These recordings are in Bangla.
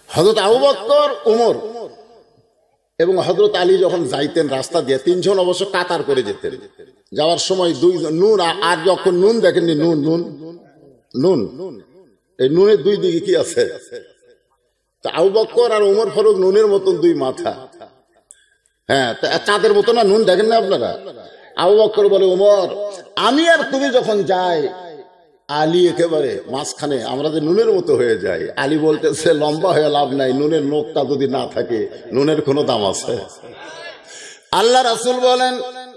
হযরত আবু বকর, উমর এবং হযরত আলী যখন যাইতেন রাস্তা দিয়ে, তিনজন অবশ্য কাতার করে যেতেন। যাওয়ার সময় দুইজন নুন, আর যখন নুন দেখেননি, নুন নুন নুন, এই নুনের দুই দিকে কি আছে? তা আবু বকর আর উমর ফারুক নুনের মতন দুই মাথা। হ্যাঁ, চাঁদের মতো না নুন, দেখেন না আপনারা? আবু বকর বলে, উমর আমি আর তুমি যখন যাই, আলী একেবারে মাঝখানে, আমরা যে নুনের মতো হয়ে যাই। আলী বলতেছে, লম্বা হয়ে লাভ নাই, নুনের নোকটা যদি না থাকে নুনের কোনো দাম আছে? আল্লাহ রাসূল বলেন,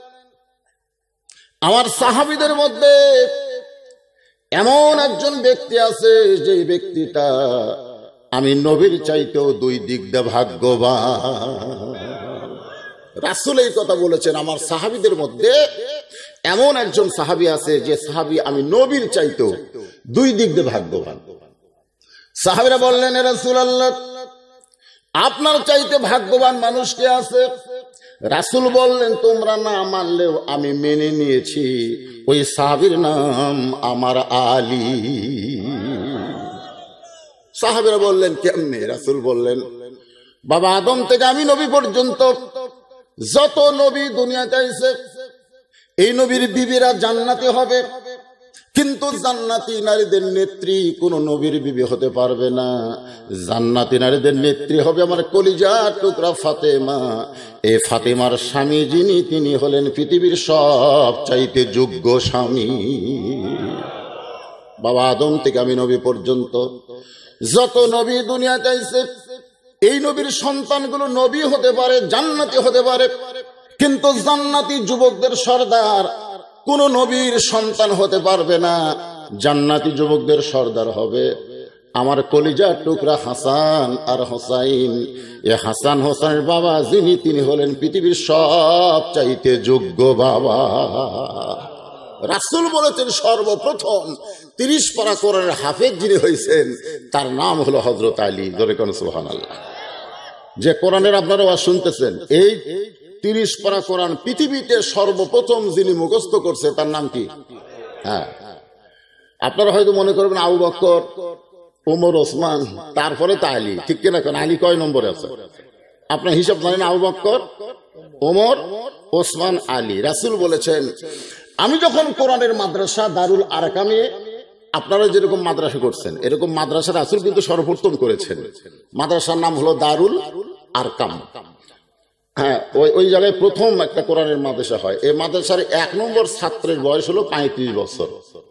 আমার সাহাবীদের মধ্যে এমন একজন ব্যক্তি আছে, যে ব্যক্তিটা আমি নবীর চাইতেও দুই দিক দিয়ে ভাগ্যবান। রাসূল এই কথা বলেছেন, আমার সাহাবীদের মধ্যে এমন একজন সাহাবী আছে, যে সাহাবী আমি নবীর চাইতেও দুই দিক দিয়ে ভাগ্যবান। সাহাবীরা বললেন, এ রাসূলুল্লাহ, আপনার চাইতে ভাগ্যবান মানুষ কে আছে? রাসূল বললেন, তোমরা না মানলেও আমি মেনে নিয়েছি, ওই সাহাবীর নাম আমার আলী। সাহাবীরা বললেন, কেমনে? রাসূল বললেন, বাবা আদম থেকে আমি নবী পর্যন্ত যত নবী দুনিয়াতে আইছে, এই নবীর বিবিরা জান্নাতি হবে, কিন্তু জান্নাতি নারীদের নেত্রী কোন নবীর বিবি হতে পারবে না। জান্নাতি নারীদের নেত্রী হবে আমার কলিজার টুকরা ফাতেমা। এই ফাতেমার স্বামী যিনি, তিনি হলেন পৃথিবীর সব চাইতে যোগ্য স্বামী। বাবা আদম থেকে আমি নবী পর্যন্ত যত নবী দুনিয়াতে আইছে, এই নবীর সন্তানগুলো নবী হতে পারে, জান্নাতি হতে পারে, কিন্তু জান্নাতি যুবকদের সর্দার কোন নবীর সন্তান হতে পারবে না। জান্নাতি যুবকদের সর্দার হবে আমার কলিজার টুকরা হাসান আর হোসাইন। এ হাসান হোসাইনের বাবা যিনি, তিনি হলেন পৃথিবীর সব চাইতে যোগ্য বাবা। রাসূল বলেছেন, সর্বপ্রথম 30 পারা কোরআনের হাফেজ যিনি হয়েছেন, তার নাম হলো হযরত আলী। জোরে কোন সুবহানাল্লাহ। যে কোরআনের আপনারা ওয়াজ শুনতেছেন, এই 30 পারা কোরআন পৃথিবীতে সর্বপ্রথম যিনি মুখস্থ করছে, তার নাম কি? হ্যাঁ, আপনারা হয়তো মনে করবেন আবু বকর, উমর, ওসমান, তারপরে তা আলী, ঠিক কিনা? কেন আলী কয় নম্বরে আছে আপনার হিসাব জানেন? আবু বকর, ওমর, ওসমান, আলী। রাসূল বলেছেন, আমি যখন কোরআনের মাদ্রাসা দারুল আরকামে, আপনারা যেরকম মাদ্রাসা করছেন, এরকম মাদ্রাসা রাসূল কিন্তু সর্বপ্রথম করেছেন। মাদ্রাসার নাম হলো দারুল আরকাম। হ্যাঁ, ওই জায়গায় প্রথম একটা কোরআনের মাদ্রাসা হয়। এই মাদ্রাসার 1 নম্বর ছাত্রের বয়স হলো 35 বছর।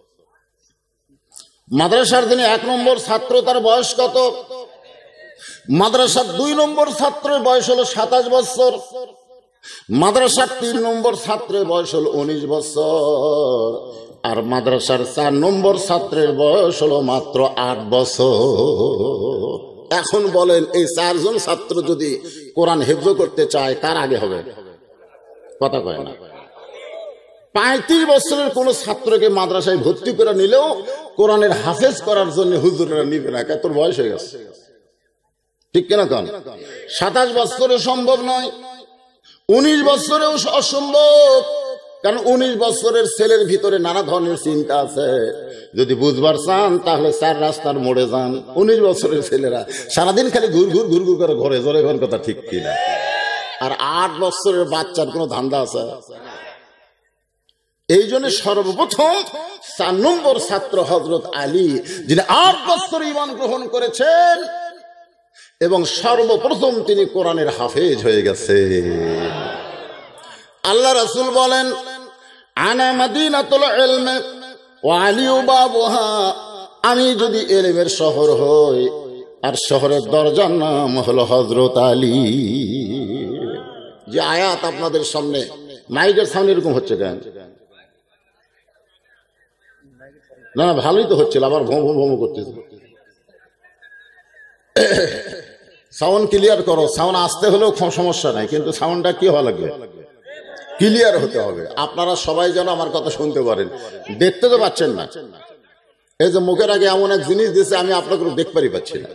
মাদ্রাসার যিনি 1 নম্বর ছাত্র, তার বয়স কত? মাদ্রাসার 2 নম্বর ছাত্রের বয়স হলো 27 বছর। মাদ্রাসার 3 নম্বর ছাত্রের বয়স হলো 19 বছর। আর মাদ্রাসার 4 নম্বর ছাত্রের বয়স হলো মাত্র 8 বছর। এখন বলেন, এই 4 জন ছাত্র যদি কোরআন হেফজ করতে চায়, কার আগে হবে? কথা কয় না। 35 বছরের কোন ছাত্রকে মাদ্রাসায় ভর্তি করে নিলেও কোরআনের হাফেজ করার জন্য হুজুররা নিবে না, তোর বয়স হয়ে গেছে, ঠিক কিনা? কারণ 27 বছরে সম্ভব নয়, 19 বছরেও অসম্ভব। কারণ 19 বছরের ছেলের ভিতরে নানা ধরনের চিন্তা আছে। যদি বুঝবার চান তাহলে 4 রাস্তার মোড়ে যান। 19 বছরের ছেলেরা সারাদিন খালি ঘুর ঘুর ঘুর ঘুর করে ঘরে জোরে ঘর, কথা ঠিক কিনা? আর 8 বছরের বাচ্চার কোনো ধান্দা আছে? এই জন্য সর্বপ্রথম 4 নম্বর ছাত্র হযরত আলী, যিনি 8 বছর ঈমান গ্রহণ করেছেন এবং সর্বপ্রথম তিনি কোরআনের হাফেজ হয়ে গেছে। আল্লাহ রাসূল বলেন, আনা মাদিনাতুল ইলমি ওয়া আলিউ বাবুহা। আমি যদি ইলমের শহর হই, আর শহরের দরজার নাম হলো হযরত আলী। যে আয়াত আপনাদের সামনে মাইকের সামনে এরকম হচ্ছে কেন? না না, ভালোই তো হচ্ছিল, আবার ভোম ভোম ভোম করতেছে। সাউন্ড ক্লিয়ার করো। সাউন্ড আসতে হলেও সমস্যা নাই, কিন্তু সাউন্ডটা কি হওয়া লাগবে? ক্লিয়ার হতে হবে। আপনারা সবাই যেন আমার কথা শুনতে পারেন। দেখতে তো পাচ্ছেন না, এই যে মুখের আগে এমন এক জিনিস দিয়েছে, আমি আপনাকে দেখতে পাচ্ছি না।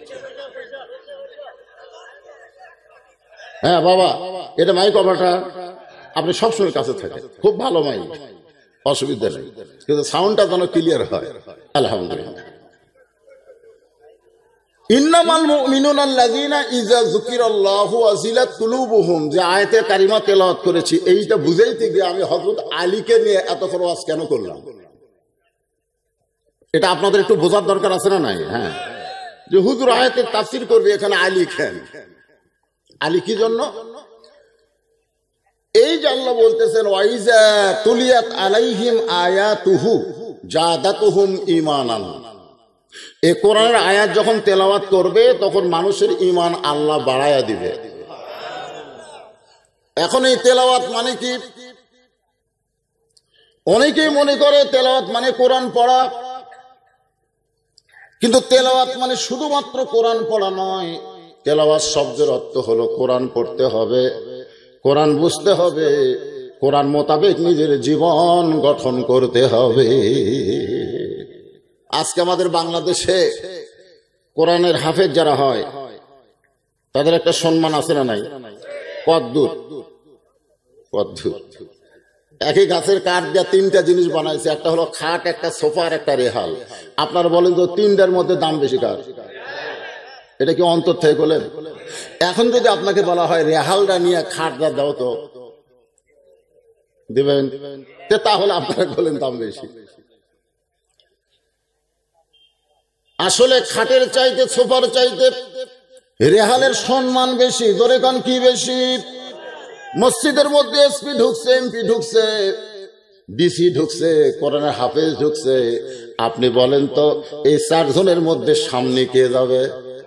হ্যাঁ বাবা, এটা মাইক অপারেটর, আপনি সবসময় কাছে থাকেন, খুব ভালো মাইক, অসুবিধা নেই, কিন্তু সাউন্ডটা যেন ক্লিয়ার হয়। আলহামদুলিল্লাহ। ইন্নামাল মুমিনুনা আল্লাযীনা ইযা যুকিরাল্লাহু ওয়াজিলাত কুলুবুহুম, যে আয়াতে কারিমা তেলাওয়াত করেছি, এইটা বুঝাইতে গিয়ে আমি হযরত আলীকে নিয়ে এত ওয়াজ কেন করলাম, এটা আপনাদের একটু বোঝার দরকার আছে না নাই? হ্যাঁ, যে হুজুর আয়াতের তাফসীর করবে, এখানে আলী কেন? আলী কি জন্য? এই যে আল্লাহ বলতেছেন ওয়াইজা তুলিয়াত আলাইহিম আয়াতুহু জাদাতুহুম ঈমানান, এই কোরআনের আয়াত যখন তেলাওয়াত করবে তখন মানুষের ঈমান আল্লাহ বাড়ায়া দিবে। এখন এই তেলাওয়াত মানে কি? অনেকেই মনে করে তেলাওয়াত মানে কোরআন পড়া, কিন্তু তেলাওয়াত মানে শুধুমাত্র কোরআন পড়া নয়। তেলাওয়াত শব্দের অর্থ হলো কোরআন পড়তে হবে, কোরআন বুঝতে হবে, কোরআন মোতাবেক নিজের জীবন গঠন করতে হবে। আজকে আমাদের বাংলাদেশে কোরআনের হাফেজ যারা হয় তাদের একটা সম্মান আছে না নাই? কদ্দুর কদ্দুর একই গাছের কাঠ দিয়ে তিনটা জিনিস বানাইছে, একটা হলো খাট, একটা সোফা আর একটা রেহাল। আপনারা বলেন তো তিনটার মধ্যে দাম বেশি কার? এটা কি অন্তর থেকে বলেন? এখন যদি আপনাকে বলা হয় রেহালটা নিয়ে খাটটা দাও তো দিবেন, তাহলে আপনারা বলেন দাম বেশি। আসলে খাটের চাইতে সোফার চাইতে রেহালের সম্মান বেশি। ধরে কান কি বেশি? মসজিদের মধ্যে এসপি ঢুকছে, এমপি ঢুকছে, ডিসি ঢুকছে, কোরআনের হাফেজ ঢুকছে। আপনি বলেন তো এই চারজনের মধ্যে সামনে কে যাবে?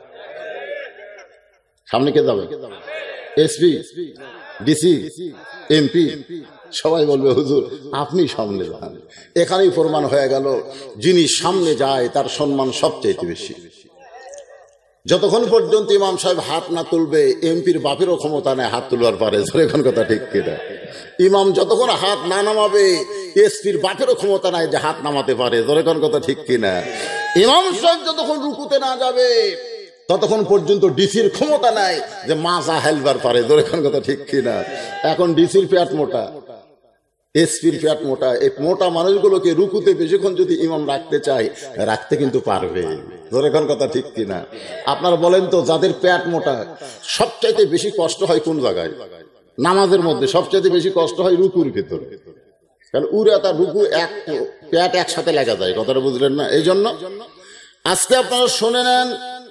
সামনে কে যাবে? SP, DC, MP. সবাই বলবে হুজুর আপনি সামনে যান। এখানেই প্রমাণ হয়ে গেল যিনি সামনে যায় তার সম্মান সবচেয়ে বেশি। যতক্ষণ পর্যন্ত ইমাম সাহেব হাত না তুলবে, এমপির বাপেরও ক্ষমতা নেই হাত তুলবার পারে। এখন কথা ঠিক কিনা? ইমাম যতক্ষণ হাত না নামাবে, এসপির বাপেরও ক্ষমতা নাই যে হাত নামাতে পারে। এখন কথা ঠিক কিনা? ইমাম সাহেব যতক্ষণ রুকুতে না যাবে ততক্ষণ পর্যন্ত ডিসির ক্ষমতা নাই যে মাজা হেলবার পারে। এখন কথা ঠিক কিনা? এখন ডিসির পেট মোটা, এসপির পেট মোটা। এই মোটা মানুষগুলোকে রুকুতে বেশিক্ষণ যদি ইমাম রাখতে চায়, রাখতে কিন্তু পারবে। এখন কথা ঠিক কিনা? আপনারা বলেন তো যাদের পেট মোটা সবচাইতে বেশি কষ্ট হয় কোন জায়গায়? নামাজের মধ্যে সবচাইতে বেশি কষ্ট হয় রুকুর ভিতরে। কারণ উরা তার রুকু এক পেট একসাথে লাগা যায়। কথাটা বুঝলেন না? এই জন্য আজকে আপনারা শুনে নেন,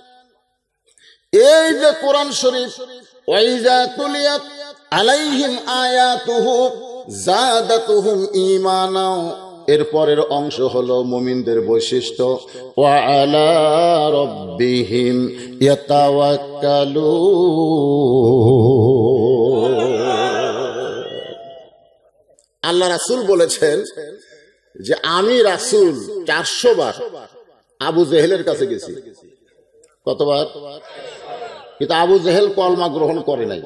এই যে কোরআন শরীফ ওয়াইজা তুলিয়াত আলাইহিম আয়াতুহু জাদাতুহুম ঈমানা, এর পরের অংশ হলো মুমিনদের বৈশিষ্ট্য ওয়া আলা রাব্বিহিম ইয়াতাওয়াক্কালুন। আল্লাহ রাসূল বলেছেন যে আমি রাসূল 400 বার আবু জেহেলের কাছে গেছি। কতবার? কিন্তু আবু জেহেল কলমা গ্রহণ করে নাই।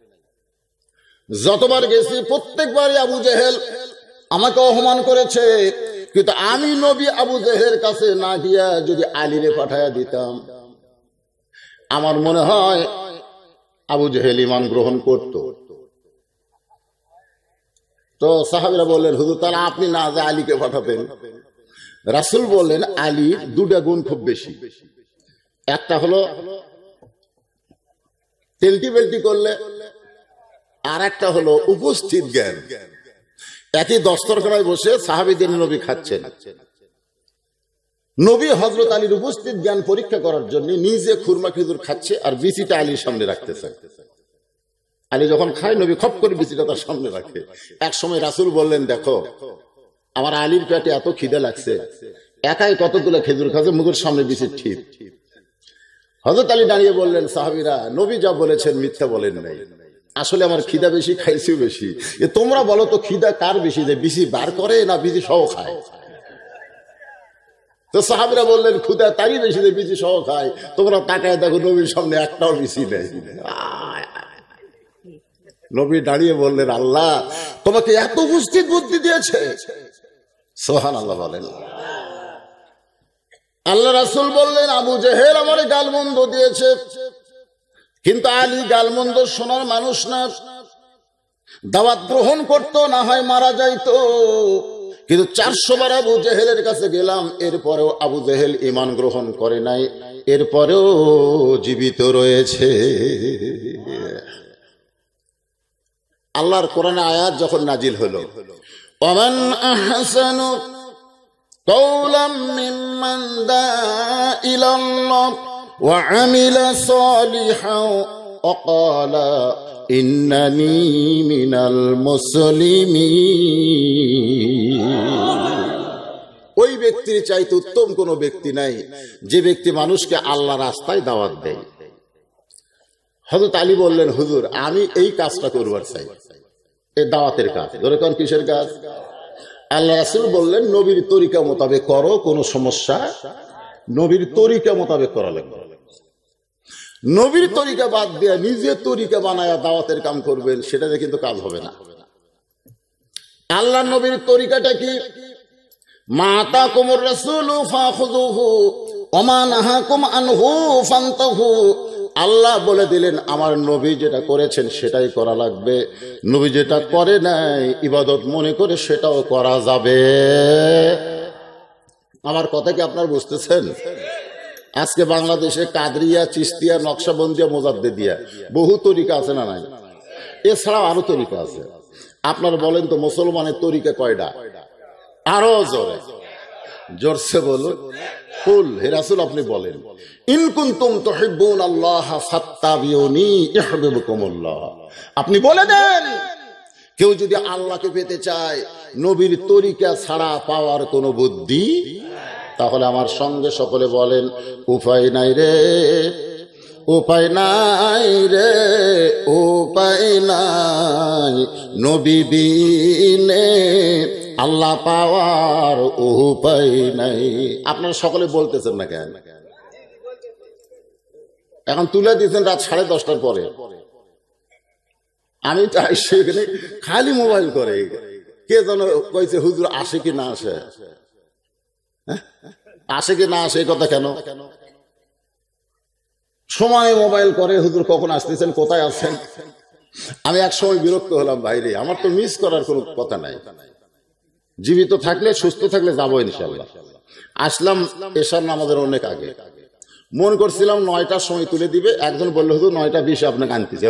যতবার গেছি প্রত্যেকবারই আবু জেহেল আমাকে অপমান করেছে। কিন্তু আমি নবী আবু জেহেলের কাছে না গিয়া যদি আলীরে পাঠাইয়া দিতাম, আমার মনে হয় আবু জেহেল ঈমান গ্রহণ করত। তো সাহাবীরা বললেন হুজুর তাহলে আপনি না যা আলীকে পাঠাতেন। রাসূল বললেন আলীর দুটা গুণ খুব বেশি। একটা হলো তেলটি বেলটি করলে, আর একটা হলো উপস্থিত জ্ঞান। একই দস্তরখানায় বসে সাহাবীদের নবী খাচ্ছেন, নবী হযরত আলীর উপস্থিত জ্ঞান পরীক্ষা করার জন্য নিজে খুরমা খেজুর খাচ্ছে আর বিচিটা আলীর সামনে রাখতেছে। আলী যখন খায় নবী খপ করে বিচিটা তার সামনে রাখে। এক সময় রাসূল বললেন দেখো আমার আলীর পেটে এত খিদে লাগছে, একাই কতগুলো খেজুর খাচ্ছে, মুখের সামনে বিচির ঠিক। হযরত আলী দাঁড়িয়ে বললেন সাহাবীরা নবী যা বলেছেন মিথ্যা বলেন নাই, আসলে আমার খিদা বেশি খাইছিও বেশি। তোমরা বলো তো খিদা কার বেশি, যে বিচি বার করে না বিচি সহ খায়? তো সাহাবীরা বললেন ক্ষুধা তারই বেশি যে বিচি সহ খায়। তোমরা তাকায় দেখো নবীর সামনে একটাও বিচি নেই। নবী দাঁড়িয়ে বললেন আল্লাহ তোমাকে এত উপস্থিত বুদ্ধি দিয়েছে। সুবহানাল্লাহ বলেন। আল্লাহ রাসূল বললেন আবু জেহেল আমারে গালমন্দ দিয়েছে, কিন্তু আলী গালমন্দ শোনার মানুষ না। দাওয়াত গ্রহণ করতো, না হয় মারা যাইতো। কিন্তু 400 বার আবু জেহেলের কাছে গেলাম, এরপরেও আবু জেহেল ঈমান গ্রহণ করে নাই। এরপরেও জীবিত রয়েছে। আল্লাহর কোরআনে আয়াত যখন নাজিল হলো, ওমান আহসানু কাওলাম মিম্মান দাআ ইলাল্লাহ ওয়া আমিলা সালিহান ওয়া ক্বালা ইন্নানি মিনাল মুসলিমিন। ওই ব্যক্তির চাইতে উত্তম কোনো ব্যক্তি নাই যে ব্যক্তি মানুষকে আল্লাহ রাস্তায় দাওয়াত দেয়। হযরত আলী বললেন, হুজুর আমি এই কাজটা করবার চাই, এই দাওয়াতের কাজ। ধরে কোন কিসের কাজ? আল্লাহ রাসূল বললেন, নবীর তরিকা মোতাবেক করো, কোনো সমস্যা নবীর তরিকা মোতাবেক করা লাগবে। নবীর তরিকা বাদ দিয়ে নিজের তরিকা বানায়া দাওয়াতের কাম করবেন, সেটাতে কিন্তু কাজ হবে না। আল্লাহ নবীর তরিকাটা কি? মা আতাকুমুর রাসূলু ফাখুযুহু ওয়া মা নাহাকুম আনহু ফান্তাহু। আল্লাহ বলে দিলেন, আমার নবী যেটা করেছেন সেটাই করা লাগবে, নবী যেটা করে নাই ইবাদত মনে করে সেটাও করা যাবে। আমার কথা কি আপনারা বুঝতেছেন? আজকে বাংলাদেশে কাদরিয়া, চিস্তিয়া, নকশবন্দিয়া, মোজাদ্দেদিয়া বহু তরিকা আছে না নাই? এছাড়াও আরো তরিকা আছে। আপনারা বলেন তো মুসলমানের তরিকা কয়টা? আরো জোরসে বলুন। কুল, হে রাসূল আপনি বলেন, ইন কুনতুম তুহিব্বুনাল্লাহ ফাত্তাবিউনি ইউহিব্বুকুমুল্লাহ। আপনি বলে দেন, কেউ যদি আল্লাহকে পেতে চায় নবীর তরিকা ছাড়া পাওয়ার কোনো বুদ্ধি, তাহলে আমার সঙ্গে সকলে বলেন, উপায় নাই রে, উপায় নাই রে, উপায় নাই, নবী বিনে আল্লাহ পাওয়ার উপায় নাই। আপনারা সকলে বলতেছেন না কেন? এখন তুলে দিচ্ছেন রাত 10:30টার পরে। আমি তো সেখানে খালি মোবাইল করে, কে যেন কইছে হুজুর আসে কি না আসে, আসে কি না আসে, এই কথা কেন? সময় মোবাইল করে, হুজুর কখন আসতেছেন, কোথায় আছেন? আমি এক সময় বিরক্ত হলাম, ভাইরে আমার তো মিস করার কোনো কথা নাই, জীবিত থাকলে সুস্থ থাকলে যাবো ইনশাআল্লাহ। আসলাম এশার নামাজের অনেক আগে, মন করছিলাম 9টার সময় তুলে দিবে, একজন বললো হুজুর 9:20 আপনাকে আনতেছে।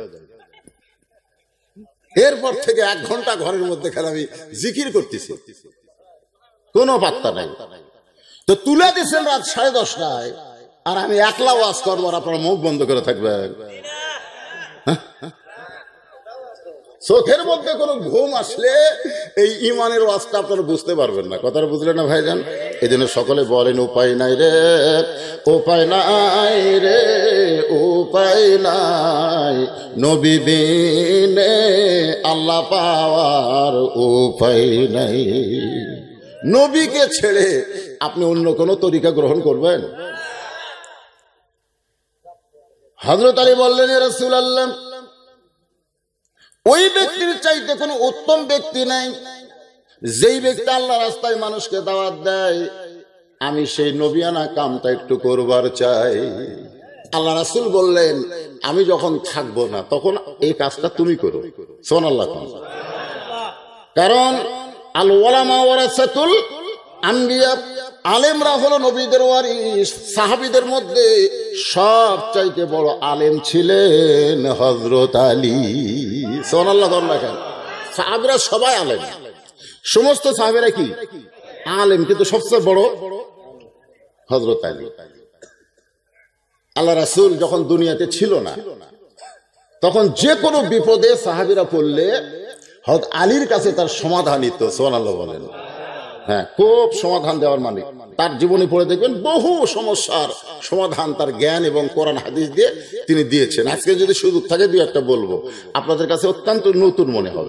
এরপর থেকে 1 ঘন্টা ঘরের মধ্যে খেলে আমি জিকির করতেছি, কোনো পাত্তা নাই। তো তুলে দিচ্ছেন রাত 10:30টায়, আর আমি একলা ওয়াজ করবো, আর আপনারা মুখ বন্ধ করে থাকবেন। চোখের মধ্যে কোনো ঘুম আসলে এই ইমানের ওয়াজটা আপনারা বুঝতে পারবেন না। কথাটা বুঝলেন না ভাইজান? এই জন্য সকলে বলেন, উপায় নাই রে, উপায় নাই রে, উপায় নাই, নবী বিনে আল্লাহ পাওয়ার উপায় নাই। নবীকে ছেড়ে আপনি অন্য কোন তরিকা গ্রহণ করবেন? হযরত আলী বললেন, ইয়া রাসূলুল্লাহ, ওই ব্যক্তির চাইতে কোনো উত্তম ব্যক্তি নাই যেই ব্যক্তি আল্লাহ রাস্তায় মানুষকে দাওয়াত দেয়। আমি সেই নবিয়ানা কামটা একটু করবার চাই। আল্লাহ রাসূল বললেন, আমি যখন থাকবো না তখন এই কাজটা তুমি করো। সুবহানাল্লাহ। কারণ আল উলামা ওয়ারাসাতুল আম্বিয়া, আলেমরা হলো নবীদের ওয়ারিস। সাহাবীদের মধ্যে সবচাইতে বড় আলেম ছিলেন হযরত আলী। সুবহানাল্লাহ। দেখেন, সাহাবীরা সবাই আলেম, সমস্ত সাহাবীরা কি আলেম, কিন্তু সবচেয়ে বড় হযরত আলী। আল্লাহ রাসূল যখন দুনিয়াতে ছিল না, তখন যে কোনো বিপদে সাহাবীরা পড়লে হযরত আলীর কাছে তার সমাধান নিত। সুবহানাল্লাহ বলেন। হ্যাঁ, খুব সমাধান দেওয়ার মালিক। তার জীবনী পড়ে দেখবেন বহু সমস্যার সমাধান তার জ্ঞান এবং কোরআন হাদিস দিয়ে তিনি দিয়েছেন। আজকে যদি সুযোগ থাকে 2-1টা বলবো, আপনাদের কাছে অত্যন্ত নতুন মনে হবে।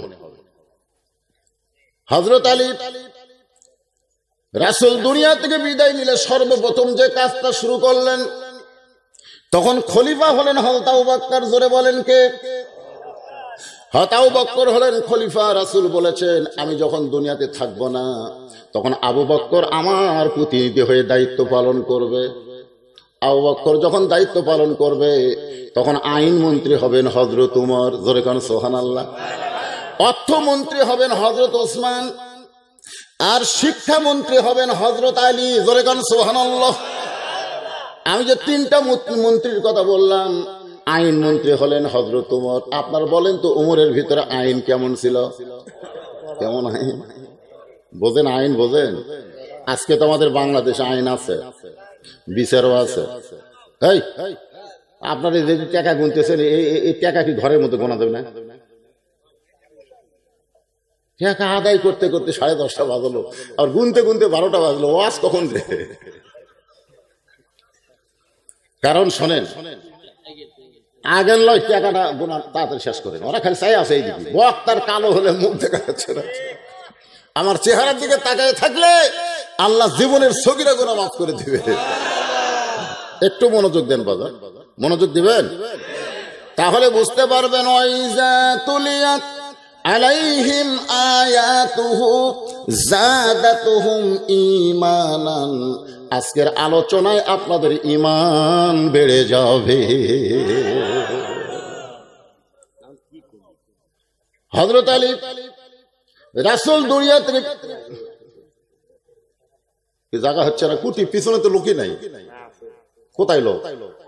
হযরত আলী রাসূল দুনিয়া থেকে বিদায় নিলে সর্বপ্রথম যে কাজটা শুরু করলেন, তখন খলিফা হলেন হযরত আবু বকর। জোরে বলেন কে? হযরত আবু বকর হলেন খলিফা। রাসূল বলেছেন, আমি যখন দুনিয়াতে থাকবো না তখন আবু বকর আমার প্রতিনিধি হয়ে দায়িত্ব পালন করবে। আবু বকর যখন দায়িত্ব পালন করবে তখন আইন মন্ত্রী হবেন হযরত উমর। জোরে কোন সুবহানাল্লাহ। অর্থমন্ত্রী হবেন হযরত ওসমান, আর শিক্ষা মন্ত্রী হবেন হযরত আলী। জোরে কোন সুবহানাল্লাহ। আমি যে তিনটা মন্ত্রীর কথা বললাম, আইন মন্ত্রী হলেন হযরত ওমর। আপনার বলেন তো ওমরের ভিতরে আইন কেমন ছিল? কেমন আইন বোঝেন? আইন বোঝেন? আজকে তো আমাদের বাংলাদেশে আইন আছে, বিচারও আছে। এই আপনার এই যে টাকা গুনতেছেন, এই টাকা কি ঘরের মধ্যে গোনা দেবে না? টাকা আদায় করতে করতে 10:30 বাজলো, আর গুনতে গুনতে 12টা বাজলো। ওয়াজ কখন রে? কারণ শোনেন, আগের লয় টাকাটা গোনা তাড়াতাড়ি শেষ করেন। ওরা খালি চাই আছে এইদিকে, বক্তার কালো হলে মুখ দেখা যাচ্ছে না। আমার চেহারার দিকে তাকায় থাকলে আল্লাহ জীবনের সগীরা গুনাহ মাফ করে দিবে। একটু মনোযোগ দেন বাজার, মনোযোগ দিবেন, তাহলে বুঝতে পারবেন। ওয়াইজা তুলিয়াত আলাইহিম আয়াতুহু যাদাতুহুম ঈমানান। আজকের আলোচনায় আপনাদের ঈমান বেড়ে যাবে। হযরত আলী রাসূল দুনিয়াতে কি জায়গা হচ্ছে না? কুটি পিছনে তো লোকই নাই। কোথায় লোক?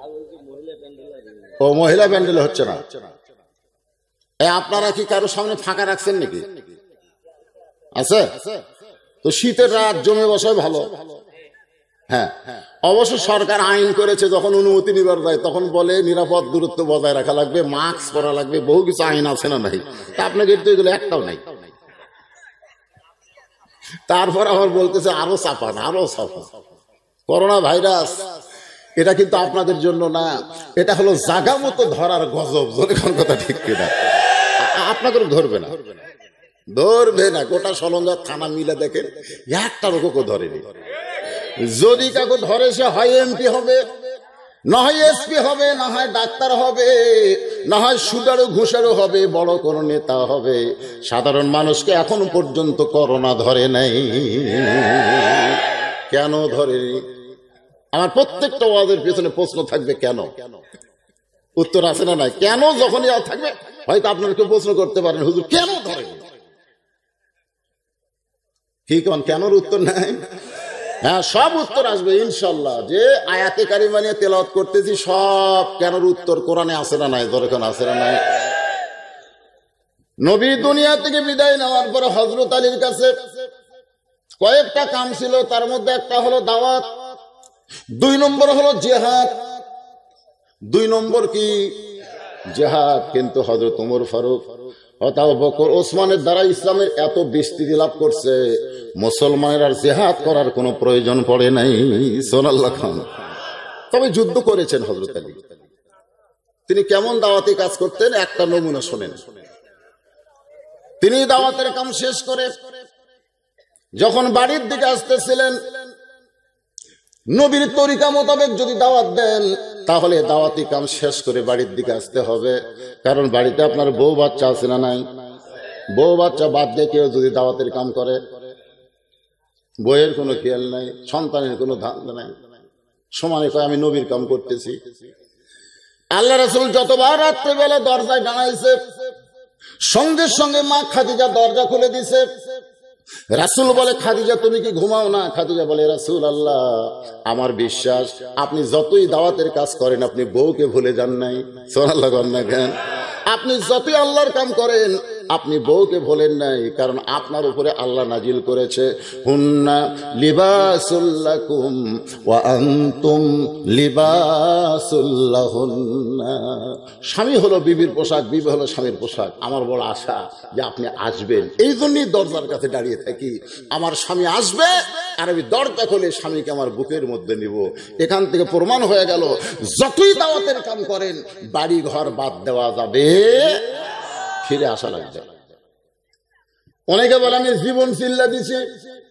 ও মহিলা প্যান্ডেল হচ্ছে না। আপনারা কি কারো সামনে ফাঁকা রাখছেন নাকি? আছে তো শীতের রাত জমে বসায় ভালো। হ্যাঁ, অবশ্য সরকার আইন করেছে, যখন অনুমতি নিবার যায় তখন বলে নিরাপদ দূরত্ব বজায় রাখা লাগবে, মাস্ক পরা লাগবে, বহু কিছু আইন আছে না নাই? তা আপনাকে তো এগুলো একটাও নাই। তারপর আবার বলতেছে আরো চাপান, আরো চাপান। করোনা ভাইরাস এটা কিন্তু আপনাদের জন্য না, এটা হলো জাগা মতো ধরার গজব। জোরে কোন কথা ঠিক কিনা? আপনাদের ধরবে না, ধরবে না। গোটা সলঙ্গা থানা মিলে দেখেন, একটা লোকও ধরেনি। যদি কাউকে ধরে সে হয় এমপি হবে, না হয় এসপি হবে, না হয় ডাক্তার হবে, না হয় সুদারু ঘুষারু হবে, বড় কোন নেতা হবে। সাধারণ মানুষকে এখনো পর্যন্ত করোনা ধরে নাই। কেন ধরেনি? আমার প্রত্যেকটা ওয়াজের পেছনে প্রশ্ন থাকবে, কেন? উত্তর আছে না নাই? কেন যখনই থাকবে, হয়তো আপনারা কেউ প্রশ্ন করতে পারেন, হুজুর কেন ধরেনি? ঠিক কেনর উত্তর নাই? হ্যাঁ, সব উত্তর আসবে ইনশাল্লাহ। যে আয়াতে কারিমা নিয়ে তেলাওয়াত করতেছি, সব কেনর উত্তর কোরআনে আছে না নাই? দরকার আছে না নাই? নবী দুনিয়া থেকে বিদায় নেওয়ার পর হযরত আলীর কাছে কয়েকটা কাম ছিল, তার মধ্যে একটা হলো দাওয়াত, 2 নম্বর হলো জিহাদ। 2 নম্বর কি? জিহাদ। কিন্তু হযরত ওমর ফারুক, আবু বকর, ওসমানের দ্বারা ইসলামের এত বিস্তৃতি লাভ করছে, মুসলমানের আর জিহাদ করার কোনো প্রয়োজন পড়ে নাই। সুবহানাল্লাহ। তবে যুদ্ধ করেছেন হযরত আলী। তিনি কেমন দাওয়াতি কাজ করতেন একটা নমুনা শোনেন। তিনি দাওয়াতের কাম শেষ করে যখন বাড়ির দিকে আসতেছিলেন, নবীর তরিকা মোতাবেক যদি দাওয়াত দেন তাহলে দাওয়াতি কাম শেষ করে বাড়ির দিকে আসতে হবে। কারণ বাড়িতে আপনার বউ বাচ্চা আছে না নাই? বউ বাচ্চা বাদ দিয়ে কেউ যদি দাওয়াতের কাম করে, বইয়ের কোনো খেয়াল নাই, সন্তানের কোনো ধান্দা নাই, সমানে কয় আমি নবীর কাম করতেছি। আল্লাহ রাসূল যতবার রাত্রেবেলা দরজায় দাঁড়াইছে, সঙ্গে সঙ্গে মা খাদিজা দরজা খুলে দিছে। রাসূল বলে, খাদিজা তুমি কি ঘুমাও না? খাদিজা বলে, রাসূলুল্লাহ আমার বিশ্বাস আপনি যতই দাওয়াতের কাজ করেন আপনি বউকে ভুলে যান নাই। সুবহানাল্লাহ। আপনি যতই আল্লাহর কাম করেন আপনি বউকে ভোলেন নাই, কারণ আপনার উপরে আল্লাহ নাজিল করেছে হুন্না লিবাসুল লাকুম ওয়া আনতুম লিবাসুল লাহুন্না। স্বামী হলো বিবির পোশাক, বিবি হলো স্বামীর পোশাক। আমার বড় আশা যে আপনি আসবেন, এই জন্যই দরজার কাছে দাঁড়িয়ে থাকি। আমার স্বামী আসবে আর আমি দরজা খুলে স্বামীকে আমার বুকের মধ্যে নিব। এখান থেকে প্রমাণ হয়ে গেল যতই দাওয়াতের কাম করেন বাড়ি ঘর বাদ দেওয়া যাবে, ফিরে আসা লাগবে। অনেকে বলে আমি জীবন চিল্লা দিছি,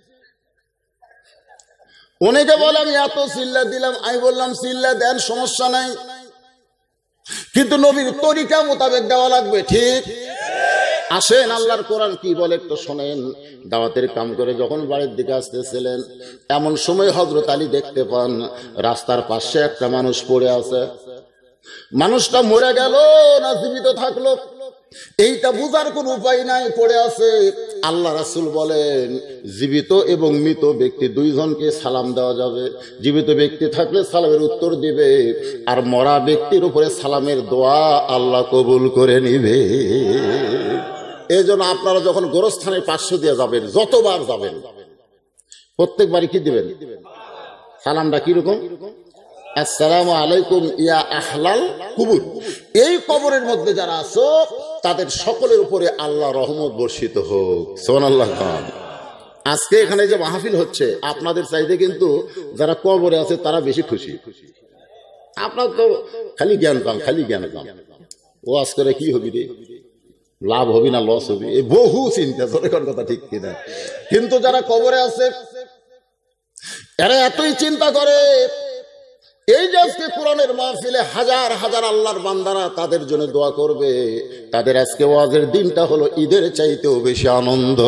অনেকে বলে আমি এত চিল্লা দিলাম। আমি বললাম চিল্লা দেন, সমস্যা নাই, কিন্তু নবীর তরিকা মোতাবেক দেওয়া লাগবে। ঠিক? আসেন আল্লাহর কোরআন কি বলে একটু শোনেন। দাওয়াতের কাম করে যখন বাড়ির দিকে আসতেছিলেন, এমন সময় হযরত আলী দেখতে পান রাস্তার পাশে একটা মানুষ পড়ে আছে। মানুষটা মরে গেল না জীবিত থাকলো এইটা বুঝার কোন উপায় নাই, পড়ে আছে। আল্লাহ রাসূল বলেন জীবিত এবং মৃত ব্যক্তি দুইজনকে সালাম দেওয়া যাবে। জীবিত ব্যক্তি থাকলে সালামের উত্তর দিবে, আর মরা ব্যক্তির উপরে সালামের দোয়া আল্লাহ কবুল করে নিবে। এই জন্য আপনারা যখন গোরস্থানের পার্শ্ব দিয়ে যাবেন, যতবার যাবেন প্রত্যেকবারই কি দিবেন? সালামটা কিরকম? আসসালামু আলাইকুম ইয়া আহলাল কুবুর। এই কবরের মধ্যে যারা আছো তাদের সকলের উপরে আল্লাহ রহমত বর্ষিত হোক। সুবহানাল্লাহ। আজকে এখানে যে মাহফিল হচ্ছে আপনাদের চাইতে কিন্তু যারা কবরে আছে তারা বেশি খুশি। আপনার তো খালি জ্ঞান পান, খালি জ্ঞান পান। ওয়াজ করে কি হবি রে, লাভ হবি না লস হবি, এই বহু চিন্তা, তোর কথা ঠিক কিনা। কিন্তু যারা কবরে আছে এরা এতই চিন্তা করে, এই যে আজকে কোরআনের মাহফিলে হাজার হাজার আল্লাহর বান্দারা তাদের জন্য দোয়া করবে, তাদের আজকে ওয়াজের দিনটা হলো ঈদের চাইতেও বেশি আনন্দ।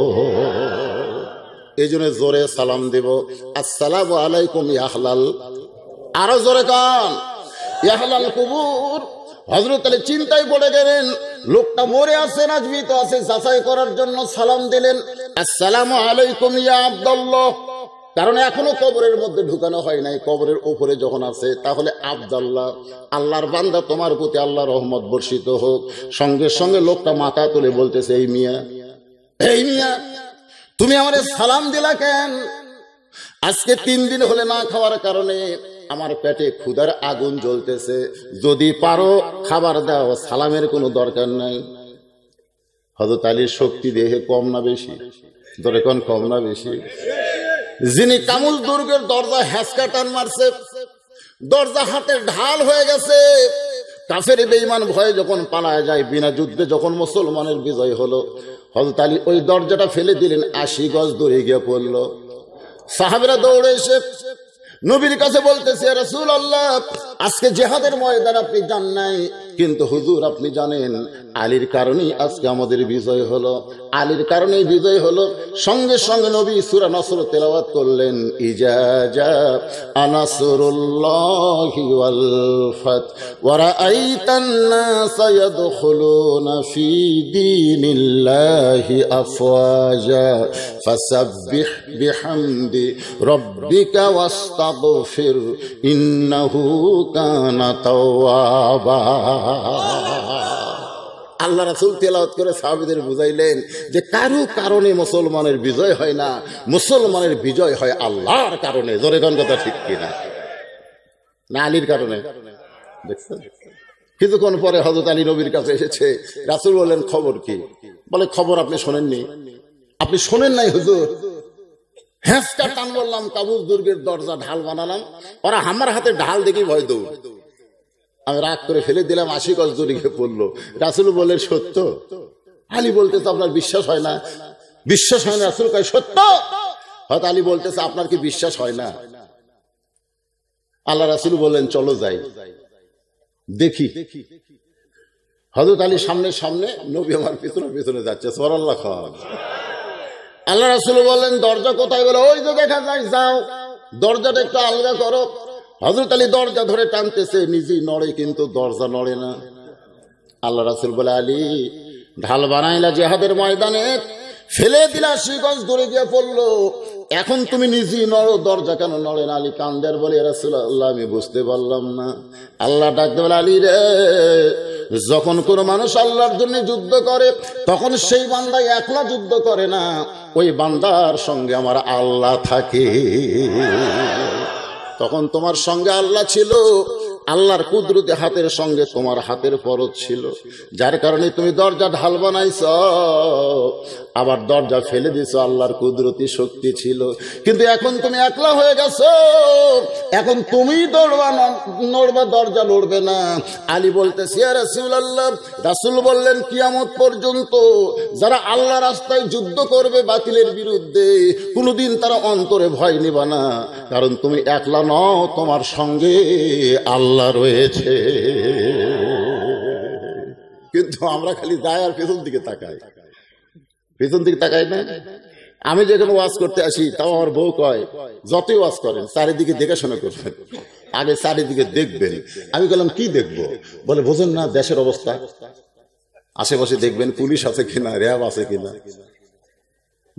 এই জন্য জোরে সালাম দেব, আসসালামু আলাইকুম ইয়া আহলাল, আরো জোরে কান, ইয়া আহলাল কুবুর। হযরত আলী চিন্তায় পড়ে গেলেন, লোকটা মরে আছে না জীবিত আছে যাচাই করার জন্য সালাম দিলেন, আসসালামু আলাইকুম ইয়া আব্দুল্লাহ। কারণ এখনো কবরের মধ্যে ঢুকানো হয় নাই, কবরের উপরে যখন আছে তাহলে আব্দুল্লাহ, আল্লাহর বান্দা তোমার প্রতি আল্লাহ রহমত বর্ষিত হোক। সঙ্গে সঙ্গে লোকটা মাথা তুলে বলতেছে, এই মিয়া, এই মিয়া, তুমি আমারে সালাম দিলা কেন? আজকে 3 দিন হলে না খাওয়ার কারণে আমার পেটে ক্ষুধার আগুন জ্বলতেছে, যদি পারো খাবার দাও, সালামের কোনো দরকার নাই। হযরত আলীর শক্তি দেহে কম না বেশি? ধরে কোন কম না বেশি? যিনি কামুল দুর্গের দরজা হ্যাঁচকা টান মারছে, দরজা হাতের ঢাল হয়ে গেছে, কাফের বেঈমান ভয়ে যখন পালায় যায়, বিনা যুদ্ধে যখন মুসলমানের বিজয় হলো, হযরত আলী ওই দরজাটা ফেলে দিলেন, 80 গজ দূরে গিয়ে পড়ল। সাহাবীরা দৌড়ে এসে নবীর কাছে বলতেছে, ইয়া রাসূলুল্লাহ, আজকে জিহাদের ময়দান আপনি যান নাই, কিন্তু হুজুর আপনি জানেন আলীর কারণেই আজকে আমাদের বিজয় হলো, আলীর কারণেই বিজয় হলো। সঙ্গে সঙ্গে নবী সূরা নসর তেলাওয়াত করলেন, ইজা জা নাসরুল্লাহি ওয়াল ফাত ওয়া রাআইতান নাসা ইয়াদখুলুনা ফি দীনিল্লাহি আফওয়াজা ফাসাব্বিহ বিহামদি রাব্বিকা ওয়াস্তাগফির ইন্নাহু কানা তাওয়াবা। আল্লাহ রাসূল তেলাওয়াত করে সাহাবীদের বুঝাইলেন যে কারো কারণে মুসলমানের বিজয় হয় না, মুসলমানের বিজয় হয় আল্লাহর কারণে। জোরে কোন কথা ঠিক কিনা? না আলীর কারণে? দেখছেন? কিছুক্ষণ পরে হযরত আলী নবীর কাছে এসেছে, রাসূল বললেন, খবর কি? বলে, খবর আপনি শোনেননি? আপনি শোনেন নাই হুজুর? হ্যাঁচকা টান বললাম, কাবুল দুর্গের দরজা ঢাল বানালাম, ওরা আমার হাতে ঢাল দেখি ভয় দৌড়, আমি রাগ করে ফেলে দিলাম, 80 গজ দূরে গিয়ে পড়লো। রাসূল বললেন, সত্য? আলী বলতেছে, আপনার বিশ্বাস হয় না? বিশ্বাস হয় না? রাসূল কয়, সত্য। হয়তো আলী বলতেছে, আপনার কি বিশ্বাস হয় না? আল্লাহ রাসূল বললেন, চলো যাই দেখি। হযরত আলী সামনে সামনে, নবী আমার পিছনে পিছনে যাচ্ছে। সুবহানাল্লাহ। আল্লাহ রাসূল বললেন, দরজা কোথায়? বলে, ওই যে দেখা যায়, যাও দরজাটা একটু আলগা করো। হযরত আলী দরজা ধরে টানতেছে, নিজেই নড়ে কিন্তু দরজা নড়ে না। আল্লাহ রাসূল বলে, আলী, ঢাল বানাইলা জিহাদের ময়দানে, ফেলে দিলা, 80 গজ দূরে গিয়ে পড়লো, এখন তুমি নিজেই নড়ো, দরজা কেন নড়ে না? আলী কান্দার বলে, ইয়া রাসূলুল্লাহ, আমি বুঝতে পারলাম না। আল্লাহ ডাকতে বলে, আলী রে, যখন কোনো মানুষ আল্লাহর জন্য যুদ্ধ করে তখন সেই বান্দা একলা যুদ্ধ করে না, ওই বান্দার সঙ্গে আমার আল্লাহ থাকে। তখন তোমার সঙ্গে আল্লাহ ছিল, আল্লাহর কুদরতি হাতের সঙ্গে তোমার হাতের ফরজ ছিল, যার কারণে তুমি দরজা ঢাল বানাইছ, আবার দরজা ফেলে দিছো, আল্লাহর কুদরতি শক্তি ছিল। কিন্তু এখন তুমি একলা হয়ে গেছো, এখন তুমি নড়বা, দরজা নড়বে না। আলী বলতেছে, ইয়া রাসূলুল্লাহ, রাসূল বললেন, কিয়ামত পর্যন্ত যারা আল্লাহ রাস্তায় যুদ্ধ করবে বাতিলের বিরুদ্ধে, কোনোদিন তারা অন্তরে ভয় নিবা না, কারণ তুমি একলা নও, তোমার সঙ্গে আল্লাহ রয়েছে। কিন্তু আমরা খালি যাই আর পেছন দিকে তাকাই, পেছন দিকে তাকাই না। আমি যেখানে ওয়াজ করতে আসি, তাও আমার বউ কয়, যতই ওয়াজ করেন চারিদিকে দেখাশোনা করবেন, আগে চারিদিকে দেখবেন। আমি বললাম, কি দেখবো? বলে, বোঝেন না দেশের অবস্থা, আশেপাশে দেখবেন পুলিশ আছে কিনা, র্যাব আছে কিনা,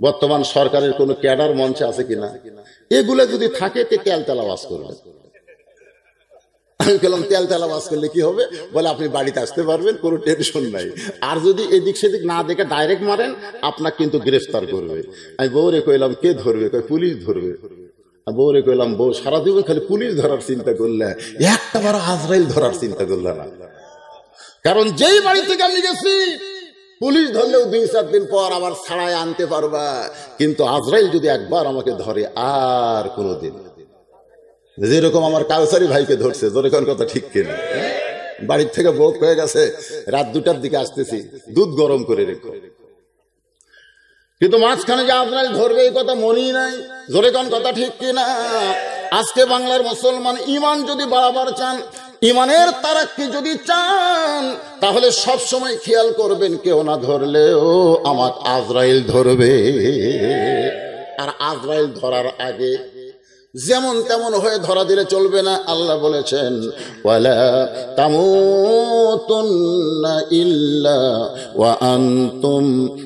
বর্তমান সরকারের কোনো ক্যাডার মঞ্চে আছে কিনা, এগুলো যদি থাকে তে তেলতেল আওয়াজ করবে। আমি বললাম তেলতেল আওয়াজ করলে কি হবে? বলে আপনি বাড়িতে আসতে পারবেন, কোনো টেনশন নাই। আর যদি এদিক সেদিক না দেখে ডাইরেক্ট মারেন, আপনাকে কিন্তু গ্রেফতার করবে। আমি বউরে কইলাম কে ধরবে? কই পুলিশ ধরবে। বউরে কইলাম বউ সারা জীবন খালি পুলিশ ধরার চিন্তা করলে, একটা বার আজরাইল ধরার চিন্তা করলে না। কারণ যেই বাড়ি থেকে আমি গেছি, পুলিশ ধরলেও 2-4 দিন পর আবার ছাড়াই আনতে পারবা, কিন্তু আজরাইল যদি একবার আমাকে ধরে আর কোনোদিন। যেরকম আমার কাউসারি ভাইকে ধরছে, যেরকম কথা ঠিক কিনা? বাড়ির থেকে বউক হয়ে গেছে, রাত 2টার দিকে আসতেছি, দুধ গরম করে রেখো, কিন্তু মাঝখানে যে আজরাইল ধরবে এই কথা মনেই নাই। জোরে কোন কথা ঠিক কিনা? আজকে বাংলার মুসলমান ইমান যদি বাড়াবার চান, ইমানের তারাক্কি যদি চান, তাহলে সব সময় খেয়াল করবেন কেউ না ধরলেও আমার আজরাইল ধরবে। আর আজরাইল ধরার আগে যেমন তেমন হয়ে ধরা দিলে চলবে না। আল্লাহ বলেছেন ওয়ালা তামুতুন্না ইল্লা ওয়া আনতুম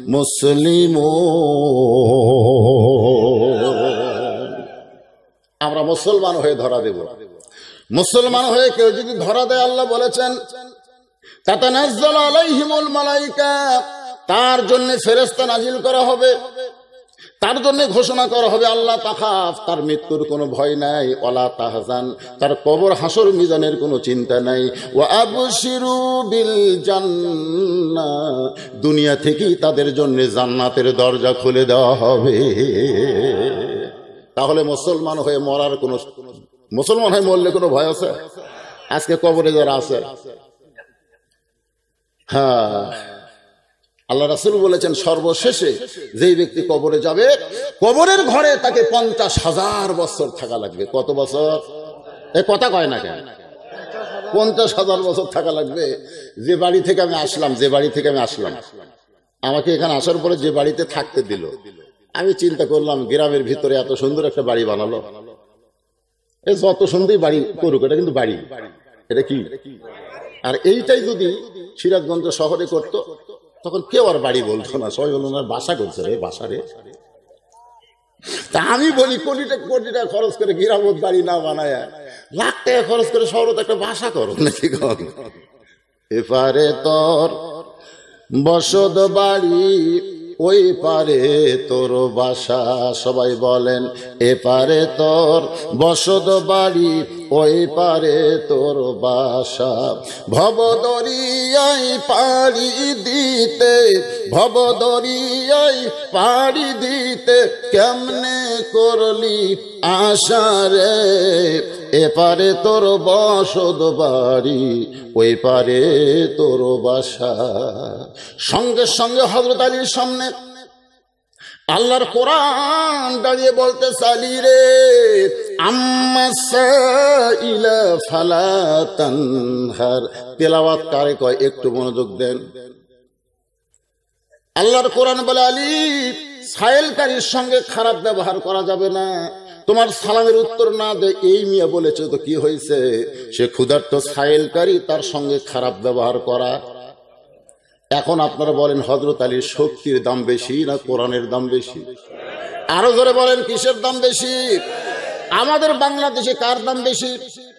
মুসলিমুন। আমরা মুসলমান হয়ে ধরা দেব। মুসলমান হয়ে কেউ যদি ধরা দেয়, আল্লাহ বলেছেন তাতানাজ্জালু আলাইহিমুল মালাইকা, তার জন্য ফেরেশতা নাজিল করা হবে, তার জন্য ঘোষণা করা হবে আল্লাহ তাখাফ, তার মৃত্যুর কোনো ভয় নাই, ওয়ালা তাহজান, তার কবর হাসর মিজানের কোনো চিন্তা নাই, ওয়া আবশিরু বিল জান্নাহ, দুনিয়া থেকেই তাদের জন্য জান্নাতের দরজা খুলে দেওয়া হবে। তাহলে মুসলমান হয়ে মরার কোনো, মুসলমান হয়ে মরলে কোনো ভয় আছে? আজকে কবরে যারা আছে, হ্যাঁ, আল্লাহ রাসূল বলেছেন সর্বশেষে যেই ব্যক্তি কবরে যাবে, কবরের ঘরে তাকে 50,000 বছর থাকা লাগবে। কত বছর? এ কথা কয় না কেন? 50,000 বছর থাকা লাগবে। যে বাড়ি থেকে আমি আসলাম, আমাকে এখানে আসার পরে যে বাড়িতে থাকতে দিল, আমি চিন্তা করলাম গ্রামের ভিতরে এত সুন্দর একটা বাড়ি বানালো, এ যত সুন্দর বাড়ি করুক, এটা কিন্তু বাড়ি, এটা কি? আর এইটাই যদি সিরাজগঞ্জ শহরে করতো, তখন কেউ আর বাড়ি বলতো না, সবাই বলতো না বাসা করছে রে, বাসা রে। তা আমি বলি কোটি টাকা খরচ করে গ্রামত বাড়ি না বানায়, লাখ টাকা খরচ করে শহরত একটা বাসা করো নাকি? এপারে তোর বসত বাড়ি, ওই পারে তোর বাসা। সবাই বলেন এপারে তোর বসত বাড়ি, ওই পারে তোর বাসা। ভবদরিয়ায় পাড়ি দিতে, ভবদরিয়ায় পাড়ি দিতে, কেমনে করলি আশা রে, এপারে তোর বসত বাড়ি, ওই পারে তোর বাসা। সঙ্গে সঙ্গে হযরত আলীর সামনে আল্লাহর কোরআন দাঁড়িয়ে বলতে চালি রে, আম্মা সাইলা ফালা তানহার। তেলাওয়াত কারে কয় একটু মনোযোগ দেন। আল্লাহর কোরআন বলে আলী, সাইলকারীর সঙ্গে খারাপ ব্যবহার করা যাবে না। তোমার সালামের উত্তর না দে এই মিয়া বলেছে তো কি হয়েছে? সে ক্ষুধার্ত সাইলকারী, তার সঙ্গে খারাপ ব্যবহার করা। এখন আপনারা বলেন হযরত আলীর শক্তির দাম বেশি না কোরআনের দাম বেশি? আরো জোরে বলেন কিসের দাম বেশি? আমাদের বাংলাদেশে কার দাম বেশি?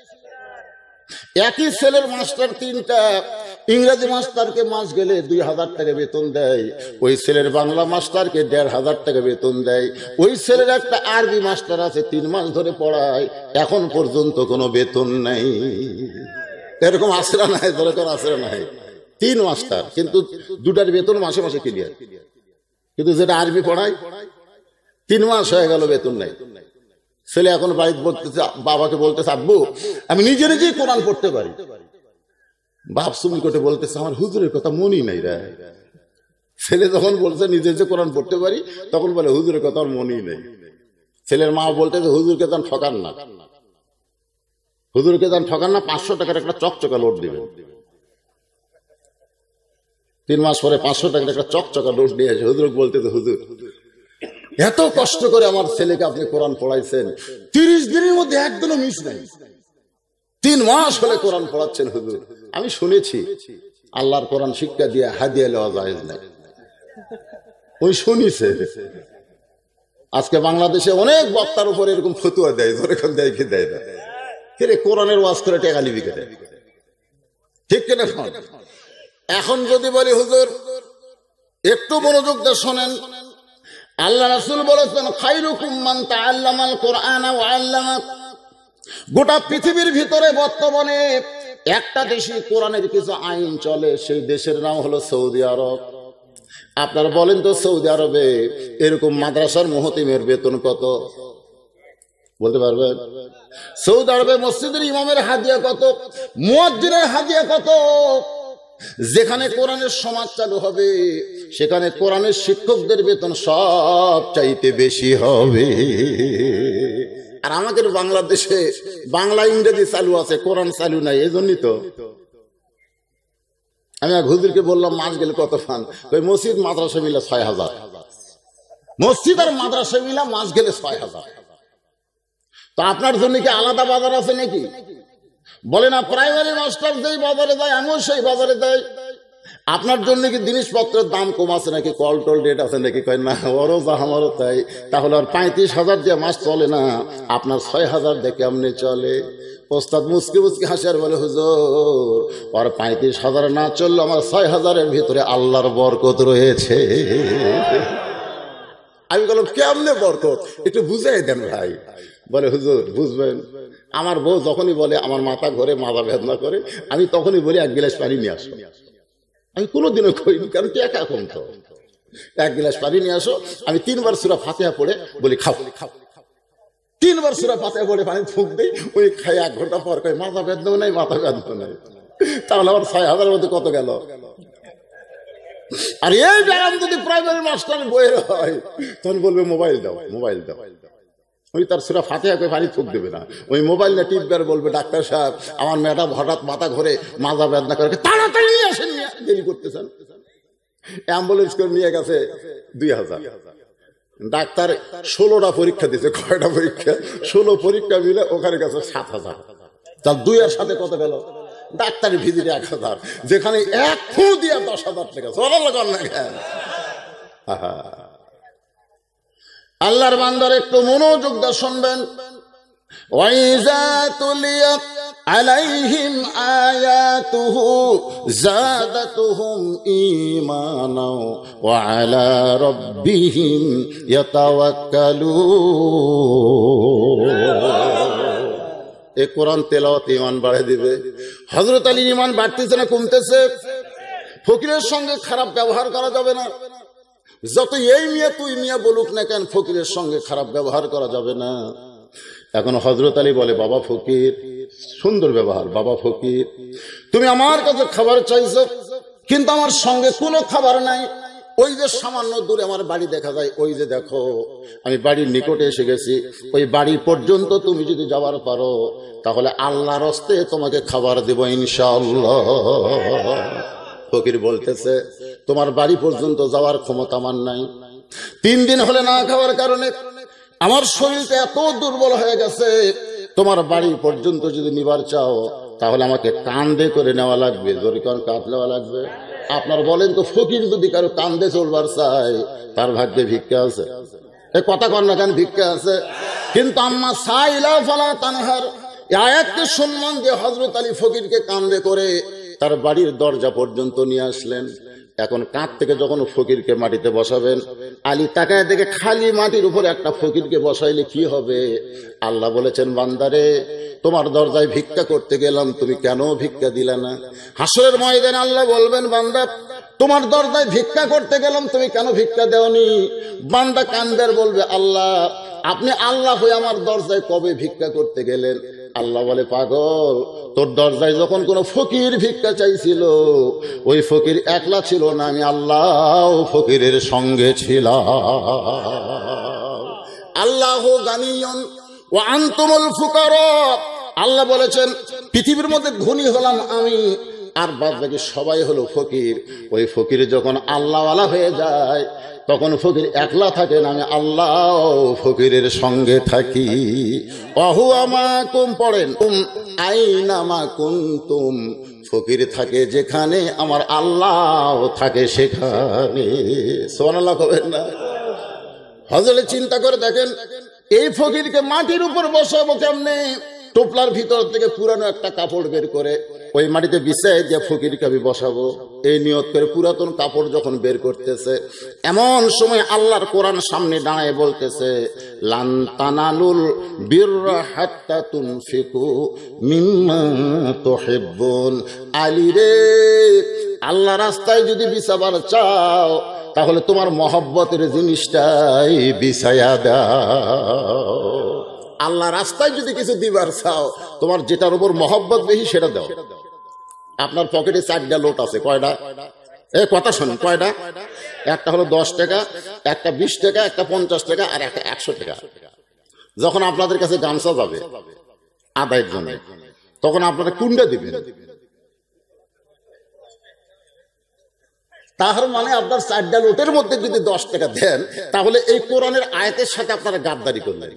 একই ছেলের মাস্টার 3টা, ইংরেজি মাস্টারকে মাস গেলে 2,000 টাকা বেতন দেয়, ওই ছেলের বাংলা মাস্টারকে 1,500 টাকা বেতন দেয়। ওই ছেলের একটা আরবি মাস্টার আছে, 3 মাস ধরে পড়ায়, এখন পর্যন্ত কোনো বেতন নাই। এরকম আসরা নাই, দরকার আসরা নাই। 3 মাস্টার, কিন্তু 2টার বেতন মাসে মাসে ক্লিয়ার। কিন্তু যেটা আরবি পড়ায় 3 মাস হয়ে গেল বেতন নাই। ছেলে এখন বাড়িতে বলতেছে, বাবাকে বলতেছে আব্বু আমি নিজে নিজেই কোরআন পড়তে পারি। বাপ সুমি কোটে বলতেছে আমার হুজুরের কথা মনই নাই রে। ছেলে যখন বলছে নিজে যে কোরআন পড়তে পারি, তখন বলে হুজুরের কথা আমার মনই নেই। ছেলের মা বলতেছে হুজুরকে যান ঠকান না, হুজুরকে যান ঠকান না, 500 টাকার একটা চকচকা নোট দিবেন। 3 মাস পরে 500 টাকার একটা চকচকা নোট নিয়ে আসে, হুজুর বলতেছে হুজুর এত কষ্ট করে আমার ছেলেকে আপনি কোরআন পড়াইছেন, 30 দিনের মধ্যে একদিনও মিস নাই। 3 মাস হলে কোরআন পড়াচ্ছেন হুজুর। আমি শুনেছি আল্লাহর কোরআন শিক্ষা দিয়ে হাদিয়া লওয়া জায়েজ নাই। ওই শুনিছে, আজকে বাংলাদেশে অনেক বক্তার উপরে এরকম ফতুয়া দেয়, যেরকম দেয় কি দেয় না, কে কোরআনের ওয়াজ করে টেকা নিবি কে দেয়, ঠিক কিনা? এখন যদি বলি হুজুর একটু মনোযোগ দিয়ে শোনেন, আল্লাহ রাসূল বলেছেন খায়রুকুম মান তাআল্লামাল কোরআন ওয়া আল্লামা। গোটা পৃথিবীর ভিতরে বর্তমানে একটা দেশে কোরআনের কিছু আইন চলে, সেই দেশের নাম হলো সৌদি আরব। আপনারা বলেন তো সৌদি আরবে এরকম মাদ্রাসার মুহতিমের বেতন কত বলতে পারবেন? সৌদি আরবে মসজিদের ইমামের হাদিয়া কত, মুয়াজ্জিনের হাদিয়া কত? যেখানে কোরআনের সমাজ চালু হবে সেখানে কোরআনের শিক্ষকদের বেতন সব চাইতে বেশি হবে। আর আমাদের বাংলাদেশে বাংলা ইংরেজি চালু আছে, কোরআন চালু নাই। এই জন্যই তো আমি এক হুজুরকে বললাম মাস গেলে কত পান? ওই মসজিদ মাদ্রাসা মিলা ৬,০০০। মসজিদ আর মাদ্রাসা মিলা মাস গেলে ৬,০০০। তো আপনার জন্য কি আলাদা বাজার আছে নাকি? বলে না, প্রাইমারি মাস্টার যেই বাজারে যায় আমিও সেই বাজারে যাই। আপনার জন্য কি জিনিসপত্রের দাম কম আছে নাকি? কল টল রেট আছে নাকি? কয় না, ওরও যা আমারও তাই। তাহলে আর ৩৫,০০০ দিয়ে মাস চলে না, আপনার ৬,০০০ দিয়ে কেমনে চলে? ওস্তাদ মুসকি মুসকি হাসি আর বলে হুজুর ওর ৩৫,০০০ না চললে আমার ৬,০০০-এর ভিতরে আল্লাহর বরকত রয়েছে। আমি বললাম কেমনে বরকত, একটু বুঝাই দেন ভাই। বলে হুজুর বুঝবেন, আমার বউ যখনই বলে আমার মাথা ঘরে মাথা বেদনা করে, আমি তখনই বলি ১ গ্লাস পানি নিয়ে আসো। আমি কোনোদিনও কইনি, কারণ কি একা কম তো। ১ গ্লাস পানি নিয়ে আসো, আমি ৩ বার সূরা ফাতিহা পড়ে বলি খাও খাও। ৩ বার সূরা ফাতিহা পড়ে পানি ফুঁক দেই, ওই খাই ১ ঘন্টা পর কই মাথা বেদনাও নাই, মাথা বেদনাও নাই। তাহলে আমার ৬,০০০-এর মধ্যে কত গেল? আর এই ব্যায়াম যদি প্রাইমারি মাস্টার বইয়ের হয় তখন বলবে মোবাইল দাও, মোবাইল দাও। ওই তার সূরা ফাতিহা কই পানি ফুঁক দেবে না, ওই মোবাইল না টিপবার বলবে ডাক্তার সাহেব আমার ম্যাডাম হঠাৎ মাথা ঘুরে মাথা বেদনা করে, তাড়াতাড়ি নিয়ে আসেন, দেরি করতেছেন। অ্যাম্বুলেন্স করে নিয়ে গেছে ২,০০০। ডাক্তার ১৬টা পরীক্ষা দিয়েছে। কয়টা পরীক্ষা? ১৬ পরীক্ষা মিলে ওখানে গেছে ৭,০০০। তার ২ এর সাথে কত গেল? ডাক্তারের ভিজিটে ১,০০০, যেখানে ১ ফু দিয়ে ১০,০০০ টাকা। আল্লাহর বান্দার একটু মনোযোগ দিয়ে শুনবেন। ওয়াইজা তুলিয়াত আলাইহিম আয়াতুহু যাদাতুহুম ঈমানা ওয়া আলা রাব্বিহিম ইয়াতাওয়াক্কালুন। এই কোরআন তেলাওয়াত ঈমান বাড়ায় দিবে। হযরত আলীর ঈমান বাড়তেছে না কমতেছে? ফকিরের সঙ্গে খারাপ ব্যবহার করা যাবে না। যত এই মিয়া তুই মিয়া বলুক না কেন, ফকিরের সঙ্গে খারাপ ব্যবহার করা যাবে না। এখন হযরত আলী বলে বাবা ফকির, সুন্দর ব্যবহার, বাবা ফকির তুমি আমার কাছে খাবার চাইছো, কিন্তু আমার সঙ্গে কোনো খাবার নাই। ওই যে সামান্য দূরে আমার বাড়ি দেখা যায়, ওই যে দেখো আমি বাড়ির নিকটে এসে গেছি, ওই বাড়ি পর্যন্ত তুমি যদি যাওয়ার পারো তাহলে আল্লাহর হস্তে তোমাকে খাবার দেব ইনশাআল্লাহ। ফকির বলতেছে তোমার বাড়ি পর্যন্ত যাওয়ার ক্ষমতা আমার নাই। ৩ দিন হলে না খাওয়ার কারণে আমার শরীরটা এত দুর্বল হয়ে গেছে, তোমার বাড়ি পর্যন্ত যদি নিবার চাও তাহলে আমাকে কান্দে করে নেওয়া লাগবে। জোরে কান কাঁধ নেওয়া লাগবে। আপনার বলেন তো ফকির যদি কারো কান্দে চলবার চায় তার ভাগ্যে ভিক্ষা আছে? এ কথা কন না কেন, ভিক্ষা আছে। কিন্তু আম্মা সাইলা ফালা তানহার আয়াতকে সম্মান দিয়ে হযরত আলী ফকিরকে কান্দে করে তার বাড়ির দরজা পর্যন্ত নিয়ে আসলেন। এখন কাঁধ থেকে যখন ফকিরকে মাটিতে বসাবেন, আলী তাকায় দেখে খালি মাটির উপরে একটা ফকিরকে বসাইলে কি হবে? আল্লাহ বলেছেন বান্দারে তোমার দরজায় ভিক্ষা করতে গেলাম, তুমি কেন ভিক্ষা দিলা না? হাসরের ময়দানে আল্লাহ বলবেন বান্দা তোমার দরজায় ভিক্ষা করতে গেলাম, তুমি কেন ভিক্ষা দেওনি? বান্দা কান্দার বলবে আল্লাহ আপনি আল্লাহ হয়ে আমার দরজায় কবে ভিক্ষা করতে গেলেন? আল্লাহ বলে পাগল, তোর দরজায় যখন কোন ফকির ভিক্ষা চাইছিল ওই ফকির একলা ছিল না, আমি আল্লাহ ফকিরের সঙ্গে ছিলাম। আল্লাহু গানিয়ুন ওয়া আনতুমুল ফুকারা। আল্লাহ বলেছেন পৃথিবীর মধ্যে ধনী হলাম আমি, আর বাদ বাকি সবাই হলো ফকির। ওই ফকির যখন আল্লাহওয়ালা হয়ে যায় তখন ফকির একলা থাকে না, আমি আল্লাহ ফকিরের সঙ্গে থাকি। ওয়াহুয়া মাকুম, পড়েন আইনামা কুনতুম, ফকির থাকে যেখানে আমার আল্লাহ থাকে সেখানে। সুবহানাল্লাহ কবেন না? হযরত চিন্তা করে দেখেন, এই ফকিরকে মাটির উপর বসাবো কেমনে? টোপলার ভিতর থেকে পুরানো একটা কাপড় বের করে ওই মাটিতে বিছাই দিয়ে ফকিরকে আমি বসাবো, এই নিয়ত করে পুরাতন কাপড় যখন বের করতেছে, এমন সময় আল্লাহর কোরআন সামনে দাঁড়ায় বলতেছে, লান তানালুল বিররা হাত্তা তুনফিকু মিম্মা তুহিব্বুন। আলী রে, আল্লাহ রাস্তায় যদি বিছাবার চাও তাহলে তোমার মহব্বতের জিনিসটাই বিছায়া দাও। আল্লাহ রাস্তায় যদি কিছু দিবার চাও, তোমার যেটার উপর মহব্বত বেশি সেটা দাও। আপনার পকেটে 4টা লোট আছে, কয়টা? এ কথা শুনুন, কয়টা? একটা হলো 10 টাকা, একটা 20 টাকা, একটা 50 টাকা, আর একটা 100 টাকা। যখন আপনাদের কাছে গামছা যাবে আদায়ের জন্য, তখন আপনারা কোনটা দিবেন? তার মানে আপনার 4টা লোটের মধ্যে যদি 10 টাকা দেন, তাহলে এই কোরআনের আয়াতের সাথে আপনারা গাদ্দারি করলেন,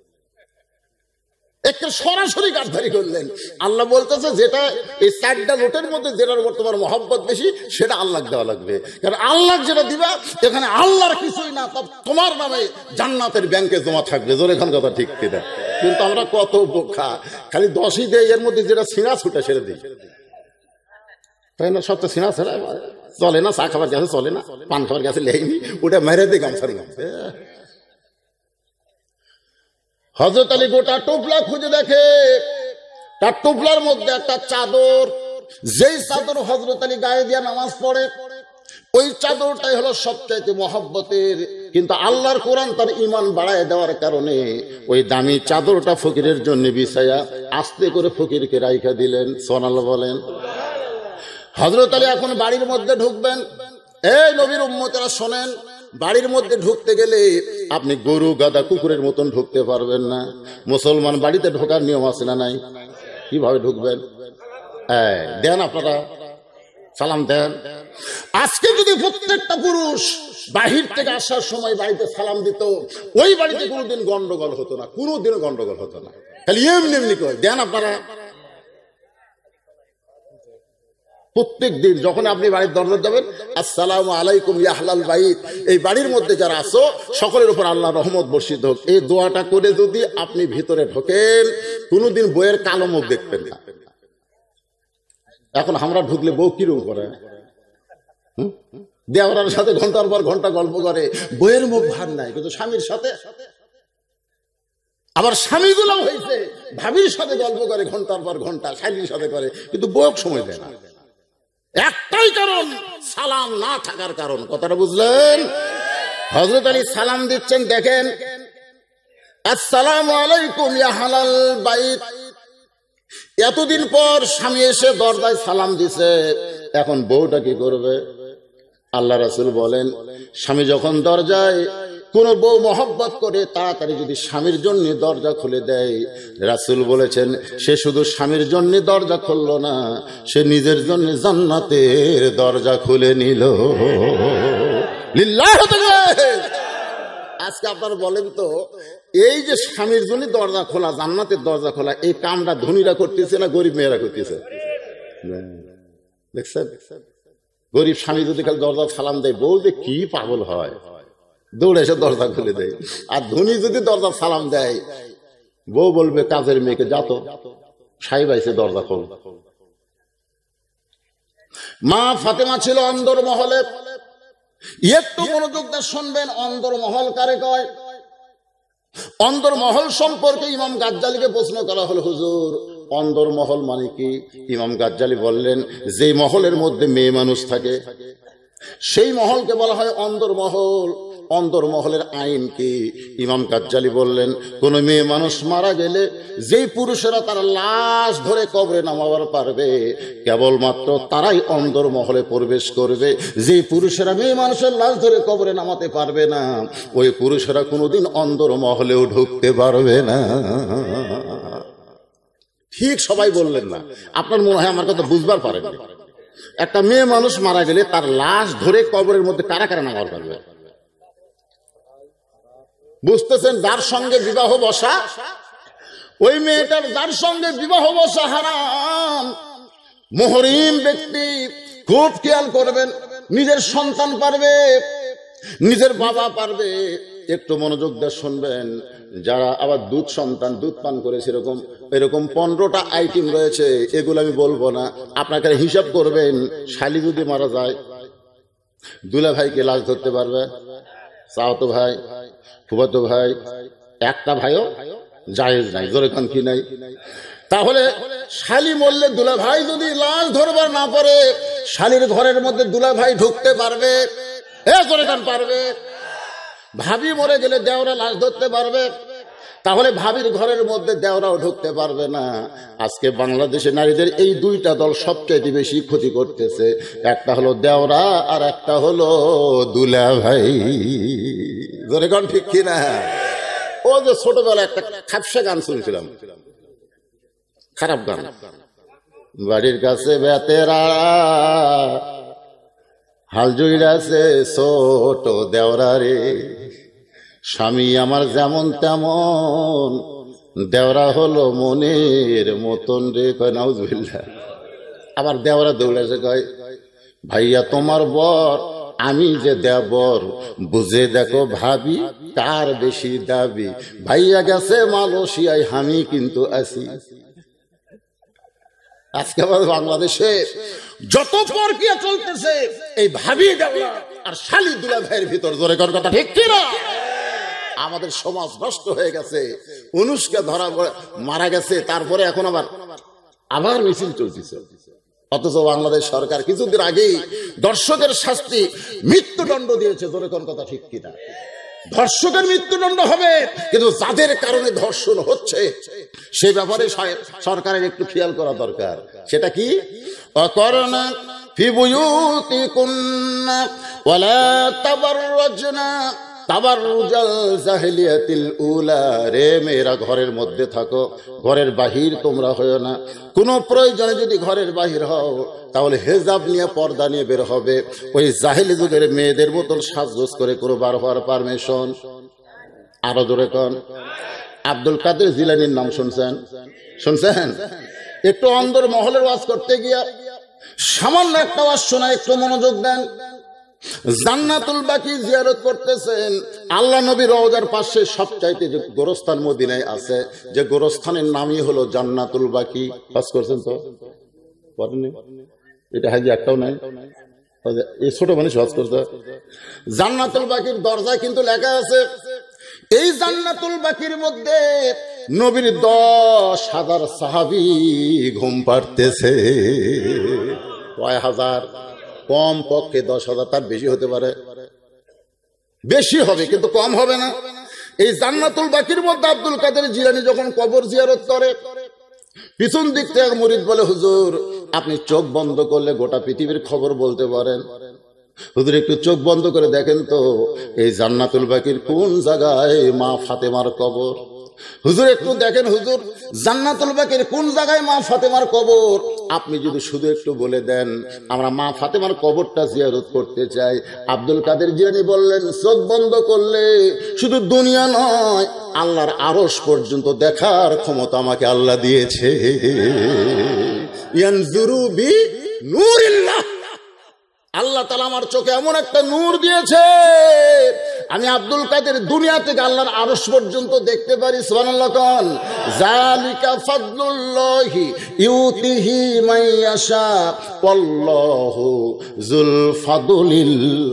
একটা সরাসরি গাদ্দারি করলেন। আল্লাহ বলতেছে যেটা এই 4টা লোটের মধ্যে যেটার উপর তোমার মহব্বত বেশি সেটা আল্লাহ দেওয়া লাগবে, কারণ আল্লাহ যেটা দিবা এখানে আল্লাহর কিছুই না, তোমার নামে জান্নাতের ব্যাংকে জমা থাকবে। জোরে খান কথা ঠিক কিনা? কিন্তু আমরা কত বোকা, খালি 10ই দেই, এর মধ্যে যেটা সিনা ছুটে সেরে দিই, তাই না? সব তো সিনা ছাড়া চলে না, চা খাবার গেছে চলে না, পান খাবার গেছে লেইনি, ওটা মেরে দিই গামছার মধ্যে। হযরত আলী গোটা টোপলা খুঁজে দেখে, তার টোপলার মধ্যে একটা চাদর, যেই চাদর হযরত আলী গায়ে দিয়ে নামাজ পড়ে, ওই চাদরটাই হলো সবচাইতে মহব্বতের। কিন্তু আল্লাহর কোরআন তার ঈমান বাড়ায় দেওয়ার কারণে ওই দামি চাদরটা ফকিরের জন্য বিছায়া আস্তে করে ফকিরকে রাইখা দিলেন। সুবহানাল্লাহ বলেন। হযরত আলী এখন বাড়ির মধ্যে ঢুকবেন। এই নবীর উম্মতেরা শোনেন, বাড়ির মধ্যে ঢুকতে গেলে আপনি গরু গাদা কুকুরের মতন ঢুকতে পারবেন না। মুসলমান বাড়িতে ঢোকার নিয়ম আছে না নাই? কিভাবে ঢুকবেন? দেন, আপনারা সালাম দেন। আজকে যদি প্রত্যেকটা পুরুষ বাহির থেকে আসার সময় বাড়িতে সালাম দিত, ওই বাড়িতে কোনোদিন গন্ডগোল হতো না, কোনোদিনও গন্ডগোল হতো না। খালি এমনি এমনি কয় দেন আপনারা। প্রত্যেক দিন যখন আপনি বাড়ির দরজা যাবেন, আসসালামু আলাইকুম ইয়া আহলাল বাইত, এই বাড়ির মধ্যে যারা আছো সকলের উপর আল্লাহ রহমত বর্ষিত হোক, এই দোয়াটা করে যদি আপনি ভিতরে ঢোকেন, কোনোদিন বইয়ের কালো মুখ দেখবেন না। এখন আমরা ঢুকলে বউ কিরকম করে? দেওয়ার সাথে ঘন্টার পর ঘন্টা গল্প করে, বইয়ের মুখ ভার নাই, কিন্তু স্বামীর সাথে, আবার স্বামীগুলো হয়েছে ভাবির সাথে গল্প করে ঘন্টার পর ঘন্টা, স্বামীর সাথে করে, কিন্তু বউক সময় দেয় না। একটাই কারণ, সালাম না থাকার কারণ। কথাটা বুঝলেন? হযরত আলী সালাম দিচ্ছেন, দেখেন আসসালামু আলাইকুম ইয়া আহলাল বাইত। এতদিন পর স্বামী এসে দরজায় সালাম দিছে, এখন বউটা কি করবে? আল্লাহ রাসূল বলেন, স্বামী যখন দরজায় কোন বউ মহব্বত করে তাড়াতাড়ি যদি স্বামীর জন্য দরজা খুলে দেয়, রাসূল বলেছেন সে শুধু স্বামীর জন্য দরজা খুললো না, সে নিজের জন্য জান্নাতের দরজা খুলে নিল। লিল্লাহি তাআলা। আজকে আপনারা বলেন তো, এই যে স্বামীর জন্য দরজা খোলা, জান্নাতের দরজা খোলা, এই কামটা ধনীরা করতেছে না গরিব মেয়েরা করতেছে? দেখছেন? গরিব স্বামী যদি খালি দরজা সালাম দেয়, বউ যে কি পাগল হয়, দৌড়ে এসে দরজা খুলে দেয়। আর ধনী যদি দরজা সালাম দেয়, বউ বলবে কাজের মেয়েকে, যাতো সাহেব আইছে দরজা খোল। মা ফাতেমা ছিল অন্দরমহলে। একটু মনোযোগ দিয়ে শুনবেন, অন্দরমহল কারে কয়? অন্দরমহল সম্পর্কে ইমাম গাজ্জালীকে প্রশ্ন করা হলো, হুজুর অন্দরমহল মানে কি? ইমাম গাজ্জালী বললেন, যে মহলের মধ্যে মেয়ে মানুষ থাকে সেই মহলকে বলা হয় অন্দরমহল। অন্দরমহলের আইন কি? ইমাম গাজ্জালী বললেন, কোন মেয়ে মানুষ মারা গেলে যেই পুরুষেরা তার লাশ ধরে কবরে নামাবার পারবে, কেবলমাত্র তারাই অন্দরমহলে প্রবেশ করবে। যে পুরুষেরা মেয়ে মানুষের লাশ ধরে কবরে নামাতে পারবে না, ওই পুরুষেরা কোনোদিন অন্দরমহলেও ঢুকতে পারবে না। ঠিক সবাই বললেন না, আপনার মনে হয় আমার কথা বুঝবার পারেন। একটা মেয়ে মানুষ মারা গেলে তার লাশ ধরে কবরের মধ্যে কারা কারা নামার পারবে? বুঝতেছেন? যার সঙ্গে বিবাহ বসা, ওই মেয়েটার যার সঙ্গে বিবাহ বসা হারাম। মুহরিম ব্যক্তি খুব খেয়াল করবেন, নিজের সন্তান পারবে, নিজের বাবা পারবে, একটু মনোযোগ দিয়ে শুনবেন, যারা আবার দুধ সন্তান দুধ পান করেছে এরকম 15টা আইটেম রয়েছে, এগুলো আমি বলবো না, আপনাকে হিসাব করবেন। শালি যদি মারা যায়, দুলা ভাইকে লাশ ধরতে পারবে? চাওতো ভাই, ফুফাতো ভাই, একটা ভাইও জায়েজ নাই, জোরে কান কি নাই? তাহলে শালি মরলে দুলা ভাই যদি লাশ ধরবার না পারে, শালির ঘরের মধ্যে দুলা ভাই ঢুকতে পারবে? জোরে কান পারবে? ভাবি মরে গেলে দেওরা লাশ ধরতে পারবে? তাহলে ভাবির ঘরের মধ্যে দেওরাও ঢুকতে পারবে না। আজকে বাংলাদেশে নারীদের এই দুইটা দল সবচেয়ে বেশি ক্ষতি করতেছে, একটা হলো দেওরা আর একটা হলো দুলা ভাই। জোরে কান ঠিক কিনা? ও যে ছোটবেলা একটা খাপসা গান শুনছিলাম, খারাপ গান, বাড়ির কাছে বেতেরা হাল জুইরাছে ছোট দেওরা রে, স্বামী আমার যেমন তেমন, দেওরা হলো মনের মতন রে। কয় নাউজুবিল্লাহ। আবার দেওরা দৌড়েছে, কয় ভাইয়া তোমার বর, আমি যে দেবর, বুঝে দেখো ভাবি কার বেশি দাবি, ভাইয়া গেছে মালয়েশিয়ায়, আমি কিন্তু আছি। আজকে বাংলাদেশে যত পরকিয়া চলতেছে, এই ভাবি দেওরা আর শালি দুলা ভাইয়ের ভিতর, জোরে কর কথা ঠিক কিনা? আমাদের সমাজ নষ্ট হয়ে গেছে। অনুষ্কা ধরা মারা গেছে, তারপরে এখন আবার মিছিল চলতেছে। অথচ বাংলাদেশ সরকার কিছুদিন আগেই ধর্ষকের শাস্তি মৃত্যুদণ্ড দিয়েছে। জোরে কোন কথা ঠিক কিনা? ধর্ষকের মৃত্যুদণ্ড হবে, কিন্তু যাদের কারণে ধর্ষণ হচ্ছে সে ব্যাপারে সরকারের একটু খেয়াল করা দরকার। সেটা কি? অকরনা ফি বুয়ুতিকুন্না ওয়ালা তাবাররাজনা তাবাররুজাল জাহিলিয়াতিল উলা। রে মেয়েরা ঘরের মধ্যে থাকো, ঘরের বাহির তোমরা হয়ো না। কোনো প্রয়োজনে যদি ঘরের বাহির হও, তাহলে হেজাব নিয়ে, পর্দা নিয়ে বের হবে। ওই জাহিলি যুগের মেয়েদের মতন সাজগোজ করে কোনো বার হওয়ার পারমিশন। আরো জোরে কন। আব্দুল কাদের জিলানীর নাম শুনছেন? শুনছেন? একটু অন্দর মহলের ওয়াজ করতে গিয়া সামান্য একটা ওয়াজ শোনা, একটু মনোযোগ দেন। জান্নাতুল বাকি জিয়ারত করতেছেন। আল্লাহ নবীর রওজার পাশে সবচাইতে যে গোরস্থান মদিনায় আছে, যে গোরস্থানের নামই হলো জান্নাতুল বাকি। পাস করছেন তো? করেননি? এটা হাজি একটাও নাই। এই ছোট মানুষ হজ করছে। জান্নাতুল বাকির দরজায় কিন্তু লেখা আছে, এই জান্নাতুল বাকির মধ্যে নবীর 10,000 সাহাবী ঘুম পাড়তেছে। কয় হাজার? কম পক্ষে 10,000, তার বেশি হতে পারে, বেশি হবে কিন্তু কম হবে না। এই জান্নাতুল বাকির মধ্যে আব্দুল কাদের জিলানী যখন কবর জিয়ারত করে, পিছন দিক থেকে মুরিদ বলে, হুজুর আপনি চোখ বন্ধ করলে গোটা পৃথিবীর খবর বলতে পারেন। হুজুর একটু চোখ বন্ধ করে দেখেন তো, এই জান্নাতুল বাকির কোন জায়গায় মা ফাতেমার কবর? হুজুর একটু দেখেন, হুজুর জান্নাতুল বাকির কোন জায়গায় মা ফাতেমার কবর? আপনি যদি শুধু একটু বলে দেন, আমরা মা ফাতেমার কবরটা জিয়ারত করতে চাই। আব্দুল কাদের জিলানী বললেন, চোখ বন্ধ করলে শুধু দুনিয়া নয়, আল্লাহর আরশ পর্যন্ত দেখার ক্ষমতা আমাকে আল্লাহ দিয়েছে। ইয়ানজুরু বি নূরিল্লাহ, আল্লাহ তাআলা আমার চোখে এমন একটা নূর দিয়েছে, আমি আব্দুল কাদের দুনিয়া থেকে আল্লাহর আরশ পর্যন্ত দেখতে পারি। সুবহানাল্লাহ কোন। যালিকা ফাদলুল্লাহি ইউতিহি মাইয়াশা ওয়াল্লাহু যুল ফাদলিল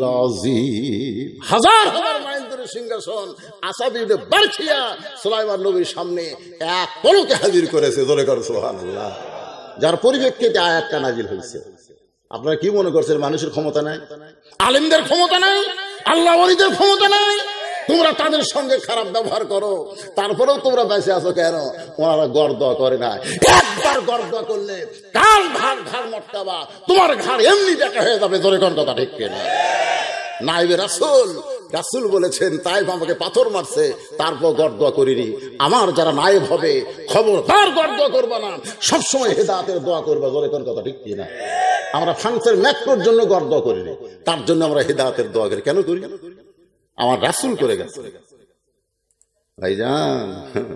আযীম। হাজার হাজার মাইল দূরে সিংহাসন আসাবিদে বারখিয়া সুলাইমান নবীর সামনে এক পলকে হাজির করেছে। জোরে করে সুবহানাল্লাহ। যার পরিপ্রেক্ষিতে আয়াতটা নাজিল হয়েছে। আপনারা কি মনে করছেন মানুষের ক্ষমতা নাই, আলেমদের ক্ষমতা নাই, আল্লাহ ওলিদের ক্ষমতা নাই? তোমরা তাদের সঙ্গে খারাপ ব্যবহার করো, তারপরেও তোমরা বেঁচে আছো কেন? ওনারা গর্দোয়া করে না। একবার গর্দোয়া করলে কাল ঘাড় মর্তাবা, তোমার ঘাড় এমনি দেখা হয়ে যাবে। জোরে কোন কথা ঠিক কিনা? নাইবে রাসূল বলেছেন, তাই আমাকে পাথর মারছে, তারপর গর্দোয়া করিনি। আমার যারা নায়েব হবে, খবরদার গর্দোয়া করবা না, সবসময় হেদায়েতের দোয়া করবা। জোরে কোন কথা ঠিক কিনা? আমরা ফ্রান্সের ম্যাক্রোর জন্য গর্দোয়া করিনি, তার জন্য আমরা হেদায়েতের দোয়া করি। কেন করি? আমার রাসূল করে গেছে। ভাইজান,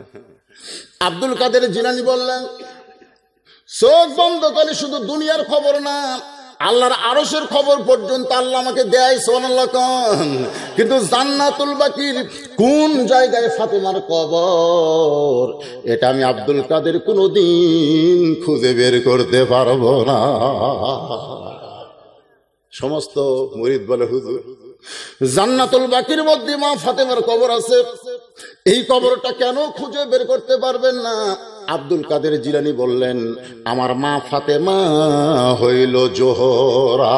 আব্দুল কাদের জিলানী বললেন, চোখ বন্ধ করে শুধু দুনিয়ার খবর না, আল্লাহর আরশের খবর পর্যন্ত আল্লাহ আমাকে দেয়, সুবহানাল্লাহ কোন। কিন্তু জান্নাতুল বাকির কোন জায়গায় ফাতেমার কবর, এটা আমি আব্দুল কাদের কোনোদিন খুঁজে বের করতে পারবো না। সমস্ত মুরিদ বলে, হুজুর জান্নাতুল বাকির মধ্যে মা ফাতেমার কবর আছে, এই কবরটা কেন খুঁজে বের করতে পারবেন না? আব্দুল কাদের জিলানী বললেন, আমার মা ফাতেমা হইল জোহরা।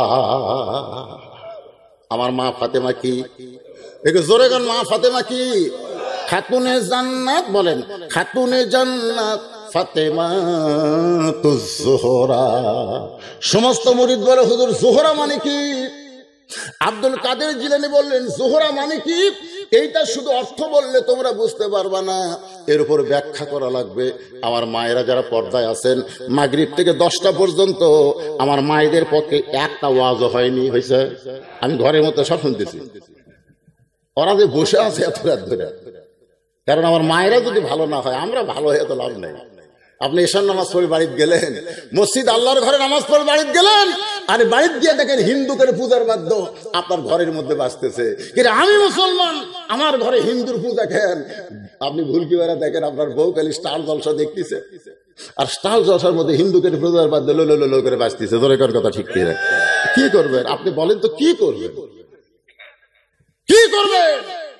আমার মা ফাতেমা কি? একটু জোরে গান, মা ফাতেমা কি? খাতুনে জান্নাত। বলেন, খাতুনে জান্নাত ফাতেমা তু জোহরা। সমস্ত মুরিদ বলে, হুজুর জোহরা মানে কি? আব্দুল কাদের জিলানী বললেন, জোহরা মানে কি? এইটা শুধু অর্থ বললে তোমরা বুঝতে পারবা না, এর উপর ব্যাখ্যা করা লাগবে। আমার মায়েরা যারা পর্দায় আছেন, মাগরিব থেকে 10টা পর্যন্ত আমার মায়েদের পক্ষে একটা ওয়াজও হয়নি, হয়েছে? আমি ঘরের মধ্যে সব শুনতেছি, ওরা যে বসে আছে এত রাত ধরে। কারণ আমার মায়েরা যদি ভালো না হয়, আমরা ভালো হয়ে তো লাভ নেই। আপনি এশার নামাজ পড়ে বাড়িতে গেলেন, মসজিদ আল্লাহর ঘরে নামাজ পড়ে বাড়িতে গেলেন, আর বাড়িতে গিয়ে দেখেন হিন্দুদের পূজার বাদ্য আপনার ঘরের মধ্যে বাজতেছে। কিন্তু আমি মুসলমান, আমার ঘরে হিন্দুর পূজা খেন। আপনি ভুল কি বেড়া দেখেন, আপনার বউ খালি স্টার জলসা দেখতেছে, আর স্টার জলসার মধ্যে হিন্দুদের পূজার বাদ্য লো লো লো করে বাজতেছে। ধরে কার কথা ঠিক কি? কি করবেন আপনি বলেন তো, কি করবেন? কি করবেন?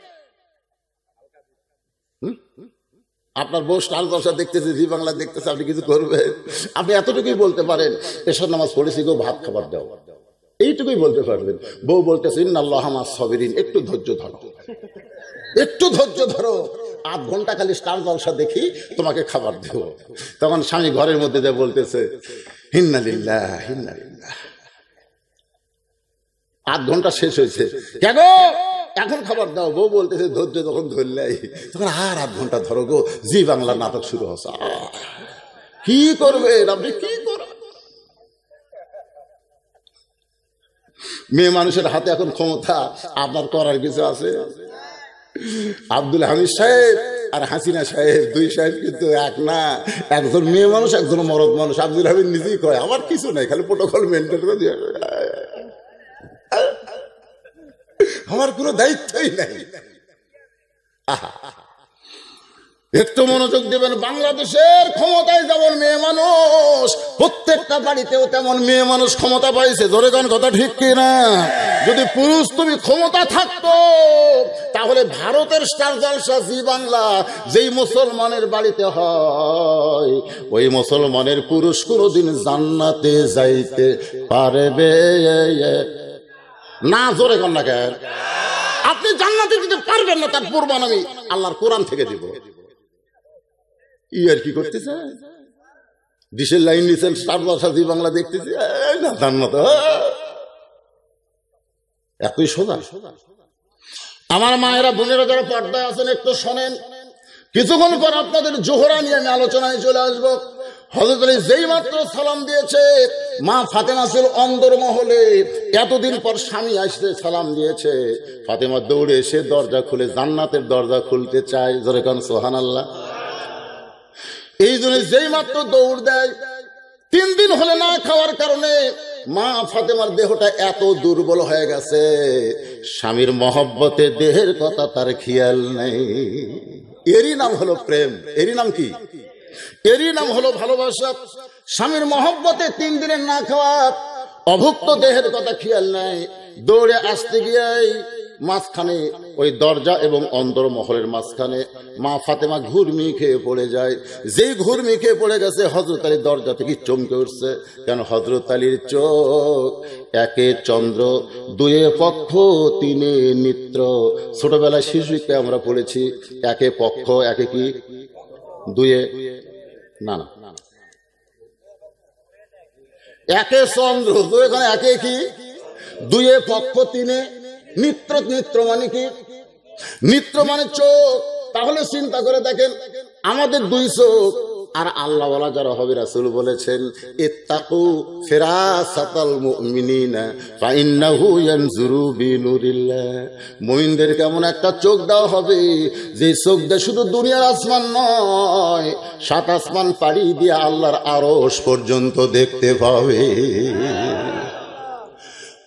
আপনার বউ স্টার জলসা দেখতেছে, জি বাংলা দেখতেছে, আপনি কিছু করবেন? আপনি এতটুকুই বলতে পারেন, এসব নামাজ পড়েছি গো, ভাত খাবার দাও, এইটুকুই বলতে পারবেন। বউ বলতেছে, ইন্নাল্লাহা মাস সাবিরিন, একটু ধৈর্য ধরো, একটু ধৈর্য ধরো, 8 ঘন্টা খালি স্টার জলসা দেখি, তোমাকে খাবার দেব। তখন স্বামী ঘরের মধ্যে যে বলতেছে, ইন্না লিল্লাহ ইন্না লিল্লাহ। 8 ঘন্টা শেষ হয়েছে, কেন এখন খাবার দাও? বউ বলতেছে, ধৈর্য যখন ধরলাই তখন আর 8 ঘন্টা ধরো গো, জি বাংলা নাটক শুরু হচ্ছে। কি করবেন আপনি, কি করবেন? মেয়ে মানুষের হাতে এখন ক্ষমতা, আপনার করার কিছু আছে? আব্দুল হামিদ সাহেব আর হাসিনা সাহেব, 2 সাহেব কিন্তু এক না। একজন মেয়ে মানুষ, একজন মরদ মানুষ। আব্দুল হামিদ নিজেই কয়, আমার কিছু নাই, খালি প্রোটোকল মেনটেন করে দিয়ে, আমার কোনো দায়িত্বই নাই। একটু মনোযোগ দেবেন। বাংলাদেশের ক্ষমতায় যেমন মেয়ে মানুষ, প্রত্যেকটা বাড়িতেও তেমন মেয়ে মানুষ ক্ষমতা পাইছে। ধরে গান কথা ঠিক কিনা? যদি পুরুষ তুমি ক্ষমতা থাকতো, তাহলে ভারতের স্টার জলসা জি বাংলা যেই মুসলমানের বাড়িতে হয়, ওই মুসলমানের পুরুষ কোনোদিন জান্নাতে যাইতে পারবে না। জোরে গান না কেন? আপনি জান্নাতে যেতে পারবেন না, তার প্রমাণ আমি আল্লাহর কোরআন থেকে দিব। আর কি করতেছে? ডিশের লাইন নিচ্ছেন, স্টার জলসা জি বাংলা দেখতেছে, জান্নাত এতই সোজা। আমার মায়েরা, বোনেরা যারা পর্দায় আছেন, একটু শোনেন। কিছুক্ষণ পর আপনাদের জোহরা নিয়ে আমি আলোচনায় চলে আসবো। হযরত আলী যেই মাত্র সালাম দিয়েছে, মা ফাতেমা ছিল অন্দরমহলে। এতদিন পর স্বামী আসতে সালাম দিয়েছে, ফাতেমা দৌড়ে এসে দরজা খুলে জান্নাতের দরজা খুলতে চায়। জোরে কান সুবহানাল্লাহ। এই জন্য যেই মাত্র দৌড় দেয়, 3 দিন হলে না খাওয়ার কারণে মা ফাতেমার দেহটা এত দুর্বল হয়ে গেছে, স্বামীর মহব্বতে দেহের কথা তার খেয়াল নেই। এরই নাম হলো প্রেম। এরই নাম কি? এরই নাম হলো ভালোবাসা। স্বামীর মহব্বতে 3 দিনের না খাওয়া, অভুক্ত দেহের কথা খেয়াল নাই। দৌড়ে আসতে গিয়ে মাঝখানে ওই দরজা এবং অন্দরমহলের মাঝখানে মা ফাতেমা ঘুরমি খেয়ে পড়ে যায়। যেই ঘুরমি খেয়ে পড়ে গেছে, হযরত আলী দরজা থেকে চমকে উঠছে। কেন? হযরত আলীর চোখ, 1 চন্দ্র, 2 পক্ষ, 3 নেত্র। ছোটবেলায় শিশুকে আমরা পড়েছি, 1 পক্ষ, 1 কি 2 না না 1 চন্দ্র, 2 এখানে 1 কি 2 পক্ষ, 3 নেত্র। নেত্র মানে কি? নেত্র মানে চোখ। তাহলে চিন্তা করে দেখেন, আমাদের 2 চোখ, আর আল্লাহওয়ালা যারা হবে, রাসূল বলেছেন, ইত্তাকু ফিরাসাতাল মুমিনিনা ফাইন্নাহু ইয়ানজুরু বিনুরিল্লাহ। মুমিনদেরকে এমন একটা চোখ দেওয়া হবে, যে চোখ দিয়ে শুধু দুনিয়ার আসমান নয়, 7 আসমান পাড়ি দিয়ে আল্লাহর আরশ পর্যন্ত দেখতে পাবে।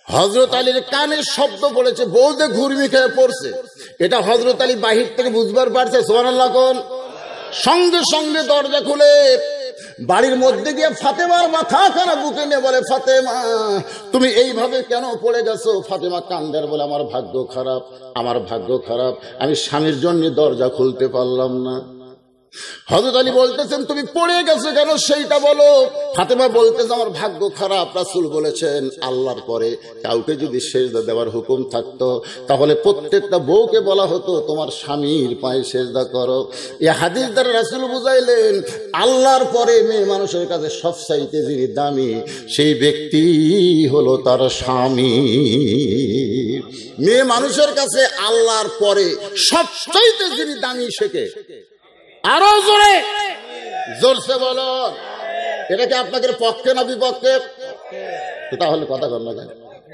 হযরত আলীর কানে শব্দ পড়েছে, বউ যে ঘুরমি খেয়ে পড়ছে, এটা হযরত আলী বাহির থেকে বুঝবার পারছে। সুবহানাল্লাহ কোন। সঙ্গে সঙ্গে দরজা খুলে বাড়ির মধ্যে গিয়ে ফাতেমার মাথা খানা বুকে নিয়ে বলে, ফাতেমা তুমি এইভাবে কেন পড়ে গেছো? ফাতেমা কান্দার বলে, আমার ভাগ্য খারাপ, আমার ভাগ্য খারাপ, আমি স্বামীর জন্য দরজা খুলতে পারলাম না। হযরত আলী বলতেছেন, তুমি পড়ে গেছো কেন সেইটা বলো। ফাতেমা বলতেছে, আমার ভাগ্য খারাপ। রাসূল বলেছেন, আল্লাহর পরে কাউকে যদি সেজদা দেওয়ার হুকুম থাকতো তাহলে প্রত্যেকটা বউকে বলা হতো তোমার স্বামীর পায়ে সেজদা করো। এই হাদিস দ্বারা রাসূল বুঝাইলেন, আল্লাহর পরে মেয়ে মানুষের কাছে সবচাইতে যিনি দামি সেই ব্যক্তি হলো তার স্বামী। মেয়ে মানুষের কাছে আল্লাহর পরে সবচাইতে যিনি দামি শেখে, আরো জোরে জোরসে বলো। এটা কি আপনাদের পক্ষে না বিপক্ষে? তাহলে কথা কর না কেন?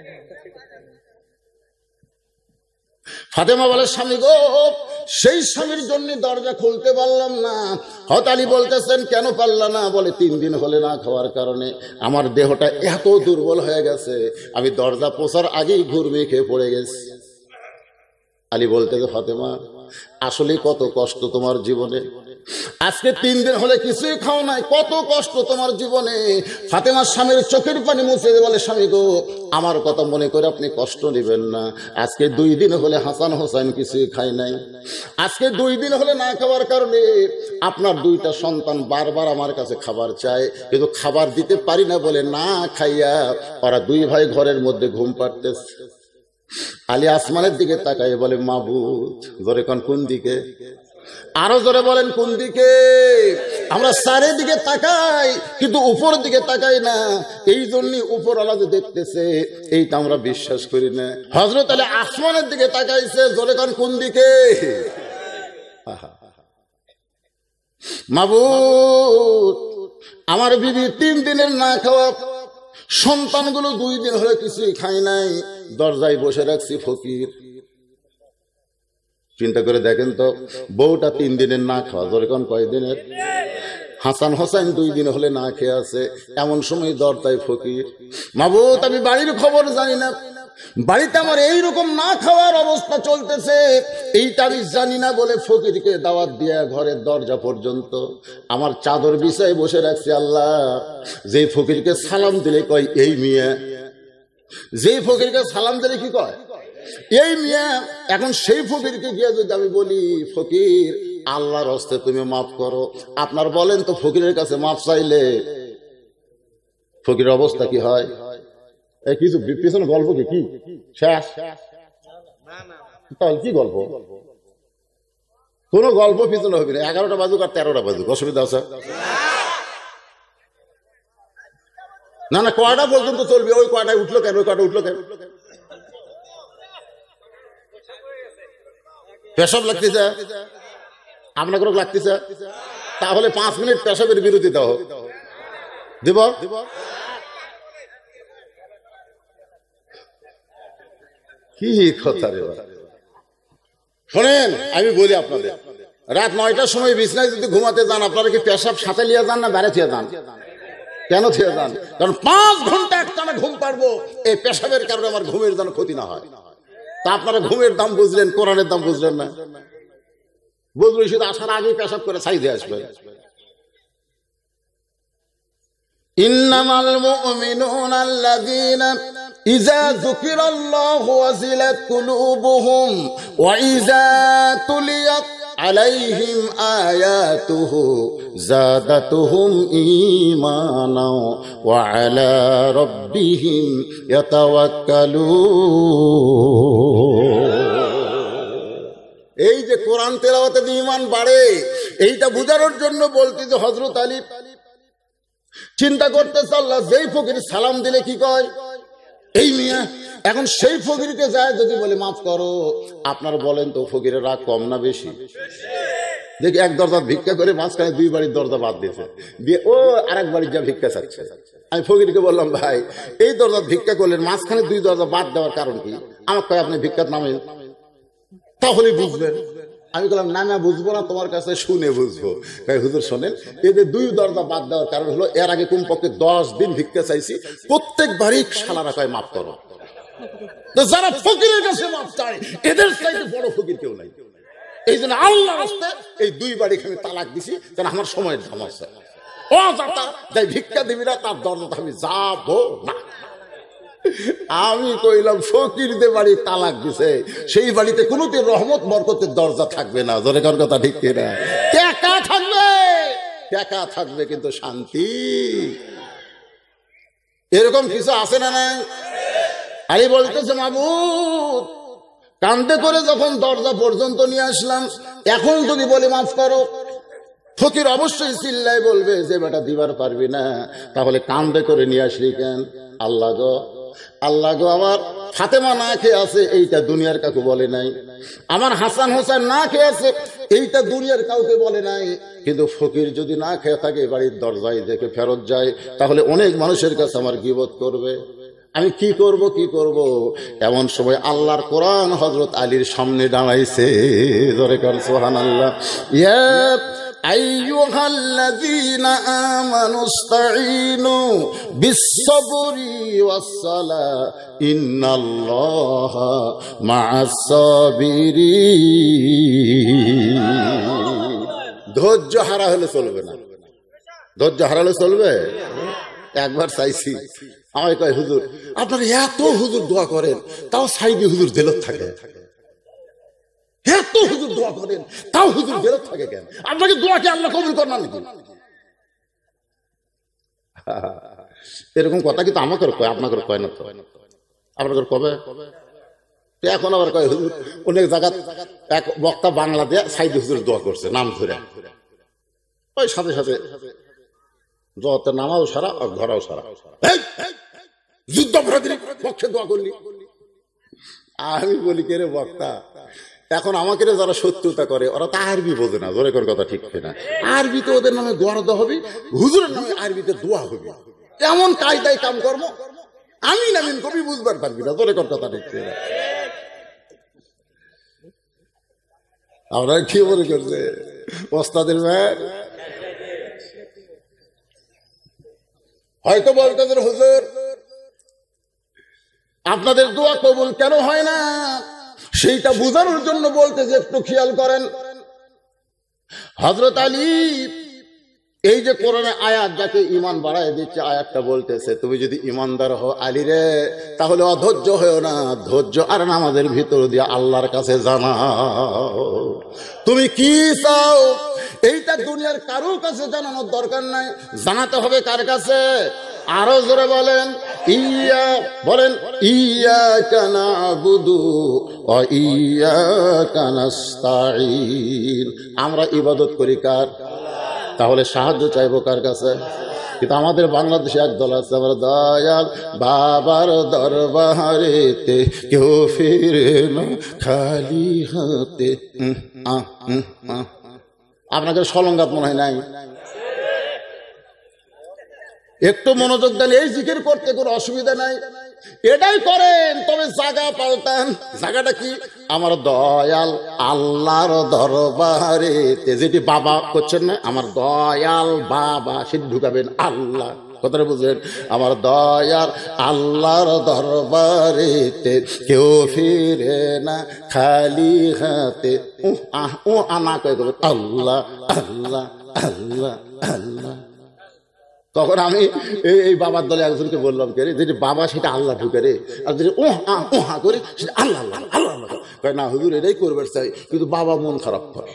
ফাতেমা বলে, স্বামী গো, সেই স্বামীর জন্য দরজা খুলতে পারলাম না। হযরত আলী বলতেছেন, কেন পারলা না? বলে, 3 দিন হলে না খাওয়ার কারণে আমার দেহটা এত দুর্বল হয়ে গেছে, আমি দরজা পোছার আগেই ঘুরমি খেয়ে পড়ে গেছি। আলী বলতেছে, ফাতেমা আসলে কত কষ্ট তোমার জীবনে, আজকে 3 দিন হলে কিছুই খাও নাই, কত কষ্ট তোমার জীবনে। ফাতেমার স্বামীর চোখের পানি মুছে বলে, স্বামী গো, আমার কথা মনে করে আপনি কষ্ট নেবেন না, আজকে 2 দিন হলে হাসান হোসেন কিছুই খায় নাই, আজকে 2 দিন হলে না খাওয়ার কারণে আপনার 2টা সন্তান বারবার আমার কাছে খাবার চায়, কিন্তু খাবার দিতে পারি না বলে না খাইয়া ওরা 2 ভাই ঘরের মধ্যে ঘুম পাড়তেছে। আলী আসমানের দিকে তাকায় বলে, মাবুদ। জোরে কোন দিকে? আরো জোরে বলেন, কোন দিকে? আমরা চারিদিকে তাকাই কিন্তু উপর দিকে তাকাই না, এই জন্যই উপর আল্লাহ যে দেখতেছে এইটা আমরা বিশ্বাস করি না। হযরত আলী আসমানের দিকে তাকাইছে। জোরে কোন দিকে? মাবুদ, আমার বিবি 3 দিনের না খাওয়া, সন্তানগুলো 2 দিন হলে কিছুই খায় নাই, দরজায় বসে রাখছি ফকির। চিন্তা করে দেখেন তো, বউটা 3 দিনের না খাওয়া, ধরে কোন কয় দিনের? হাসান হোসেন 2 দিন হলে না খেয়ে আছে, এমন সময় দরজায় ফকির। মাবুদ, আমি বাড়ির খবর জানি না, বাড়িতে আমার এইরকম না খাওয়ার অবস্থা চলতেছে, এইটা আমি জানি না বলে ফকিরকে দাওয়াত দিয়া ঘরের দরজা পর্যন্ত আমার চাদর বিছায় বসে রাখছি। আল্লাহ, যে ফকিরকে সালাম দিলে কয় এই মিয়া, যে ফকিরকে সালাম দিলে কি কয় এই মিয়া, এখন সেই ফকিরকে গিয়ে যদি আমি বলি, ফকির আল্লাহর হস্তে তুমি মাফ করো, আপনার বলেন তো ফকিরের কাছে মাফ চাইলে ফকিরের অবস্থা কি হয়? এই কিছু পিছনে গল্প কি শেষ? তাহলে কি গল্প? কোন গল্প পিছনে হবে না। 11টা বাজুক আর 13টা বাজুক, অসুবিধা আছে? না না, কয়টা পর্যন্ত চলবে? ওই কয়টায় উঠলো কেন? ওই কয়টা উঠলো কেন? পেশাব লাগতেছে আপনাকে লাগতেছে, তাহলে 5 মিনিট পেশাবের বিরতি দাও, দিব? কি কথা রে? শোনেন, আমি বলি আপনাদের, রাত 9টার সময় বিছনায় যদি ঘুমাতে যান, আপনারা কি পেশাব সাথে নিয়ে যান না বাইরে থেকে যান? কেন থেকে যান? কারণ 5 ঘন্টা একটানা ঘুম পারবো, এই পেশাবের কারণে আমার ঘুমের যেন ক্ষতি না হয়। তা আপনারা ঘুমের দাম বুঝলেন, কোরআনের দাম বুঝলেন না। বুঝলেন শুধু আসার আগেই পেশাব করে ছাই দিয়ে আসবেন। ইন্নামাল মুমিনুনা আল্লাযীনা ইযা যুকিরাল্লাহু ওয়াজিলাত কুলুবুহুম ওয়া ইযা তুলিয়াত আলাইহিম আয়াতুহু যাদাতুহুম ঈমানা ওয়া আলা রাব্বিহিম ইয়াতাওয়াক্কালুন। এই যে কোরআন তেলাওয়াতে ঈমান বাড়ে, এইটা বুঝানোর জন্য বলতে যে হযরত আলী চিন্তা করতেছে, আল্লাহ যেই ফকির সালাম দিলে কি কয় এই মিয়া, এখন সেই ফকিরকে যায় যদি বলে মাফ করো, আপনার বলেন তো ফকিরের রাগ কম না বেশি? দেখি এক দরজা ভিক্ষা করে মাঝখানে 2 বাড়ির দরজা বাদ দিয়েছে, দিয়ে ও আরেক বাড়ির যা ভিক্ষা চাচ্ছে। আমি ফকিরকে বললাম, ভাই এই দরজা ভিক্ষা করলেন, মাঝখানে 2 দরজা বাদ দেওয়ার কারণ কি? আমার কয় আপনি ভিক্ষার নামে, তাহলে বুঝবেন। আমি বললাম, না না বুঝবো না, তোমার কাছে শুনে বুঝবো। হুজুর শোনেন, এই যে 2 দরজা বাদ দেওয়ার কারণ হলো, এর আগে কমপক্ষে 10 দিন ভিক্ষা চাইছি, প্রত্যেকবারই শালারা কয় মাফ করো। তো যারা ফকিরের কাছে মাপ চায় এদের চাইতে বড় ফকির কেউ নাই। এই জন্য আল্লাহ রাস্তে এই 2 বাড়ি আমি তালাক দিছি, কারণ আমার সময়ের সমস্যা। ও যাতা যাই ভিক্ষা দিবি না, তার দরজা আমি যাবো না। আমি কইলাম ফকিরদের বাড়ি তালাক দিছে, সেই বাড়িতে কোনোদিন রহমত বরকতের দরজা থাকবে না। জোরে কার কথা ঠিক কিনা? টাকা থাকবে, টাকা থাকবে কিন্তু শান্তি এরকম কিছু আছে না? নাই। আরে বলতেছে মাবুদ, কান্দে করে যখন দরজা পর্যন্ত নিয়ে আসলাম, এখন যদি বলে মাফ করো, ফকির অবশ্যই চিল্লাই বলবে যে বেটা দিবার পারবি না, তাহলে কান্দে করে নিয়ে আসলি কেন? আল্লাহ গো, আল্লাহ গো, আমার ফাতেমা না খেয়ে আছে, এইটা দুনিয়ার কাউকে বলে নাই। আমার হাসান হোসেন না খেয়ে আছে, এইটা দুনিয়ার কাউকে বলে নাই। কিন্তু ফকির যদি না খেয়ে থাকে, বাড়ির দরজায় দেখে ফেরত যায়, তাহলে অনেক মানুষের কাছে আমার গীবত করবে। আমি কি করব, কি করব? এমন সময় আল্লাহর কোরআন হযরত আলীর সামনে দাঁড়াইছে। জোরে কার সুবহানাল্লাহ। ইয়া আইয়ুহাল্লাযীনা আমানুস্তাঈনু বিস-সাবরি ওয়াস-সালাহ ইন্নাল্লাহা মা'আস-সাবিরিন। ধৈর্য হারা হলে চলবে না। ধৈর্য হারালে চলবে? একবার চাইছি, আমায় কয় হুজুর আপনারা এত হুজুর দোয়া করেন, তাও সাইদি হুজুর জেলত থাকে। এত হুজুর দোয়া করেন, তাও হুজুর জেলত থাকে কেন? আপনাকে দোয়াকে আল্লাহ কবুল করেন নাকি? এরকম কথা কিন্তু আমাকে কয়, আপনাকে কয় না তো। আপনাকে কবে? এখন আবার কয় হুজুর অনেক জায়গা এক বক্তা বাংলা দিয়ে সাইদি হুজুর দোয়া করছে নাম ধরে, ওই সাথে সাথে জগতের নামাও সারা, ঘরাও সারা। যুদ্ধাপরাধীর পক্ষে দোয়া করলি। আমি বলি কে রে বক্তা, এখন আমাকে যারা শত্রুতা করে ওরা তো আরবি বোঝে না। জোরে কর কথা ঠিক না? আরবিতে ওদের নামে দোয়া দেওয়া হবে, হুজুরের নামে আরবিতে দোয়া হবে। এমন কায়দায় কাম কর্ম, আমি নামিন কবি বুঝবার পারবি না। জোরে কর কথা ঠিক না? আমরা কি মনে করছে ওস্তাদের ম্যান? হয়তো বলতেছেন হুজুর আপনাদের দোয়া কবুল কেন হয় না, সেইটা বোঝানোর জন্য বলতেছে, একটু খেয়াল করেন। হযরত আলী এই যে কোরআনে আয়াত যাকে ঈমান বাড়ায় দিচ্ছে, আয়াতটা বলতেছে তুমি যদি ঈমানদার হও আলী রে, তাহলে অধৈর্য হও না, ধৈর্য আর নামাজের ভিতর দিয়ে আল্লাহর কাছে জানাও তুমি কি চাও। এইটা দুনিয়ার কারোর কাছে জানানোর দরকার নাই, জানাতে হবে কার কাছে? আরো জোরে বলেন, বলেন ইয়াকা না'বুদু ওয়া ইয়াকা নাস্তাঈন। আমরা ইবাদত করি কার? তাহলে সাহায্য চাইবো কার কাছে? কিন্তু আমাদের বাংলাদেশে এক দল আছে, আমরা দয়াল বাবার দরবারেতে কেউ ফিরে না খালি হাতে। আপনাদের সলঙ্গাত মনে হয় নাই? একটু মনোযোগ দেন, এই জিকির করতে কোনো অসুবিধা নাই, এটাই করেন, তবে জায়গা পাল্টান। জায়গাটা কি? আমার দয়াল আল্লাহর দরবারে, যেটি বাবা করছেন না, আমার দয়াল বাবা, সেটি ঢুকাবেন আল্লাহ। কথাটা বুঝলেন? আমার দয়াল আল্লাহর দরবারে কেউ ফিরে না খালি হাতে। ও আনা কয়ে দেবেন আল্লাহ আল্লাহ আল্লাহ আল্লাহ। তখন আমি এই বাবার দলে একজনকে বললাম, কে রে, যেটি বাবা সেটা আল্লাহ ঢুকে রে, আর যেটি ওহা করে সেটা আল্লাহ আল্লাহ আল্লাহ আল্লাহ। না হুজুর এটাই করবে চাই, কিন্তু বাবা মন খারাপ করে।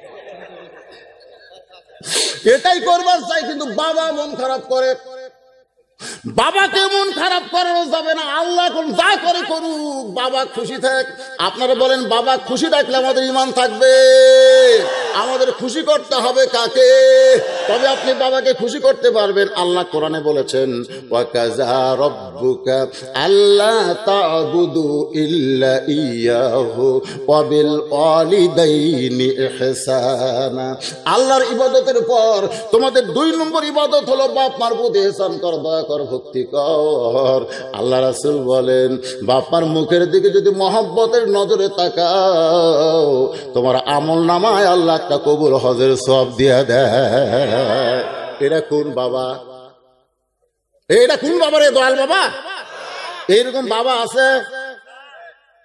এটাই করবার চাই কিন্তু বাবা মন খারাপ করে। বাবাকে মন খারাপ করানো যাবে না, আল্লাহ কোন যা করে করুক, বাবা খুশি থাক। আপনারা বলেন বাবা খুশি থাকলে আমাদের ঈমান থাকবে। আমাদের খুশি করতে হবে কাকে? তবে আপনি বাবাকে খুশি করতে পারবেন। আল্লাহ কোরআনে বলেছেন, ওয়া কাযা রাব্বুকা আল্লা তা'বুদু ইল্লা ইয়াহু ওয়া বিল ওয়ালিদাইনি ইহসানা। আল্লাহর ইবাদতের পর তোমাদের 2 নম্বর ইবাদত হলো বাপ মার প্রতি ইহসান কর, দয়া কর, ভক্তি কর। আল্লাহ রাসূল বলেন, বাপার মুখের দিকে যদি মহব্বতের নজরে তাকাও, তোমার আমল নামায় আল্লাহ একটা কবুল হজের সওয়াব দিয়ে দেয়। এটা কোন বাবা? এটা কোন বাবা রে? দয়াল বাবা? এইরকম বাবা আছে?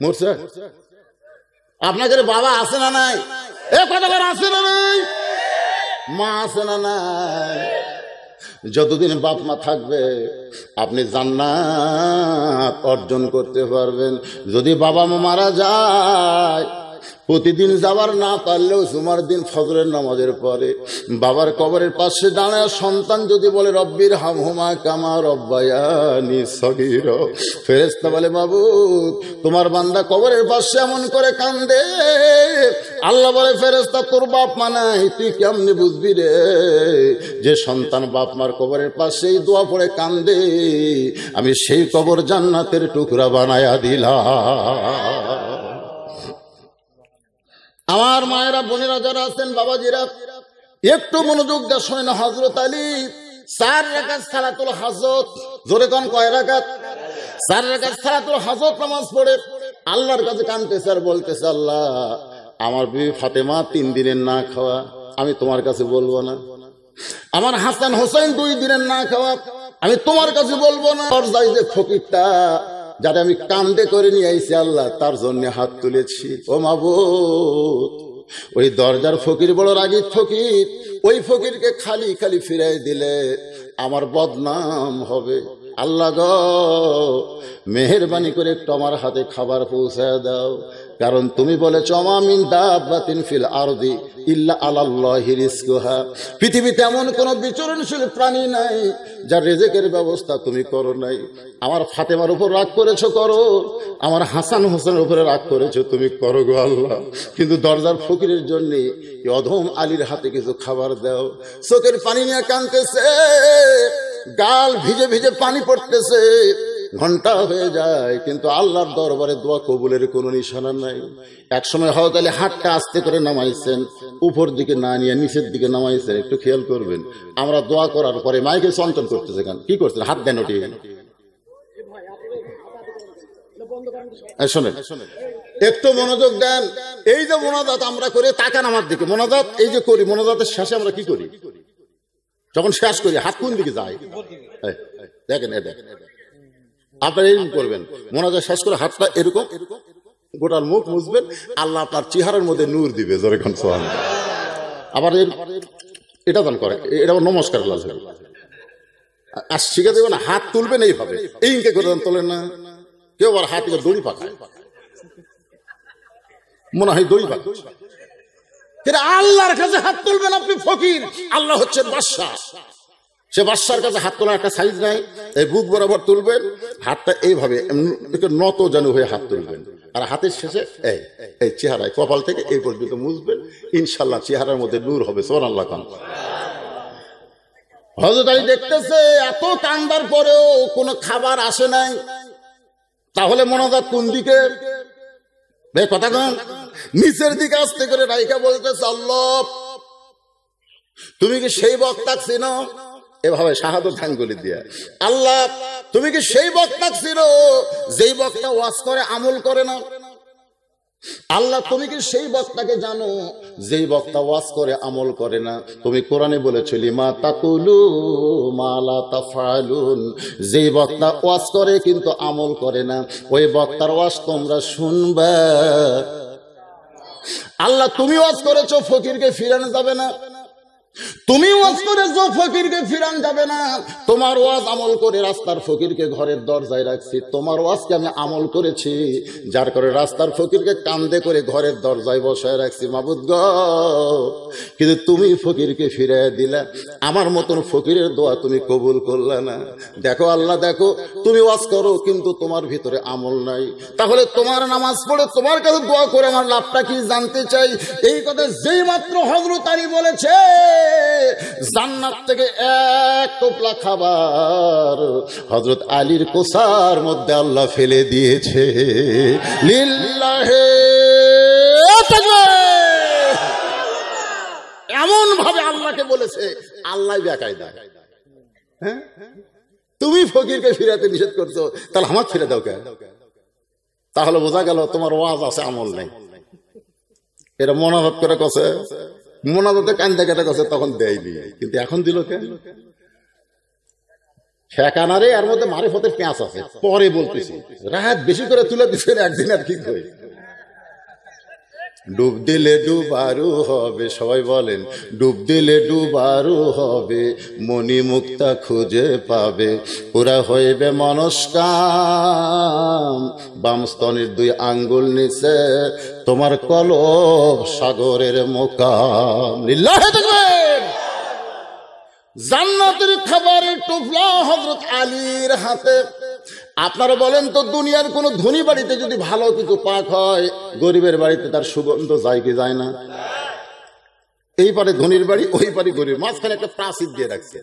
মরছে? আপনাদের বাবা আছে না নাই? এ কথাবার আছে না নাই? মা আছে না নাই? যতদিন বাপ মা থাকবে আপনি জান্নাত অর্জন করতে পারবেন। যদি বাবা মা মারা যায়, প্রতিদিন যাবার না পারলেও জুমার দিন ফজরের নামাজের পরে বাবার কবরের পাশে দাঁড়ায় সন্তান যদি বলে রব্বির হামহুমা কামা রব্বায়ানি সগীরা, ফেরেশতা বলে মাবুদ তোমার বান্দা কবরের পাশে এমন করে কান্দে, আল্লাহ বলে ফেরেশতা তোর বাপ মা নাই, তুই কেমনে বুঝবি রে যে সন্তান বাপ মার কবরের পাশেই দোয়া পড়ে কান্দে, আমি সেই কবর জান্নাতের টুকরা বানায়া দিলাম। আমার মায়েরা বোনেরা যারা আছেন, বাবাজিরা একটু মনোযোগ দিয়ে শোনেন। হযরত আলী 4 রাকাত সালাতুল হাজত, জোরে কোন কয় রাকাত? 4 রাকাত সালাতুল হাজত নামাজ পড়ে আল্লাহর কাছে কাঁদতেছে আর বলতেছে, আল্লাহ আমার বিবি ফাতেমা 3 দিনের না খাওয়া, আমি তোমার কাছে বলবো না। আমার হাসান হোসেন 2 দিনের না খাওয়া, আমি তোমার কাছে বলবো না। আর যাই যে ফকিরটা যারা আমি কান্দে করে নিয়ে আইছি আল্লাহ তার জন্য হাত তুলেছি। ও মাবুদ, ওই দরজার ফকির বড় রাগী ফকির, ওই ফকিরকে খালি খালি ফিরাই দিলে আমার বদনাম হবে। আল্লাহ গো মেহেরবানি করে একটু আমার হাতে খাবার পৌঁছায় দাও, কারণ তুমি বলেছো মা মিন দাব্বাতিন ফিল আরদি ইল্লা আলাল্লাহি রিজকুহা, পৃথিবীতে এমন কোন বিচরণশীল প্রাণী নাই যার রিজিকের ব্যবস্থা তুমি করো নাই। আমার ফাতেমার উপর রাগ করেছো করো, আমার হাসান হোসেনের উপরে রাগ করেছো তুমি করো গো আল্লাহ, কিন্তু দরজার ফকিরের জন্য অধম আলীর হাতে কিছু খাবার দাও। চোখের পানি নিয়ে কাঁদতেছে, গাল ভিজে ভিজে পানি পড়তেছে, ঘন্টা হয়ে যায় কিন্তু আল্লাহর দরবারে দোয়া কবুলের কোনো নিশানা নাই। একসময় হযরত আলী হাতটা আস্তে করে নামাইছেন, উপর দিকে না নিয়ে নিচের দিকে নামাইছেন। একটু খেয়াল করবেন, আমরা দোয়া করার পরে মাইকে চঞ্চল করতেছে, কেন কি করছেন? হাত দেন ওটি। শোনেন, একটু মনোযোগ দেন। এই যে মোনাজাত আমরা করি, তাকান আমার দিকে। মোনাজাত এই যে করি, মোনাজাতের শেষে আমরা কি করি? যখন শেষ করি হাত কোন দিকে যায়? দেখেন, দেখেন আপনারা এরকম করবেন। মোনাজাত শেষ করে হাতটা এরকম গোটার মুখ মুছবেন, আল্লাহ আপনার চেহারার মধ্যে নূর দিবে। জোরে কোন সুবহানাল্লাহ। আবার এটা দান করে, এটা নমস্কার লাগবে। আর শিখে দেবেন, হাত তুলবেন এইভাবে, এই ইনকে করে তোলেন না। কেউ আবার হাত থেকে দড়ি পাকায়, মনে হয় দড়ি পাক। আল্লাহর কাছে হাত তুলবেন আপনি ফকির, আল্লাহ হচ্ছেন বাদশাহ। সে বাদশার কাছে হাত তোলার একটা সাইজ নাই, এই বুক বরাবর তুলবেন, হাতটা এইভাবে নত জানু হয়ে হাত তুলবেন, আর হাতের শেষে এই চেহারায় কপাল থেকে এই পর্যন্ত মুছবেন। ইনশাল্লাহ চেহারার মধ্যে নূর হবে। সুবহানাল্লাহ। হযরত আলী দেখতেছে এত কান্দার পরেও কোনো খাবার আসে নাই, তাহলে মোনাজাত কোন দিকে? কথা কন, নিচের দিকে আস্তে করে রাইখা বলতেছে, আল্লাহ তুমি কি সেই বক্তা চিনো? এভাবে শাহাদত আঙ্গুলি দিয়া, আল্লাহ তুমি কি সেই বক্তা চিনো যেই বক্তা ওয়াজ করে আমল করে না? আল্লাহ তুমি কি সেই বক্তাকে জানো যেই বক্তা ওয়াজ করে আমল করে না? তুমি কোরআনে বলেছো লিমা তাকুলু মা লা তাফআলুন, যেই বক্তা ওয়াজ করে কিন্তু আমল করে না, ওই বক্তার ওয়াজ তোমরা শুনবা। আল্লাহ তুমি ওয়াজ করেছো ফকিরকে ফিরানো যাবে না, তুমি ওয়াজ করেছো ফকিরকে ফিরান যাবে না। তোমার ওয়াজ আমল করে রাস্তার ফকিরকে ঘরের দরজায় রাখছি, তোমার ওয়াজকে আমি আমল করেছি, যার করে রাস্তার ফকিরকে কান্দে করে ঘরের দরজায় বসায় রাখছি। মাবুদ গো, কিন্তু তুমি ফকিরকে ফিরাই দিলা, আমার মতন ফকিরের দোয়া তুমি কবুল করলা না। দেখো আল্লাহ, দেখো তুমি ওয়াজ করো কিন্তু তোমার ভিতরে আমল নাই, তাহলে তোমার নামাজ পড়ে তোমার কাছে দোয়া করে আমার লাভটা কি জানতে চাই। এই কথা যেই মাত্র হযরত আলী বলেছে, জান্নাত থেকে এক টোপলা খাবার হযরত আলীর কোসার মধ্যে আল্লাহ ফেলে দিয়েছে। লিল্লাহে তাকবীর। এমন ভাবে আল্লাহকে বলেছে, আল্লাহ বেকায়দা। হ্যাঁ, তুমি ফকিরকে ফিরাতে নিষেধ করছো, তাহলে আমার ফিরে দাও কেন? তাহলে বোঝা গেল তোমার ওয়াজ আছে, আমল নেই। এটা মোনাজাত করে কছে, মোনাজাতে কান্দা কেটে গেছে তখন দেয়নি, কিন্তু এখন দিল কেন? ঠেকানারে এর মধ্যে মারিফতের পেঁয়াজ আছে, পরে বলতেছি। রাত বেশি করে তুলে দিচ্ছেন একদিন, আর কি কই। ডুব দিলে ডুবারু হবে, সবাই বলেন ডুব দিলে ডুবারু হবে, মণি মুক্তা খুঁজে পাবে, পুরা হইবে মনস্কাম, বাম স্তনের 2 আঙ্গুল নিচে তোমার কলব সাগরের মোকাম। লিল্লাহি তাকবীর। জান্নাতের খাবারের টুকরা হযরত আলীর হাতে। আপনারা বলেন তো, দুনিয়ার কোন ধনী বাড়িতে যদি ভালো কিছু পাক হয়, গরিবের বাড়িতে তার সুগন্ধ যায় কি যায় না? এই পারে ধনীর বাড়ি, ওই পারে গরিব, মাঝখানে একটা প্রাচীর দিয়ে রাখছে।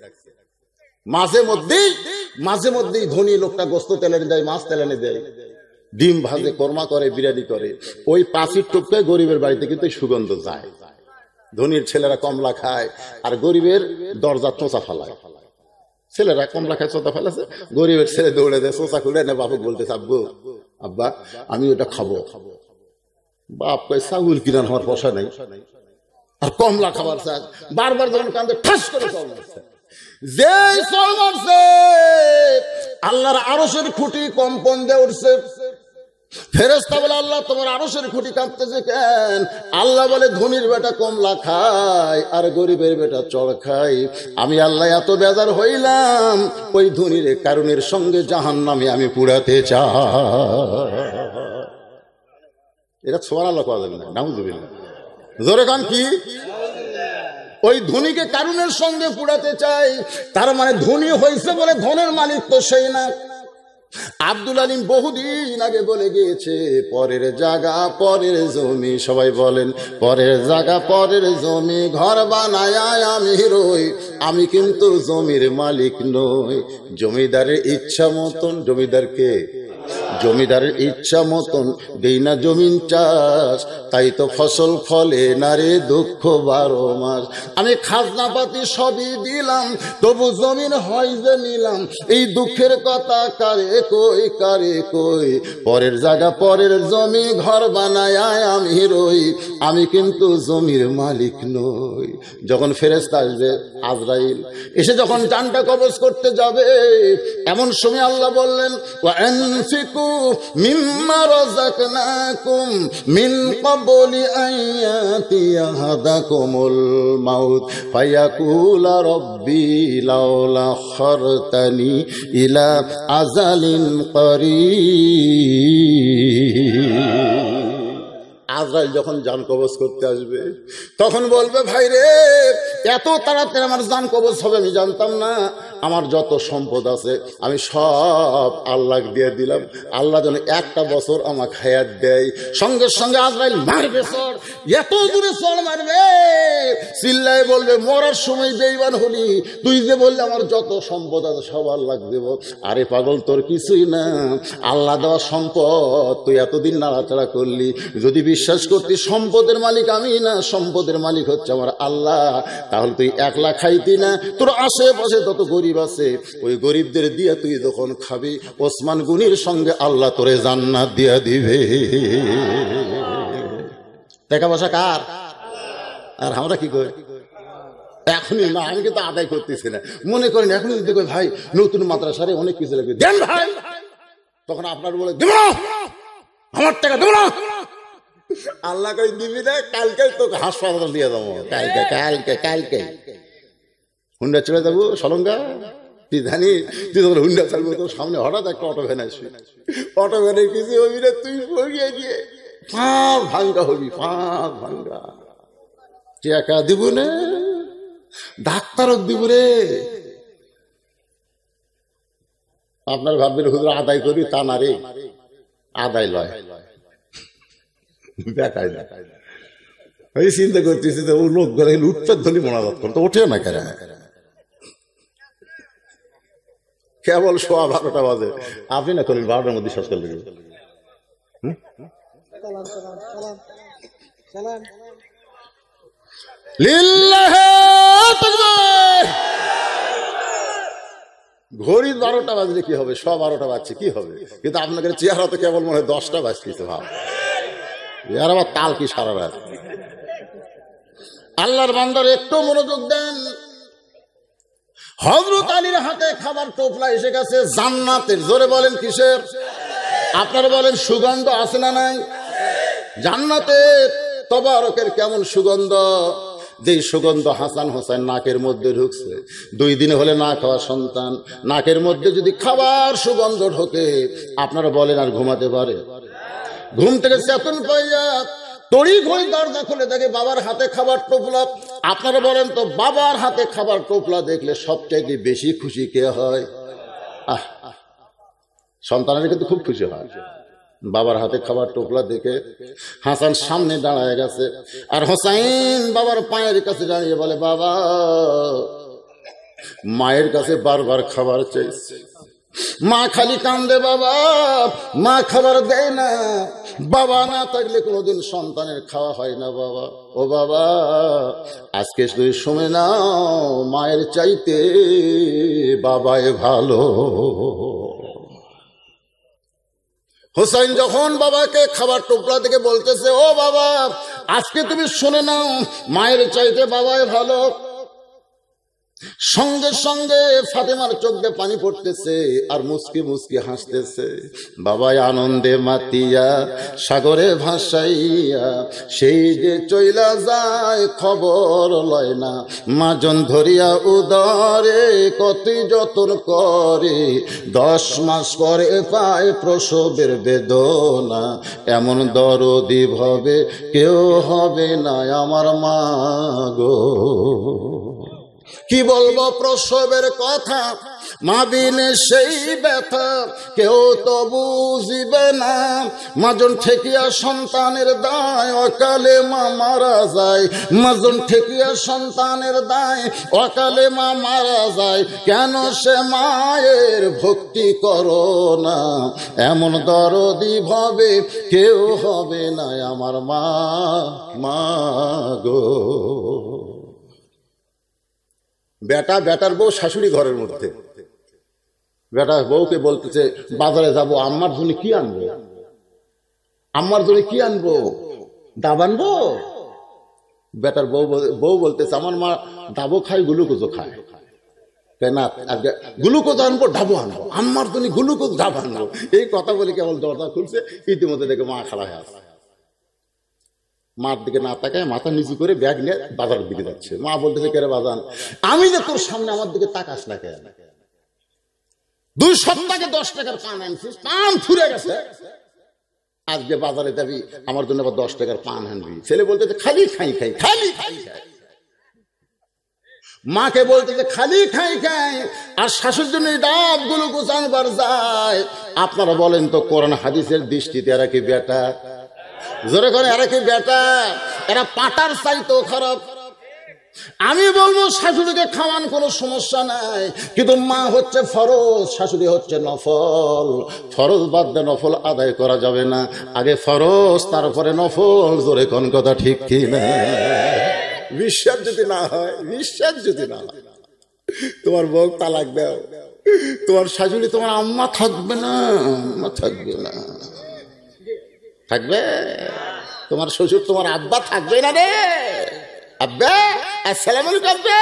মাঝে মধ্যেই ধনী লোকটা গোস্ত তেলানি দেয়, মাছ তেলানি দেয়, ডিম ভাজে, কোরমা করে, বিরিয়ানি করে। ওই প্রাচীর টুকটায় গরিবের বাড়িতে কিন্তু সুগন্ধ যায়। ধনীর ছেলেরা কমলা খায়, আর গরিবের দরজা চোঁচা ফেলায়। ছেলেরা কমলা খায়, চোঁচা ফেলেছে, গরিবের ছেলে দৌড়ে দেয়, চোঁচা খুলে না, বাবু বলতেছে আব্বু, আব্বা আমি ওটা খাবো। বাপ কয় ছাগল কিনার হওয়ার পয়সা নেই, আর কমলা খাবার চায়। বারবার যখন কান্দে, ঠাস করে চল মারছে। যে চল মারছে, আল্লাহর আরশের খুঁটি কম্পন দিয়ে উঠছে। ফেরেশতা বলে, আল্লাহ তোমার আরশের খুঁটি কাঁপতেছে কেন? আল্লাহ বলে, ধনীর বেটা কমলা খায় আর গরিবের বেটা চড় খায়। আমি আল্লাহ এত বেজার হইলাম, ওই ধনীর কারণের সঙ্গে জাহান্নামে আমি পুড়াতে চাই। এটা সুবহানাল্লাহ কওয়া যাবে না, নাউযুবিল্লাহ। জোরে কান কি? ওই ধনীকে কারণের সঙ্গে পুড়াতে চাই। তার মানে ধনী হয়েছে বলে ধনের মালিক তো সেই না। আব্দুল আলিম বহুদিন আগে বলে গিয়েছে, পরের জায়গা পরের জমি, সবাই বলেন পরের জায়গা পরের জমি, ঘর বানায় আমি রই, আমি কিন্তু জমির মালিক নই। জমিদারের ইচ্ছা মতন, জমিদারকে জমিদারের ইচ্ছা মতন দেই না জমিন চাষ, তাই তো ফসল ফলে না রে দুঃখ 12 মাস। আমি খাজনা পাতি সবই দিলাম, তবু জমিন হয় যে নিলাম, এই দুঃখের কথা কারে কই কারে কই। পরের জায়গা পরের জমি, ঘর বানায় আমি রই, আমি কিন্তু জমির মালিক নই। যখন ফেরেশতা আসবে আজরাইল, এসে যখন জানটা কবজ করতে যাবে, এমন সময় আল্লাহ বললেন, ওয়া আনফিকু মিম্মা রাযাকনাকুম মিন ক্বাবলি আন ইয়াতিয়া আহাদাকুমুল মাউত ফায়াকুলা রাব্বি লাউলা আখখারতানি ইলা আজালিন করিব। আজরাইল যখন জান কবজ করতে আসবে, তখন বলবে, ভাই রে, এত তাড়াতাড়ি আমার জান কবজ হবে আমি জানতাম না। আমার যত সম্পদ আছে আমি সব আল্লাহ দিয়ে দিলাম, আল্লাহ যেন 1টা বছর আমাকে হায়াত দেয়। সঙ্গে সঙ্গে আজরাইল মারবে চড়, এত দূরে চড় মারবে, চিল্লায় বলবে, মরার সময় বেঈমান হলি, তুই যে বললি আমার যত সম্পদ আছে সব আল্লাহ দেব। আরে পাগল, তোর কিছুই না, আল্লাহ দেওয়া সম্পদ তুই এতদিন নাড়াচাড়া করলি। যদি বিশ্বাস করতি সম্পদের মালিক আমি না, সম্পদের মালিক হচ্ছে আমার আল্লাহ, তাহলে তুই একলা খাইতি না, তোর আশেপাশে তত গরিব আছে, ওই গরিবদের দিয়ে তুই যখন খাবি, ওসমান গনির সঙ্গে আল্লাহ তোরে জান্নাত দিয়া দিবে। টাকা পয়সা কার? আর আমরা কি করি? এখনই না, আমি কিন্তু আদায় করতেছি না, মনে করেন এখনই যদি কই, ভাই নতুন মাদ্রাসারে অনেক কিছু লাগবে, দেন ভাই, তখন আপনার বলে, দেব না, আমার টাকা দেব না। আল্লাহ কই, দিবি না, কালকে তোকে হাসপাতাল দিয়ে যাবো, কালকে কালকে কালকে হুন্ডা চলে যাবো সলঙ্গা। তুই জানি, তুই যখন হুন্ডা চালবো, তোর সামনে হঠাৎ একটা অটো ভ্যান আসবে, অটো ভ্যানের কিছু হবি না, তুই পড়িয়ে গিয়ে পাঁচ ভাঙ্গা হবি, পাঁচ ভাঙ্গা। টাকা দিব না, ডাক্তারও দিব রে। আপনার ভাববেন হুজুর আদায় করি, তা না রে, আদায় লয়, দেখায় না। এই চিন্তা করতেছি, ও লোক গেলে উঠতে ধরি মোনাজাত করতে ওঠে না, কেন কেবল 12:15 বাজে, আপনি না করেন 12টার মধ্যে শেষ করে দেবেন। ঘড়ি 12টা বাজলে কি হবে, 12:15 বাজছে কি হবে, কিন্তু আপনাদের চেহারা তো কেবল মনে হয় 10টা বাজতেছে। ভাব, আর আবার তাল কি সারা রাত। আল্লাহর বান্দার একটু মনোযোগ দেন, হযরত আলীর হাতে খাবার টোপলা এসে গেছে জান্নাতের। জোরে বলেন কিসের? আপনারা বলেন সুগন্ধ আছে না নাই? জান্নাতের তবারকের কেমন সুগন্ধ! যে সুগন্ধ হাসান হোসেন নাকের মধ্যে ঢুকছে, 2 দিন হলে না খাওয়া সন্তান নাকের মধ্যে যদি খাবার সুগন্ধ ঢোকে, আপনারা বলেন আর ঘুমাতে পারে? ঘুম থেকে চেতন পাইয়া তড়ি ঘড়ি দরজা খুলে দেখে বাবার হাতে খাবার টোপলা। আপনারা বলেন তো বাবার হাতে খাবার টোপলা দেখলে সবচাইতে বেশি খুশি কে হয়? সন্তানের কিন্তু খুব খুশি হয় বাবার হাতে খাবার টোপলা দেখে। হাসান সামনে দাঁড়ায় গেছে, আর হোসাইন বাবার পায়ের কাছে দাঁড়িয়ে বলে, বাবা মায়ের কাছে বারবার খাবার চাইছে, মা খালি কান্দে, বাবা মা খাবার দেয় না, বাবা না থাকলে কোনোদিন সন্তানের খাওয়া হয় না বাবা। ও বাবা আজকে তুই শুনে নাও, মায়ের চাইতে বাবাই ভালো। হোসাইন যখন বাবাকে খাবার টোপলা থেকে বলতেছে, ও বাবা আজকে তুমি শুনে নাও, মায়ের চাইতে বাবাই ভালো, সঙ্গে সঙ্গে ফাতেমার চোখ দিয়ে পানি পড়তেছে আর মুস্কি মুস্কি হাসতেছে। বাবাই আনন্দে মাতিয়া সাগরে ভাসাইয়া সেই যে চইলা যায় খবর লয় না, মাজন ধরিয়া উদরে কত যতন করে, 10 মাস পরে পায় প্রসবের বেদনা, এমন দরদি ভাবে কেউ হবে না আমার মা গো। কি বলবো প্রসবের কথা, মা বিনে সেই ব্যথা কেউ তো বুঝিবে না, মাজন ঠেকিয়া সন্তানের দায় অকালে মা মারা যায়, মাজন ঠেকিয়া সন্তানের দায় অকালে মা মারা যায়, কেন সে মায়ের ভক্তি করো না, এমন দরদি ভাবে কেউ হবে না আমার মা, মা গো। বেটা বেটার বউ শাশুড়ি ঘরের মধ্যে, বেটা বউকে বলতেছে বাজারে যাব, আম্মার জন্য কি আনবো, আম্মার জন্য কি আনবো, ডাব আনবো? বেটার বউ বলতেছে আমার মা ডাবো খায় গ্লুকোজও খায়, না গ্লুকোজ আনবো ডাবো আনবো, আম্মার জন্য গ্লুকোজ ডাব আনবো। এই কথা বলে কেবল দরজা খুলছে, ইতিমধ্যে দেখে মা খাড়া হয়ে আছে, মার দিকে না তাকায় মাথা নিচু করে ব্যাগ নিয়ে বাজারের দিকে যাচ্ছে। মা বলতেছে কেরে বাজান, আমি যে তোর সামনে আমার দিকে তাকাস না কেন, 2 সপ্তাহে 10 টাকার পান আনছিস, পান ফুরে গেছে, আজকে বাজারে যাবি আমার জন্য আবার 10 টাকার পান আনবি। ছেলে বলতেছে খালি খাই খাই, খালি খাই খাই, মাকে বলতেছে খালি খাই খাই, আর শাশুর জন্য ডাব গ্লুকোজ আনবার যায়। আপনারা বলেন তো কোরআন হাদিসের দৃষ্টিতে এরা কি বেটা? জোরে করে এরা কি বেটা? এরা পাটার চাইতেও খারাপ। আমি বলবো শাশুড়িকে খাওয়ান কোনো সমস্যা নাই, কিন্তু মা হচ্ছে ফরজ, শাশুড়ি হচ্ছে নফল। ফরজ বাদ দিয়ে নফল আদায় করা যাবে না, আগে ফরজ তারপরে নফল। জোরে কোন কথা ঠিক কি না? বিশ্বাস যদি না হয়, বিশ্বাস যদি না হয়, তোমার বউ তালাক দাও, তোমার শাশুড়ি তোমার আম্মা থাকবে না, আম্মা থাকবে না, থাকবে তোমার শ্বশুর তোমার আব্বা থাকবে না রে, আব্বা আসসালামু আলাইকুম আব্বা।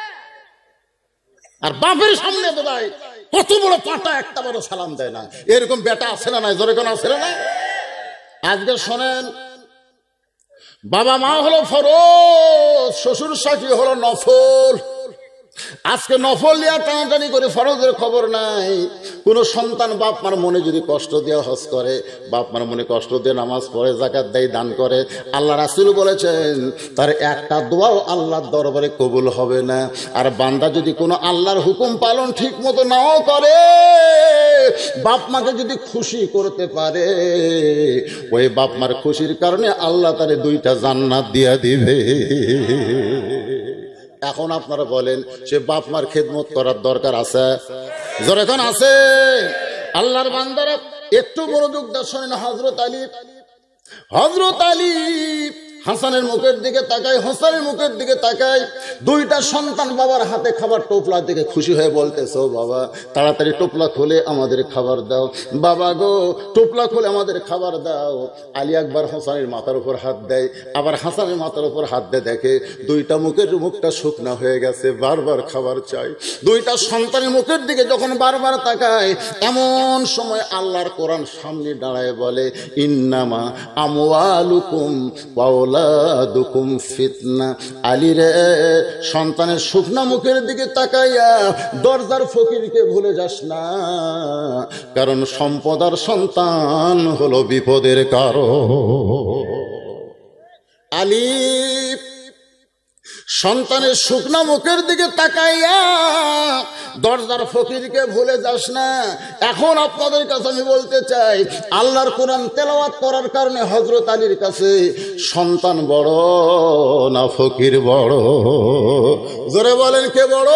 আর বাপের সামনে তো ভাই কত বড় পাটা, একটা বড় সালাম দেয় না, এরকম বেটা আছে না নাই? জোরে কোন আছে না? আজকে শোনেন, বাবা মা হলো ফরজ, শ্বশুর শাশুড়ি হলো নফল। আজকে নফল নিয়ে টানাটানি করে ফরজের খবর নাই। কোন সন্তান বাপ মার মনে যদি কষ্ট দেওয়া হজ করে, বাপ মার মনে কষ্ট দিয়ে নামাজ পড়ে, যাকাত দেয়, দান করে, আল্লাহ রাসূল বলেছেন তার একটা দোয়াও আল্লাহর দরবারে কবুল হবে না। আর বান্দা যদি কোনো আল্লাহর হুকুম পালন ঠিক মতো নাও করে, বাপ মাকে যদি খুশি করতে পারে, ওই বাপ মার খুশির কারণে আল্লাহ তারে 2টা জান্নাত দিয়া দিবে। এখন আপনারা বলেন সে বাপ মার খেদমত করার দরকার আছে? যখন আছে, আল্লাহর বান্দারা একটু মনোযোগ দিয়ে শোনেন। হযরত আলী হাসানের মুখের দিকে তাকায়, হোসেনের মুখের দিকে তাকায়। দুইটা সন্তান বাবার হাতে খাবার টোপলা থেকে খুশি হয়ে বলতেছে, ও বাবা তাড়াতাড়ি টোপলা খুলে আমাদের খাবার দাও, বাবা গো টোপলা খুলে আমাদের খাবার দাও। আলী একবার হাসানের মাথার উপর হাত দেয়, আবার হাসানের মাথার উপর হাত দিয়ে দেখে দুইটা মুখটা শুকনা হয়ে গেছে, বারবার খাবার চাই। দুইটা সন্তানের মুখের দিকে যখন বারবার তাকায়, এমন সময় আল্লাহর কোরআন সামনে দাঁড়ায় বলে, ইন্নামা আমওয়ালুকুম ওয়া আওলাদুকুম ফিতনা। আলী রে, সন্তানের শুকনা মুখের দিকে তাকাইয়া দরজার ফকিরকে ভুলে যাস না, কারণ সম্পদ আর সন্তান হলো বিপদের কারণ। আলী সন্তানের শুকনা মুখের দিকে তাকাইয়া দরজার ফকিরকে ভুলে যাস না। এখন আপনাদের কাছে আমি বলতে চাই, আল্লাহর কোরআন তেলাওয়াত করার কারণে হযরত আলীর কাছে সন্তান বড় না ফকির বড়? জোরে বলেন, কে বড়?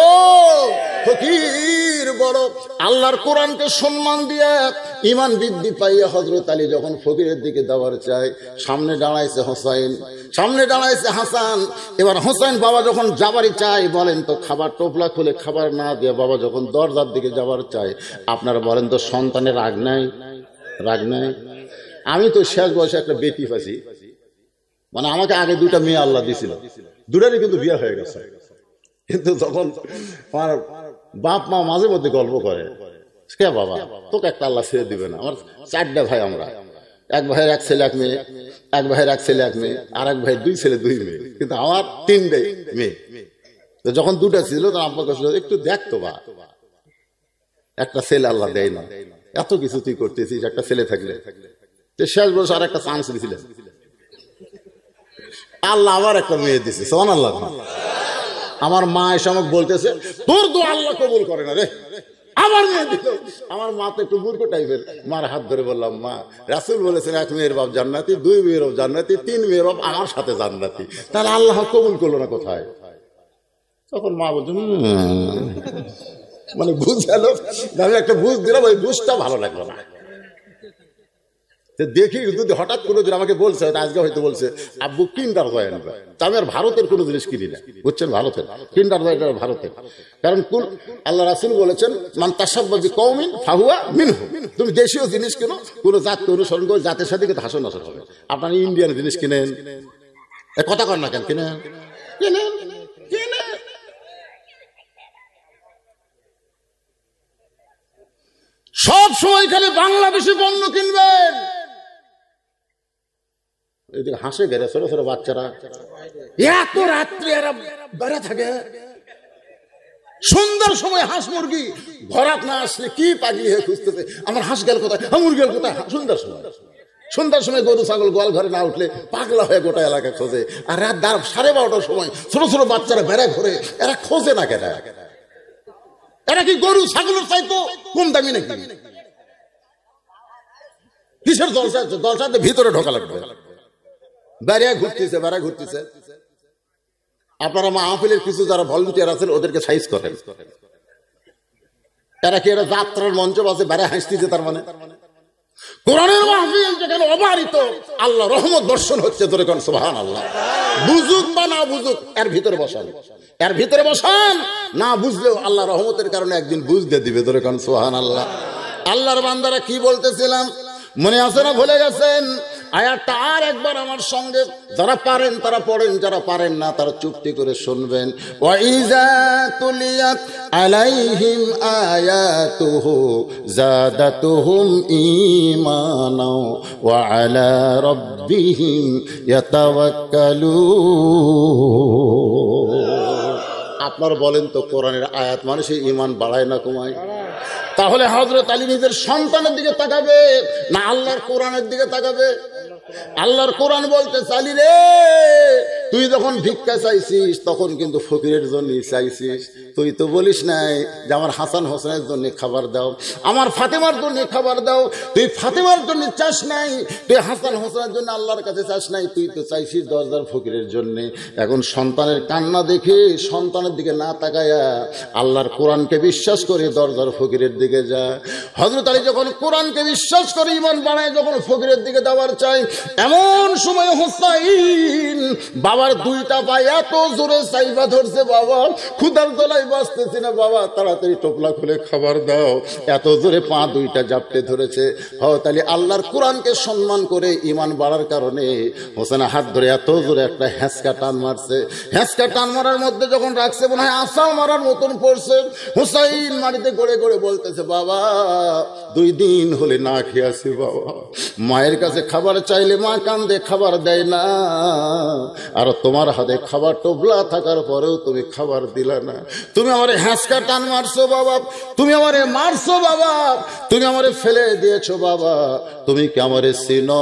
ফকির বড়। আল্লাহর কোরআনকে সম্মান দিয়ে ঈমান বৃদ্ধি পাইয়া হযরত আলী যখন ফকিরের দিকে যাওয়ার চায়, সামনে দাঁড়াইছে হোসেন, সামনে দাঁড়াইছে হাসান। এবার হোসেন বাবা যখন যাবারই চায়, বলেন তো খাবার টোপলা খুলে খাবার না দিয়ে বাবা যখন দরজার দিকে যাবার চায়, আপনারা বলেন তো সন্তানের রাগ নাই? রাগ নাই? আমি তো শেষ বয়সে একটা বেটি পাইছি, মানে আমাকে আগে দুইটা মেয়ে আল্লাহ দিছিল, দুটারই কিন্তু বিয়ে হয়ে গেছে। কিন্তু তখন আমার বাপ মা মাঝে মধ্যে গল্প করে, কে বাবা তোকে একটা আল্লাহ ছেড়ে দিবে না। আমার চারটা ভাই, আমরা এক ভাইয়ের এক ছেলে এক মেয়ে, এক ভাইয়ের এক ছেলে এক মেয়ে, আর এক ভাই দুই ছেলে দুই মেয়ে, কিন্তু আমার তিনটাই মেয়ে। তো যখন দুটা ছিল তখন আব্বা কাছে একটু দেখতো, বা একটা ছেলে আল্লাহ দেয় না, এত কিছু তুই করতেছিস, একটা ছেলে থাকলে। শেষ বছর আর একটা চান্স দিয়েছিলেন, আল্লাহ আবার একটা মেয়ে দিছে। সুবহানাল্লাহ। আমার মা এসে আমাকে বলতেছে, তোর তো আল্লাহ কবুল করে না রে, আমার মেয়ে দিল। আমার মা তো একটু মূর্খ টাইপের, মার হাত ধরে বললাম, মা রাসূল বলেছেন এক মেয়ের বাপ জান্নাতি, দুই মেয়ের বাপ জান্নাতি, তিন মেয়ের বাপ আমার সাথে জান্নাতি, তাহলে আল্লাহ কবুল করলো না কোথায়? তখন মা বলছে, মানে বুঝালো, আমি একটা বুঝ দিলাম, ওই বুঝটা ভালো লাগলো না। দেখি যদি হঠাৎ কোনো দিন আমাকে বলছে, আজকে হয়তো বলছে আব্বু কিন্ডার জয় আনবে, আমি আর ভারতের কোনো জিনিস কিনি না, বুঝছেন? ভারতের কিন্ডার জয়টা ভারতের, কারণ আল্লাহ রাসূল বলেছেন, মান তাশাব্বাহা বিকওমিন ফাহুয়া মিনহু। তুমি দেশীয় জিনিস কেনো, কোনো জাতকে অনুসরণ করে জাতের সাথে কিন্তু হাসন নাসর হবে। আপনারা ইন্ডিয়ান জিনিস কিনেন, কথা কর না কেন, কিনেন কিনেন কিনেন। সব সময় খালি বাংলাদেশি পণ্য কিনবেন। এদিকে হাসে গেলে ছোট ছোট বাচ্চারা, এত রাত্রে এরা বেড়ে থাকে, সন্ধ্যার সময় হাঁস মুরগি ঘরাত না আসলে কি পাগলি হয়ে খুঁজতেছে, আমার হাঁস গেল কোথায়, মুরগি গেল কোথায়। সন্ধ্যার সময় গরু ছাগল গোয়াল ঘরে না উঠলে পাগলা হয়ে গোটা এলাকা খোঁজে। আর রাত 12:30টার সময় ছোট ছোট বাচ্চারা বেড়ে ঘরে, এরা খোঁজে না কেন? এরা কি গরু ছাগলের চাইতো কম দামি নাকি? কিসের জলসা? জলসাতে ভিতরে ঢোকা লাগবে, বেড়ে ঘুরতেছে, বেড়া ঘুরতেছে। আপনারা মাহফিলের কিছু যারা ভলান্টিয়ার আছেন ওদেরকে সাইজ করেন, এরা কি এরা যাত্রার মঞ্চ আছে বেড়ে হাসতেছে, তার মানে কোরআনের মাহফিল যেখানে অবারিত আল্লাহ রহমত বর্ষণ হচ্ছে, ধরে কোন সুবহানাল্লাহ। বুঝুক বা না বুঝুক, এর ভিতরে বসান, এর ভিতরে বসান। না বুঝলেও আল্লাহ রহমতের কারণে একদিন বুঝতে দিবে, ধরে কোন সুবহানাল্লাহ। আল্লাহর বান্দারা কি বলতেছিলাম মনে আছে না? ভুলে গেছেন? আয়াতটা আর একবার আমার সঙ্গে, যারা পারেন তারা পড়েন, যারা পারেন না তারা চুপটি করে শুনবেন। ওয়া ইযা তুলিয়াত আলাইহিম আয়াতুহু যাদাতুহুম ঈমানা ওয়া আলা রাব্বিহিম ইয়াতাওয়াক্কালুন। আপনারা বলেন তো, কোরআনের আয়াত মানুষের ঈমান বাড়ায় না কমায়? তাহলে হযরত আলী নিজের সন্তানের দিকে তাকাবে না আল্লাহর কোরআনের দিকে তাকাবে? আল্লাহর কোরআন বলতে, আলী রে তুই যখন ভিক্ষা চাইছিস তখন কিন্তু ফকিরের জন্য চাইছিস। তুই তো বলিস নাই যে আমার হাসান হোসেনের জন্য খাবার দাও, আমার ফাতেমার জন্য খাবার দাও। তুই ফাতেমার জন্য চাস নাই, তুই হাসান হোসেনের জন্য আল্লাহর কাছে চাস নাই, তুই তো চাইছিস দরজার ফকিরের জন্য। এখন সন্তানের কান্না দেখে সন্তানের দিকে না তাকায়া আল্লাহর কোরআনকে বিশ্বাস করে দরজার ফকিরের দিকে যা। হযরত আলী যখন কোরআনকে বিশ্বাস করে ঈমান বাড়ায়, যখন ফকিরের দিকে যাওয়ার চাই, এমন সময় হুসাইন বাবার দুইটা পা এত জোরে চাইবা ধরছে, বাবা ক্ষুধার গলায় বাঁচতেছি না, বাবা তাড়াতাড়ি টোপলা খুলে খাবার দাও, এত জোরে পা দুইটা জাপটে ধরেছে। হযরত আলী আল্লাহর কোরআনকে সম্মান করে ঈমান বাড়ার কারণে হোসেনের হাত ধরে এত জোরে একটা হ্যাঁচকা টান মারছে। হ্যাঁচকা টান মারার মধ্যে যখন রাখছে, মনে হয় আশা মারার মতন পড়ছে। হুসাইন মাটিতে গড়ে গড়ে বলতেছে, বাবা 2 দিন হলে না খেয়ে আছি, বাবা মায়ের কাছে খাবার চাইলে মা কান্দে, খাবার দেয় না, আর তোমার হাতে খাবার টোপলা থাকার পরেও তুমি খাবার দিলা না, তুমি আমারে হ্যাঁচকা টান মারছো বাবা, তুমি আমারে মারছো বাবা, তুমি আমারে ফেলে দিয়েছো বাবা, তুমি কি আমারে চিনো?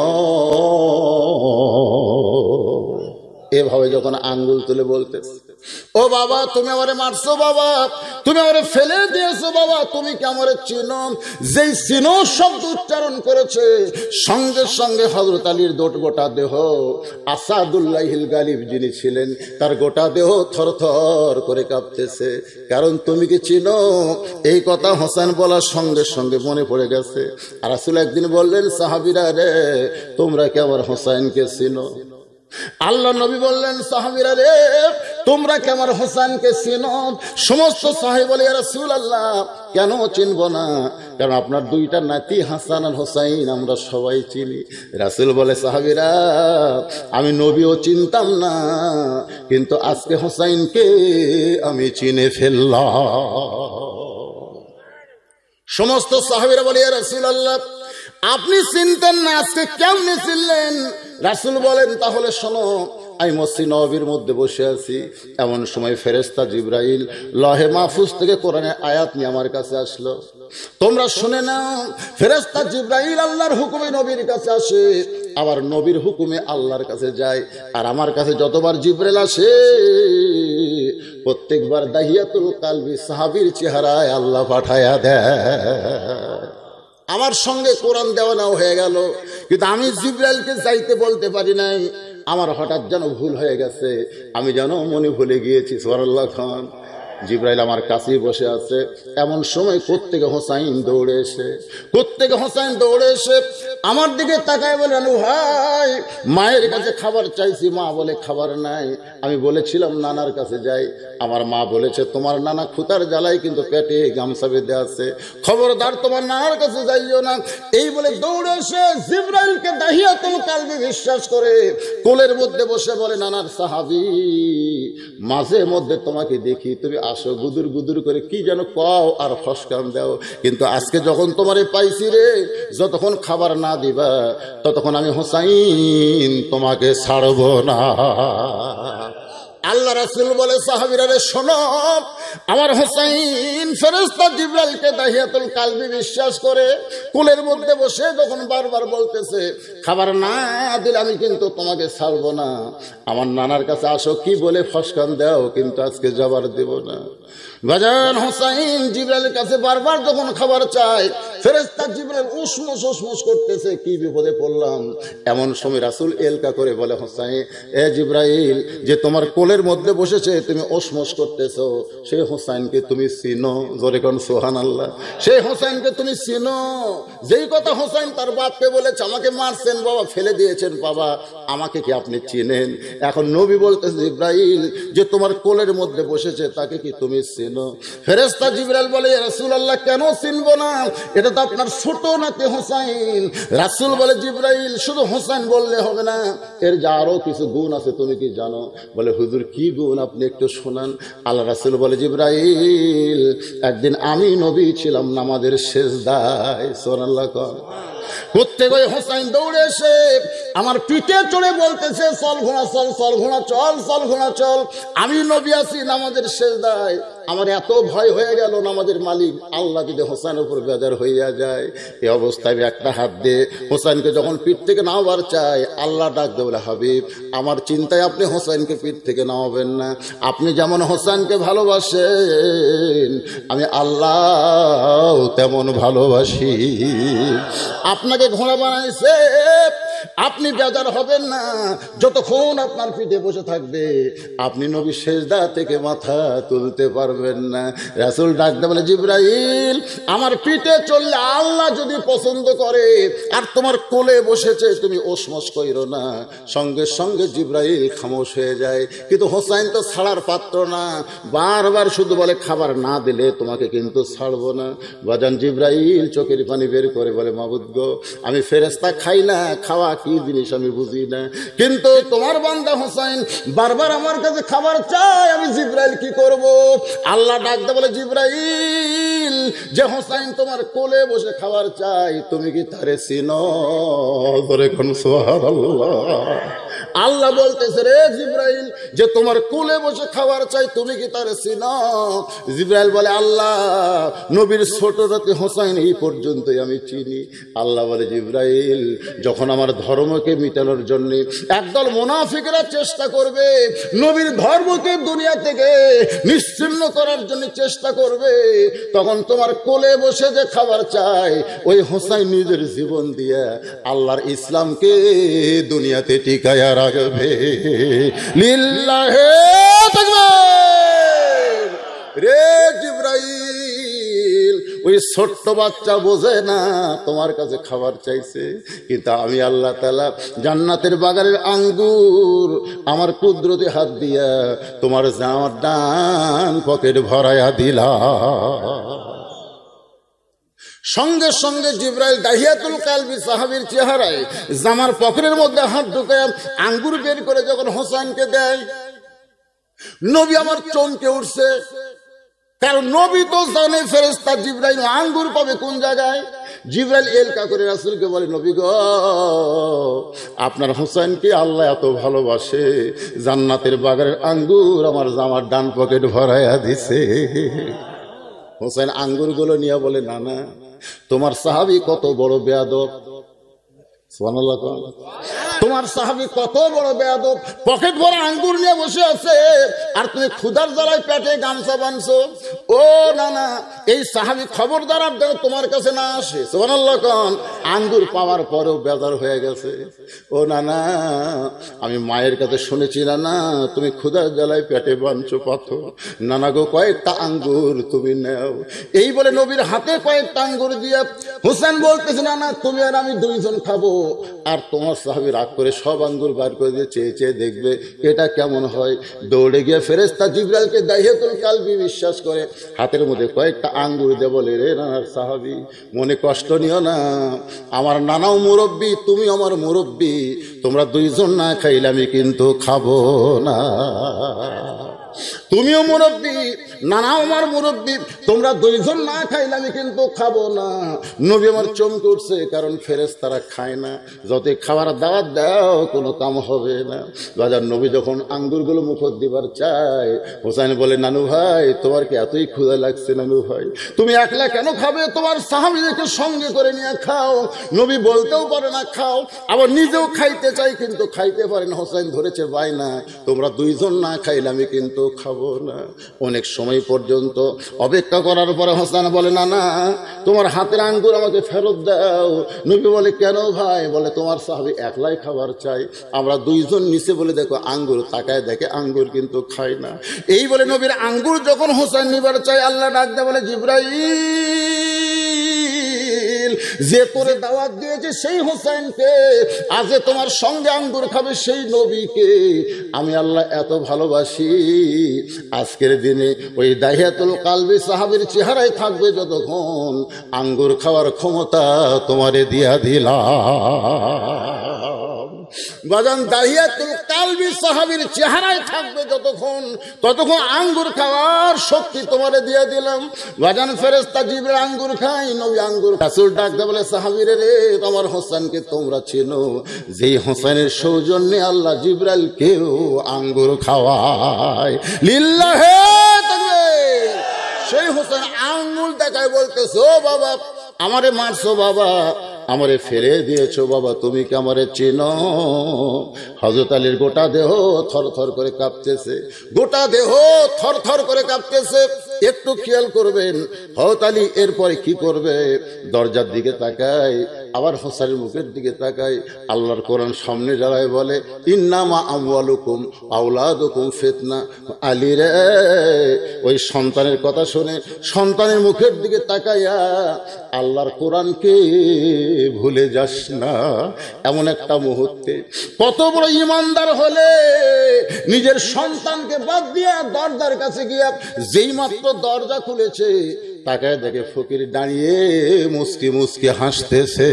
এভাবে যখন আঙ্গুল তুলে বলতেছে, ও বাবা তুমি আমারে মারছো বাবা, তুমি আমারে ফেলে দিয়েছো বাবা, তুমি কি আমারে চিনো? যেই চিনো শব্দ উচ্চারণ করেছে, সঙ্গে সঙ্গে হযরত আলীর গোটা দেহ, আসাদুল্লাহিল গালিব যিনি ছিলেন, তার গোটা দেহ থরথর করে কাঁপতেছে। কারণ তুমি কি চিনো? এই কথা হোসেন বলার সঙ্গে সঙ্গে মনে পড়ে গেছে। আর রাসূল একদিন বললেন, সাহাবীরা রে, তোমরা কি আমার হোসেনকে চিনো? আল্লাহ নবী বললেন, সাহাবীরা রে, তোমরা কি আমার হোসেনকে চিনো? সমস্ত সাহাবী বলে, ইয়া রাসূলুল্লাহ কেন চিনব না, কারণ আপনার 2টা নাতি হাসান আর হোসাইন আমরা সবাই চিনি। রাসূল বলে, সাহাবীরা আমি নবীও চিনতাম না, কিন্তু আজকে হোসাইনকে আমি চিনে ফেললাম। সমস্ত সাহাবীরা বলে, ইয়া রাসূলুল্লাহ আপনি চিনতেন না, আজকে কেমনে চিনলেন? রাসূল বলেন, তাহলে শোনো, আমি মসজিদ নববীর মধ্যে বসে আছি, এমন সময় ফেরেশতা জিবরাইল লহে মাহফুজ থেকে কোরআনের আয়াত নিয়ে আমার কাছে আসলো। তোমরা শুনে নাও, ফেরেশতা জিবরাইল আল্লাহর হুকুমে নবীর কাছে আসে, আবার নবীর হুকুমে আল্লাহর কাছে যায়। আর আমার কাছে যতবার জিবরাইল আসে, প্রত্যেকবার দাহিয়াতুল কালবি সাহাবীর চেহারায় আল্লাহ পাঠায়া দেয়। আমার সঙ্গে কোরআন দেওয়া নাও হয়ে গেল, কিন্তু আমি জিবরাইলকে যাইতে বলতে পারি নাই। আমার হঠাৎ যেন ভুল হয়ে গেছে, আমি যেন মনে ভুলে গিয়েছি। সুবহানাল্লাহ খান। জিবরাইল আমার কাছেই বসে আছে। এমন সময় কোত্থেকে হোসাইন দৌড়ে এসে আমার দিকে তাকায় বলে, আনু ভাই মায়ের কাছে খাবার চাইছি, মা বলে খাবার নাই। আমি বলেছিলাম নানার কাছে যাই, আমার মা বলেছে তোমার নানা খুতার জ্বালাই কিন্তু পেটে গামছা বেঁধে আছে, খবরদার তোমার নানার কাছে যাইও না। এই বলে দৌড়ে এসে জিবরাইলকে দাহিয়াতুল কালবি বিশ্বাস করে কোলের মধ্যে বসে বলে, নানার সাহাবী মাঝে মধ্যে তোমাকে দেখি, তুমি আসো গুদুর গুদুর করে কি যেন কও আর ফসকান দাও, কিন্তু আজকে যখন তোমারে পাইছি রে, যতক্ষণ খাবার না দিবা ততক্ষণ আমি হোসাইন তোমাকে ছাড়ব না। আল্লাহ রাসূল বলে, সাহাবীরা রে শোনো, আমার হোসাইন ফেরেশতা জিবরাইলকে দাহিয়াতুল কালবি বিশ্বাস করে কোলের মধ্যে বসে যখন বারবার বলতেছে, খাবার না দিলে আমি কিন্তু তোমাকে ছাড়বো না, আমার নানার কাছে আসো, কি বলে ফসকান দাও, কিন্তু আজকে জবাব দেব না। বাজান হোসাইন জিবরাইলের কাছে বারবার যখন খাবার চায়, ফেরেশতা জিবরাইল উসমস করতেছে, কি বিপদে পড়লাম। এমন সময় রাসূল এলকা করে বলে, হোসাইন এ জিবরাইল, যে তোমার কোলের মধ্যে বসেছে তুমি উসমস করতেছো, সেই হোসাইনকে তুমি চিনো? জোরে কোন সুবহানাল্লাহ। সেই হোসাইনকে তুমি চিনো? যেই কথা হোসাইন তার বাপকে বলেছে, আমাকে মারছেন বাবা, ফেলে দিয়েছেন বাবা, আমাকে কি আপনি চিনেন? এখন নবী বলতেছে, জিবরাইল যে তোমার কোলের মধ্যে বসেছে তাকে কি তুমি চিনো? ফেরেশতা জিবরাইল বলে, ইয়া রাসূলুল্লাহ কেন চিনবো না, এটা তো আপনার ছোট নাতি হোসাইন। রাসূল বলে, জিবরাইল শুধু হোসাইন বললে হবে না, এর যে আরো কিছু গুণ আছে তুমি কি জানো? বলে, হুজুর কি গুণ আপনি একটু শোনান। আল্লাহ রাসূল বলে, জিবরাইল একদিন আমি নবী ছিলাম নামাজের সিজদায়। সুবহানাল্লাহ। প্রত্যেক ওই হোসাইন দৌড়ে এসে আমার পিঠে চড়ে বলতেছে, চল ঘোড়া চল, চল ঘোড়া চল, চল ঘোড়া চল। আমি নবী আছি নামাজের সিজদায়, আমার এত ভয় হয়ে গেল, নামাজের মালিক আল্লাহ যদি হোসেনের উপর বেজার হইয়া যায়। এই অবস্থায় একটা হাত দিয়ে হোসেনকে যখন পিঠ থেকে নামাবার চাই, আল্লাহ ডাক দিয়ে বলে, হাবিব আমার চিন্তায় আপনি হোসেনকে পিঠ থেকে নামাবেন না, আপনি যেমন হোসেনকে ভালোবাসেন আমি আল্লাহ তেমন ভালোবাসি। আপনাকে ঘোড়া বানাইছে, আপনি বেজার হবেন না যতক্ষণ আপনার পিঠে বসে থাকবে আপনি নবী সেজদা থেকে মাথা তুলতে পারবেন না। রাসূল ডাকতে বলে, জিবরাইল আমার পিঠে চললে আল্লাহ যদি পছন্দ করে আর তোমার কোলে বসেছে তুমি ওসমস কইরো না। সঙ্গে সঙ্গে জিবরাইল খামোশ হয়ে যায়। কিন্তু হোসাইন তো ছাড়ার পাত্র না, বারবার শুধু বলে খাবার না দিলে তোমাকে কিন্তু ছাড়বো না। বাজান জিবরাইল চোখের পানি বের করে বলে, মাবুদ গো আমি ফেরেশতা খাই না, খাওয়া কি জিনিস আমি বুঝি না, কিন্তু তোমার বান্দা হোসাইন বারবার আমার কাছে খাবার চায়, আমি জিবরাইল কি করব? আল্লাহ ডাকতে বলে, জিবরাইল যে হোসাইন তোমার কোলে বসে খাবার চাই তুমি কি তারে চিনো? ধরে কোন সুবহানাল্লাহ। আল্লাহ বলতেছে, রে জিবরাইল যে তোমার কোলে বসে খাবার চাই তুমি কি তারে চিনো? জিবরাইল বলে, আল্লাহ নবীর ছোট রাতে হোসাইন এই পর্যন্তই আমি চিনি। আল্লাহ বলে, জিবরাইল যখন আমার ধর্মকে মিটানোর জন্য একদল মুনাফিকরা চেষ্টা করবে, নবীর ধর্মকে দুনিয়া থেকে নিশ্চিহ্ন করার জন্য চেষ্টা করবে, তখন তোমার কোলে বসে যে খাবার চায় ওই হোসাইন নিজের জীবন দিয়ে আল্লাহর ইসলামকে দুনিয়াতে টিকায়া রাখবে। লিল্লাহে তাকবীর। রে জিবরাইল ওই ছোট্ট বাচ্চা বোঝে না তোমার কাছে খাবার চাইছে, কিন্তু আমি আল্লাহ তাআলা জান্নাতের বাগানের আঙ্গুর আমার কুদরতি হাত দিয়া তোমার জামার ডান পকেট ভরাইয়া দিলাম। সঙ্গে সঙ্গে জিবরাইল দাহিয়াতুল কালবি সাহাবীর চেহারায় জামার পকেটের মধ্যে হাত ঢুকায় আঙ্গুর বের করে যখন হোসেনকে দেয়, নবী আমার চমকে উঠছে, কারণ নবী তো জানে ফেরেশতা জিবরাইল আঙ্গুর পাবে কোন জায়গায়। জিবরাইল এলকা করে রাসূলকে বলে, নবী গো আপনার হোসেনকে আল্লাহ এত ভালোবাসে, জান্নাতের বাগানের আঙ্গুর আমার জামার ডান পকেট ভরাইয়া দিছে। হোসেন আঙ্গুরগুলো নিয়ে বলে, না না তোমার সাহাবী কত বড় বেয়াদব। সুবহানাল্লাহ। তোমার সাহাবী কত বড় বেয়াদব, পকেট ভরা আঙ্গুর নিয়ে বসে আছে আর তুমি ক্ষুধার জ্বালায় পেটে গামছা বাঁধছো। ও না না এই সাহাবী খবরদার আর যেন তোমার কাছে না আসে। সুবহানাল্লাহ। আঙ্গুর পাওয়ার পরেও বেজার হয়ে গেছে। ও না না আমি মায়ের কাছে শুনেছি না না তুমি ক্ষুধার জ্বালায় পেটে বাঁধছো পাথর, নানা গো কয়েকটা আঙ্গুর তুমি নাও। এই বলে নবীর হাতে কয়েকটা আঙ্গুর দিয়ে হোসেন বলতেছে, না না তুমি আর আমি দুইজন খাবো। আর তোমার সাহাবী রাগ করে সব আঙ্গুর বার করে দিয়ে চেয়ে চেয়ে দেখবে এটা কেমন হয়। দৌড়ে গিয়ে ফেরেশতা জিবরাইলকে দাহিয়াতুল কালবি বিশ্বাস করে হাতের মধ্যে কয়েকটা আঙ্গুর দিয়ে বলে, রে নানার সাহাবী মনে কষ্ট নিও না, আমার নানাও মুরব্বী তুমি আমার মুরব্বী, তোমরা দুইজন না খাইলে আমি কিন্তু খাবো না। তুমিও মুরব্বী নানাও আমার মুরব্বী, তোমরা দুইজন না খাইলে আমি কিন্তু খাবো না। নবী আমার চমকে উঠছে, কারণ ফেরেশতারা খায় না, যত খাবার দাওয়াত দাও কোনো কাম হবে না। বাজার নবী যখন আঙ্গুরগুলো মুখত দিবার চায়, হোসেন বলে, নানু ভাই তোমার কি এতই ক্ষুধা লাগছে? নানু ভাই তুমি একলা কেন খাবে, তোমার সাহাবীদেরকে সঙ্গে করে নিয়ে খাও। নবী বলতেও পারে না খাও, আবার নিজেও খাইতে চাই কিন্তু খাইতে পারে না। হোসেন ধরেছে বায়না, তোমরা দুইজন না খাইলে আমি কিন্তু খাবো না। অনেক সময় পর্যন্ত অপেক্ষা করার পরে হোসেন বলে, না না তোমার হাতের আঙ্গুর আমাকে ফেরত দাও। নবী বলে, কেন ভাই? বলে, তোমার সাহাবী একলাই খাবার চাই, আমরা দুইজন নিচে বলে দেখো আঙ্গুর, তাকায় দেখে আঙ্গুর কিন্তু খাই না। এই বলে নবীর আঙ্গুর যখন হোসেন নিবার চাই, আল্লাহ ডাক দেয় বলে, জিবরাইল যে তোরে দাওয়াত দিয়েছে সেই হোসেনকে, আজ তোমার সঙ্গে আঙ্গুর খাবে সেই নবীকে আমি আল্লাহ এত ভালোবাসি, আজকের দিনে ওই দাহিয়াতুল কালবি সাহাবীর চেহারায় থাকবে যতক্ষণ, আঙ্গুর খাওয়ার ক্ষমতা তোমারে দিয়া দিলাম। বাজান দাহিয়াতুল কালবি সাহাবীর চেহারায় থাকবে যতক্ষণ, ততক্ষণ আঙ্গুর খাওয়ার শক্তি তোমারে দিয়ে দিলাম। বাজান ফেরেশতা জিবরাইল আঙ্গুর খায়, নবী আঙ্গুর। রাসূল ডাকতে বলে, সাহাবীরে রে তোমার হোসেনকে তোমরা চেনো, যেই হোসেনের সৌজন্যে আল্লাহ জিবরাইলকেও আঙ্গুর খাওয়ায়। লিল্লাহে তাকবীর। সেই হোসেন আঙ্গুল দেখায় বলতেছে, ও বাবা আমারে মারছো বাবা, আমারে ফেলে দিয়েছো বাবা, তুমি কি আমারে চেনো? হযরত আলীর গোটা দেহ থর থর করে কাঁপতেছে, গোটা দেহ থর থর করে কাঁপতেছে। একটু খেয়াল করবেন। হযরত আলী এরপরে কি করবে? দরজার দিকে তাকায়, আবার হোসেনের মুখের দিকে তাকায়। আল্লাহর কোরআন সামনে দাঁড়ায় বলে, ইন্নামা আমওয়ালুকুম আওলাদুকুম ফিতনা। আলী রে, ওই সন্তানের কথা শুনে সন্তানের মুখের দিকে তাকাইয়া আল্লাহর কোরআনকে ভুলে যাস না। এমন একটা মুহূর্তে কত বড় ইমানদার হলে নিজের সন্তানকে বাদ দিয়া দরজার কাছে গিয়া যেই মাত্র দরজা খুলেছে, তাকায় দেখে ফকির দাঁড়িয়ে মুস্কি মুস্কি হাসতেছে।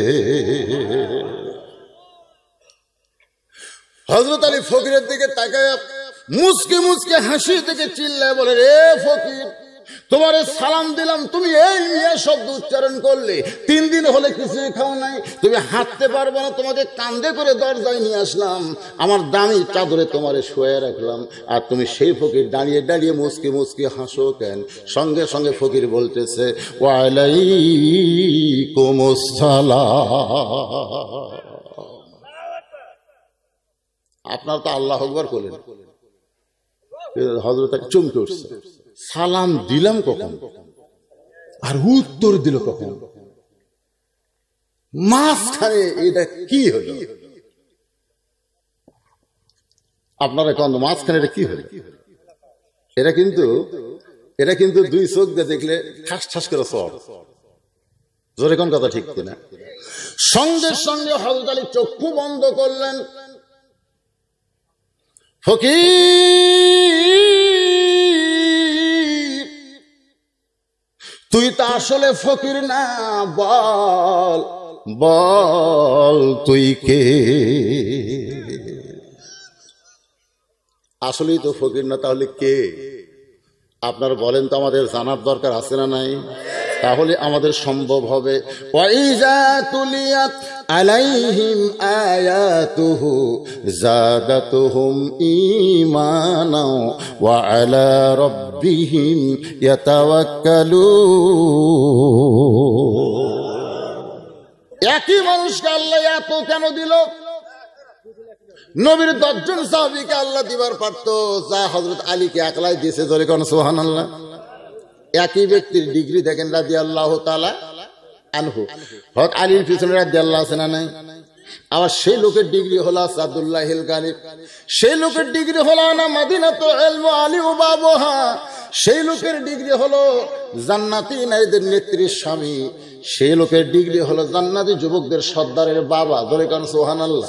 হযরত আলী ফকিরের দিকে তাকায় মুস্কি মুস্কি হাসি থেকে চিল্লায় বলে, রে ফকির, তোমারে সালাম দিলাম, তুমি এই মিয়া শব্দ উচ্চারণ করলে, 3 দিন হলে কিছুই খাও নাই, তুমি হাঁটতে পারবে না, তোমাকে কান্দে করে দরজায় নিয়ে আসলাম, আমার দামি চাদরে তোমারে শুয়ে রাখলাম, আর তুমি সেই ফকির দাঁড়িয়ে দাঁড়িয়ে মুস্কি মুস্কি হাসো কেন? সঙ্গে সঙ্গে ফকির বলতেছে, ওয়ালাইকুমুস সালাম। আপনার তো আল্লাহ আকবার করলেন, হযরত চমকে উঠছে, সালাম দিলাম কখন আর উত্তর দিল কখন? মাঝখানে এটা কি হলো? আপনারা কোন মাঝখানে এটা কি হলো? এটা কিন্তু 2 চোখ দিয়ে দেখলে ঠাস ঠাস করে সব জোরে কোন কথা ঠিক কিনা? সঙ্গে সঙ্গে হযরত আলী চক্ষু বন্ধ করলেন। ফকির, তুই তো আসলে ফকির না, বল বল তুই কে? আসলেই তো ফকির না, তাহলে কে? আপনার বলেন তো, আমাদের জানার দরকার আছে না নাই? তাহলে আমাদের সম্ভব হবে। ওয়াইজা তুলিয়াত আলাইহিম আয়াতুহু যাদাতুহুম ঈমানা ওয়া আলা রাব্বিহিম ইয়াতাওয়াক্কালুন। একই মানুষকে আল্লাহ এত কেন দিল? নবীর 10 জন সাহাবীকে আল্লাহ দিবার পারত, যা হযরত আলীকে একলাই দিয়েছে। জোরে কোন সুবহানাল্লাহ। একই ব্যক্তির ডিগ্রি দেখেন, রাদিয়াল্লাহু তাআলা আনহু, হযরত আলীর পিছনে রাদিয়াল্লাহু আনহু নাই। আবার সেই লোকের ডিগ্রি হলো আসাদুল্লাহিল গালিব, সেই লোকের ডিগ্রি হলো না মাদিনাতুল ইলম আলী ও বাবুহা, সেই লোকের ডিগ্রি হলো জান্নাতি নারীদের নেত্রীর স্বামী, সেই লোকের ডিগ্রি হলো জান্নাতি যুবকদের সর্দারের বাবা। জোরে কোন সুবহানাল্লাহ।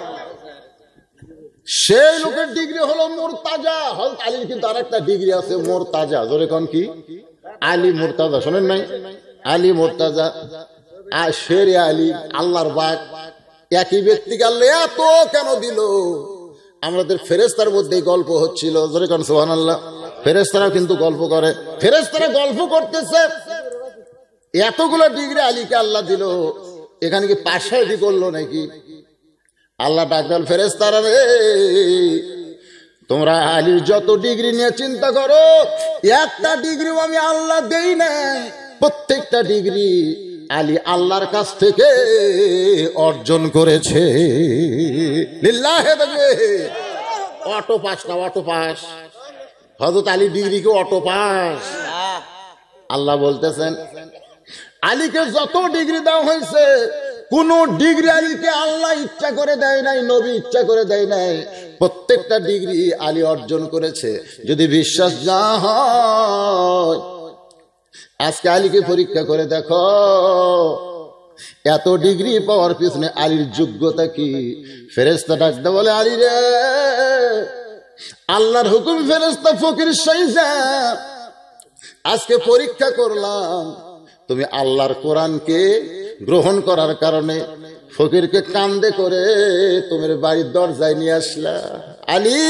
সেই লোকের ডিগ্রি হলো মুরতাজা। হযরত আলীর কিন্তু আরেকটা ডিগ্রি আছে, মুরতাজা। জোরে কোন কি? আলী মুরতাজা, শোনেন নাই? আলী মুরতাজা, শেরে আলী, আল্লাহর বাগ। একই ব্যক্তিকে আল্লাহ এত কেন দিল? আমাদের ফেরেশতার মধ্যে গল্প হচ্ছিল। জোরে কোন সুবহানাল্লাহ। ফেরেশতারাও কিন্তু গল্প করে, ফেরেশতারা গল্প করতেছে, এতগুলো ডিগ্রি আলীকে আল্লাহ দিল, এখানে কি পাশাপাশি করলো নাকি? আল্লাহ ডাকল, ফেরেশতারা রে, তোমরা আলীর যত ডিগ্রি নিয়ে চিন্তা করো, একটা ডিগ্রিও আমি আল্লাহ দেই নাই। প্রত্যেকটা ডিগ্রি আলী আল্লাহর কাছ থেকে অর্জন করেছে। লিল্লাহে তাকবীর। অটো পাস না, auto pass. Hazrat Ali degree কি অটো পাস? আল্লাহ বলতেছেন, আলীকে যত ডিগ্রি দেওয়া হয়েছে, কোন ডিগ্রি আলীকে আল্লাহ ইচ্ছা করে দেয় নাই, নবী ইচ্ছা করে দেয় নাই। প্রত্যেকটা ডিগ্রি আলী অর্জন করেছে। যদি বিশ্বাস না হয়, আজকে আলীকে পরীক্ষা করে দেখো, এত ডিগ্রি পাওয়ার পিছনে আলীর যোগ্যতা কি? ফেরেশতা ডাকতে বলে, আলী রে, আল্লাহর হুকুম ফেরেশতা ফকির সাইজা, আজকে পরীক্ষা করলাম, তুমি আল্লাহর কোরআনকে গ্রহণ করার কারণে ফকিরকে কান্দে করে তোমার বাড়ির দরজায় নিয়ে আসলা। আলী,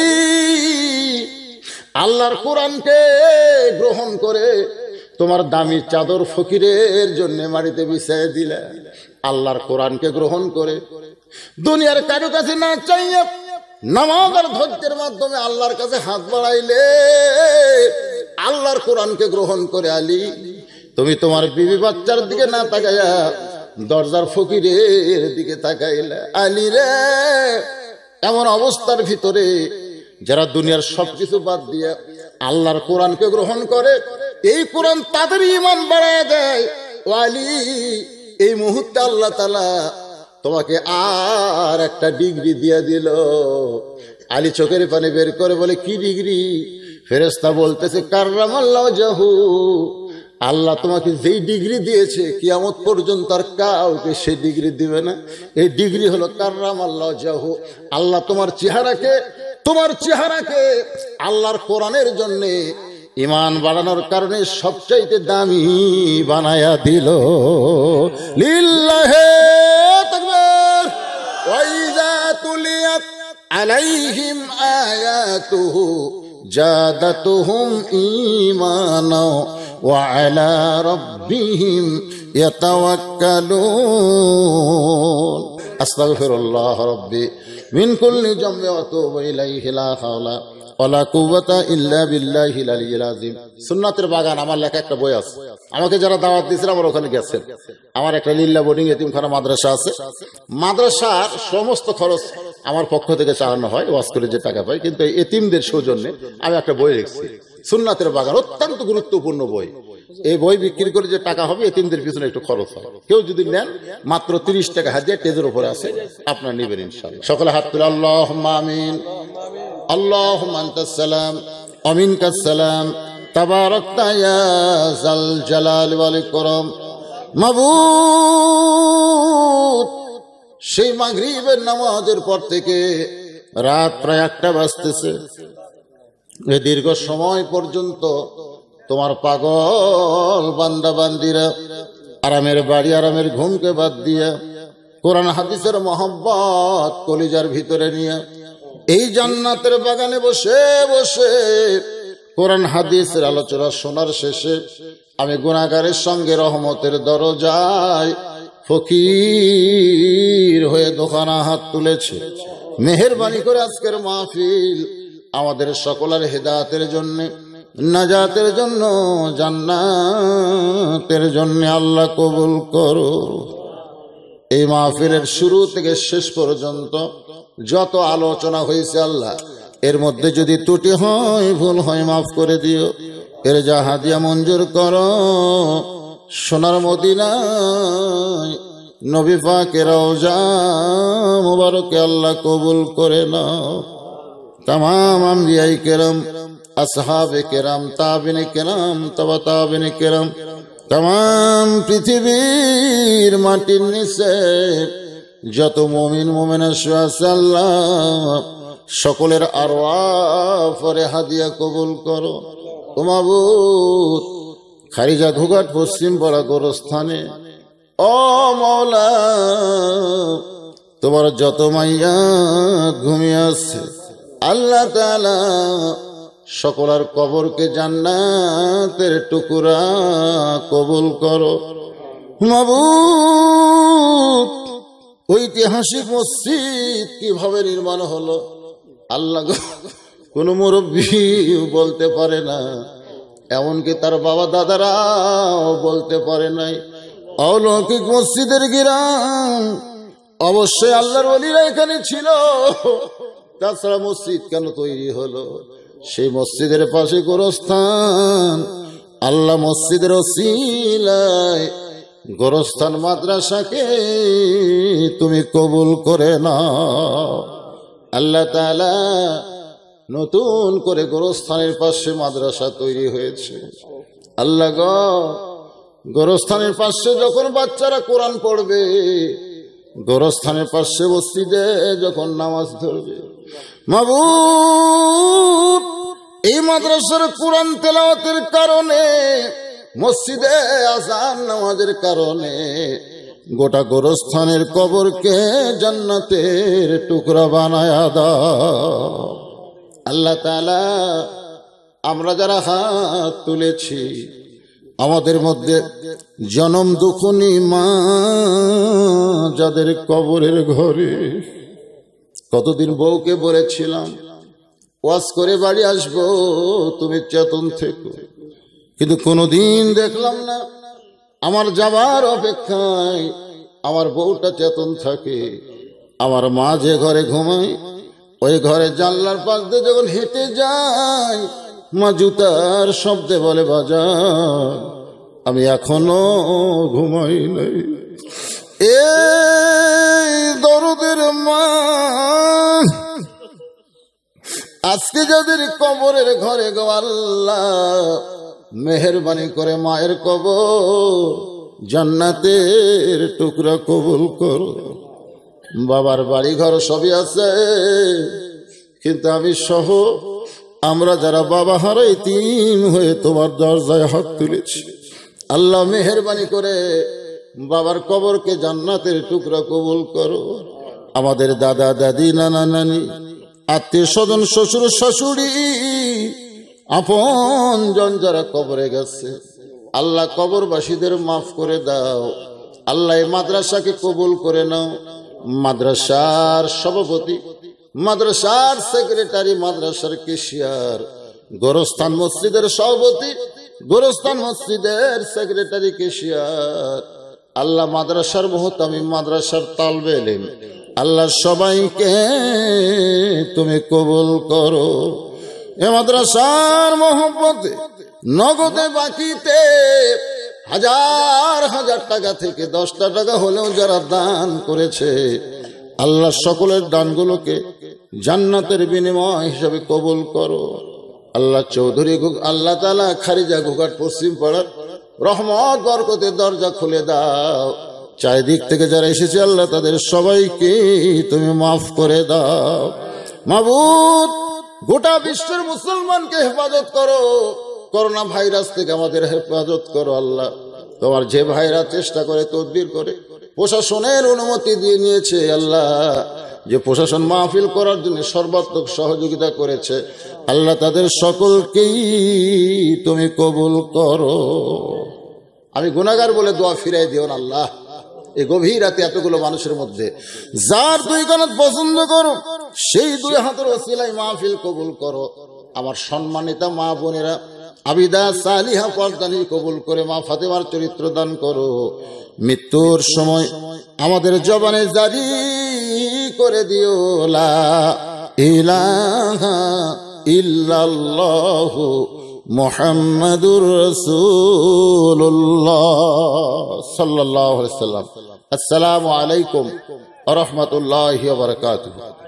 আল্লাহর কোরআনকে গ্রহণ করে তোমার দামি চাদর ফকিরের জন্য মাটিতে বিছায় দিলা। আল্লাহর কোরআনকে গ্রহণ করে দুনিয়ার কারো কাছে না চাইয়া নামাজ আর ধৈর্যের মাধ্যমে আল্লাহর কাছে হাত বাড়াইলে, আল্লাহর কোরআনকে গ্রহণ করে আলী তুমি তোমার বিবি বাচ্চার দিকে না তাকাইয়া দরজার ফকিরের দিকে তাকাইলা। আলী রে, এমন অবস্থার ভিতরে যারা দুনিয়ার সবকিছু বাদ দিয়া আল্লাহর কোরআনকে গ্রহণ করে, এই কোরআন তাদের ঈমান বাড়ায় দেয়। ওয়ালি, এই মুহূর্তে আল্লাহ তাআলা তোমাকে আর একটা ডিগ্রি দিয়ে দিল। আলী চোখের পানি বের করে বলে, কি ডিগ্রি? ফেরেশতা বলতেছে, কাররামাল্লাহু ওয়াজহু, আল্লাহ তোমাকে যেই ডিগ্রি দিয়েছে কিয়ামত পর্যন্ত আর কাউকে সেই ডিগ্রি দিবে না। এই ডিগ্রি হলো কাররামাল্লাহু ওয়াজহু। আল্লাহ তোমার চেহারাকে আল্লাহর কোরআনের জন্য ঈমান বাড়ানোর কারণে সবচাইতে দামি বানায়া দিল। লিল্লাহি তাকবীর। ওয়া ইযা তুলিয়াত আলাইহিম আয়াতুহু জাদাতুহুম ঈমানা ওয়া আলা রাব্বিহিম ইয়াতাওয়াক্কালুন। আস্তাগফিরুল্লাহ রাব্বি মিন কুল্লি যামবি ওয়া আতুবু ইলাইহি লা হাওলা ওয়ালা কুওয়াতা ইল্লা বিল্লাহিল আলিয়্যিল আযীম। সুন্নাতের বাগান আমার লেখা একটা বই আছে। আমাকে যারা দাওয়াত দিয়েছিল আমার ওখানে গেছেন। আমার একটা লিল্লা বোর্ডিং এতিমখানা মাদ্রাসা আছে। মাদ্রাসার সমস্ত খরচ আমার পক্ষ থেকে চালানো হয়, ওয়াজ করে যে টাকা পাই। কিন্তু এই এতিমদের সৌজন্যে আমি একটা বই লিখছি, সুন্নাতের বাগান, অত্যন্ত গুরুত্বপূর্ণ বই। এই বই বিক্রি করে যে টাকা হবে এতিমদের পিছনে একটু খরচ হয়। কেউ যদি নেন মাত্র 30 টাকা হাজিয়া, টেজের উপরে আছে, আপনারা নেবেন ইনশাআল্লাহ। সকলে হাত তুলে আল্লাহুম্মা আমিন। আল্লাহুম্মা আনতাস সালাম ওয়া মিনকাস সালাম তাবারাকতা ইয়া যাল জালালি ওয়াল ইকরাম। মাবুদ, সেই মাগরিবের নামাজের পর থেকে রাত প্রায় 1টা বাজতেছে, এই দীর্ঘ সময় পর্যন্ত তোমার পাগল বান্দা বান্দিরা আরামের বাড়ি, আরামের ঘুমকে বাদ দিয়া কোরআন হাদিসের মহব্বত কলিজার ভিতরে নিয়ে এই জান্নাতের বাগানে বসে বসে কোরআন হাদিসের আলোচনা শোনার শেষে আমি গুনাহগারের সঙ্গে রহমতের দরজায় ফকির হয়ে দোকানা হাত তুলেছি। মেহেরবানি করে আজকের মাহফিল আমাদের সকলের হেদায়েতের জন্য, নাজাতের জন্য, জান্নাতের জন্য আল্লাহ কবুল করো। এই মাহফিলের শুরু থেকে শেষ পর্যন্ত যত আলোচনা হয়েছে আল্লাহ, এর মধ্যে যদি ত্রুটি হয়, ভুল হয়, মাফ করে দিও। এর যা হাদিয়া মঞ্জুর করো। সোনার মদিনায় নবী পাকের রওজা মুবারকে আল্লাহ কবুল করে নাও। तमाम अंबियाए किराम, আসহাবে কেরাম, তাবিনে কেরাম, তবা তাবিনে কেরাম, तमाम পৃথিবীর মাটির নিচে যত মুমিন মুমিনা আছে আল্লাহ সকলের আরওয়াহ পরে হাদিয়া কবুল করো। ও মাবুদ, খারিজা ঘুঘাট পশ্চিম পাড়া গোরস্থানে ও মওলা, তোমার যত মাইয়া ঘুমিয়ে আছে আল্লাহ তাআলা সকলের কবরকে জান্নাতের টুকরা কবুল করো। মাবুদ, ঐতিহাসিক মসজিদ কিভাবে নির্মাণ হলো আল্লাহ কোন মুরব্বী বলতে পারে না, এমনকি তার বাবা দাদারাও বলতে পারে নাই। অলৌকিক মসজিদের গিরাম অবশ্যই আল্লাহর ওলিরা এখানে ছিল, তাছাড়া মসজিদ কেন তৈরি হলো? সেই মসজিদের পাশে গোরস্থান, আল্লাহ মসজিদের ওসিলায় গোরস্থান মাদ্রাসাকে তুমি কবুল করে নাও। আল্লাহ তাআলা নতুন করে গোরস্থানের পাশে মাদ্রাসা তৈরি হয়েছে। আল্লাহ গো, গোরস্থানের পাশে যখন বাচ্চারা কোরআন পড়বে, গোরস্থানের পাশে মসজিদে যখন নামাজ ধরবে, মাবুদ এই মাদ্রাসার কোরআন তেলাওয়াতের কারণে, মসজিদে আযান নামাজের কারণে গোটা গোরস্থানের কবরকে জান্নাতের টুকরা বানায়া দাও। আল্লাহ তাআলা, আমরা যারা হাত তুলেছি আমাদের মধ্যে জনম দুঃখনী মা যাদের কবরের ঘরে, কতদিন বউকে বলেছিলাম ওয়াজ করে বাড়ি আসবো, তুমি চেতন থেকো, কিন্তু কোনোদিন দেখলাম না আমার যাবার অপেক্ষায় আমার বউটা চেতন থাকে। আমার মা যে ঘরে ঘুমায় ওই ঘরে জানলার পাশ দিয়ে যখন হেঁটে যায় মা জুতার শব্দে বলে বাজান আমি এখনো ঘুমাই নাই। এই দরদের মা আজকে যাদের কবরের ঘরে গো আল্লাহ মেহেরবানি করে মায়ের কবর জান্নাতের টুকরা কবুল করো। বাবার বাড়ি ঘর সবই আছে, কিন্তু আমি সহ আমরা যারা বাবা হারাই তিন হয়ে তোমার দরজায় হাত তুলেছি, আল্লাহ মেহেরবানি করে বাবার কবরকে জান্নাতের টুকরা কবুল করো। আমাদের দাদা দাদি নানা নানি আত্মীয় স্বজন শ্বশুর শাশুড়ি আপন জন যারা কবরে গেছে আল্লাহ কবরবাসীদের মাফ করে দাও। আল্লাহ এই মাদ্রাসাকে কবুল করে নাও। মাদ্রাসার সভাপতি, মাদ্রাসার সেক্রেটারি, মাদ্রাসার কেশিয়ার, গোরস্থান মসজিদের সভাপতি, গোরস্থান মসজিদের সেক্রেটারি, কেশিয়ার, আল্লাহ মাদ্রাসার মুহতামি, মাদ্রাসার তালবে ইলম, আল্লাহ সবাইকে তুমি কবুল করো। এ মাদ্রাসার মহব্বতে নগদে বাকিতে হাজার হাজার টাকা থেকে 10টা টাকা হলেও যারা দান করেছে আল্লাহ সকলের দানগুলোকে জান্নাতের বিনিময় হিসাবে কবুল করো। আল্লাহ চৌধুরী আল্লাহ তাআলা খারিজা ঘোঘাট পশ্চিম পাড়ার রহমত বরকতের দরজা খুলে দাও। চারিদিক থেকে যারা এসেছে আল্লাহ তাদের সবাইকে তুমি মাফ করে দাও। মাবুদ গোটা বিশ্বের মুসলমানকে হেফাজত করো, করোনা ভাইরাস থেকে আমাদের হেফাজত করো। আল্লাহ তোমার যে ভাইরা চেষ্টা করে তদবির করে প্রশাসনের অনুমতি দিয়ে নিয়েছে, আল্লাহ যে প্রশাসন মাহফিল করার জন্য সর্বাত্মক সহযোগিতা করেছে আল্লাহ তাদের সকলকেই তুমি কবুল করো। আমি গুনাহগার বলে দোয়া ফিরাই দিও না আল্লাহ। এই গভীর রাতে এতগুলো মানুষের মধ্যে যার দুই কানাত পছন্দ করো সেই দুই হাতের ওসিলায় মাহফিল কবুল করো। আমার সম্মানিতা মা বোনেরা আবিদা সালিহা পর্দানি কবুল করে মা ফাতেমার চরিত্র দান করো। মৃত্যুর সময় আমাদের জবানে জারি করে দিও লা ইলাহা ইল্লাল্লাহু মুহাম্মাদুর রাসূলুল্লাহ সাল্লাল্লাহু আলাইহি ওয়াসাল্লাম। আসসালামু আলাইকুম ওয়া রাহমাতুল্লাহি ওয়া বারাকাতুহু।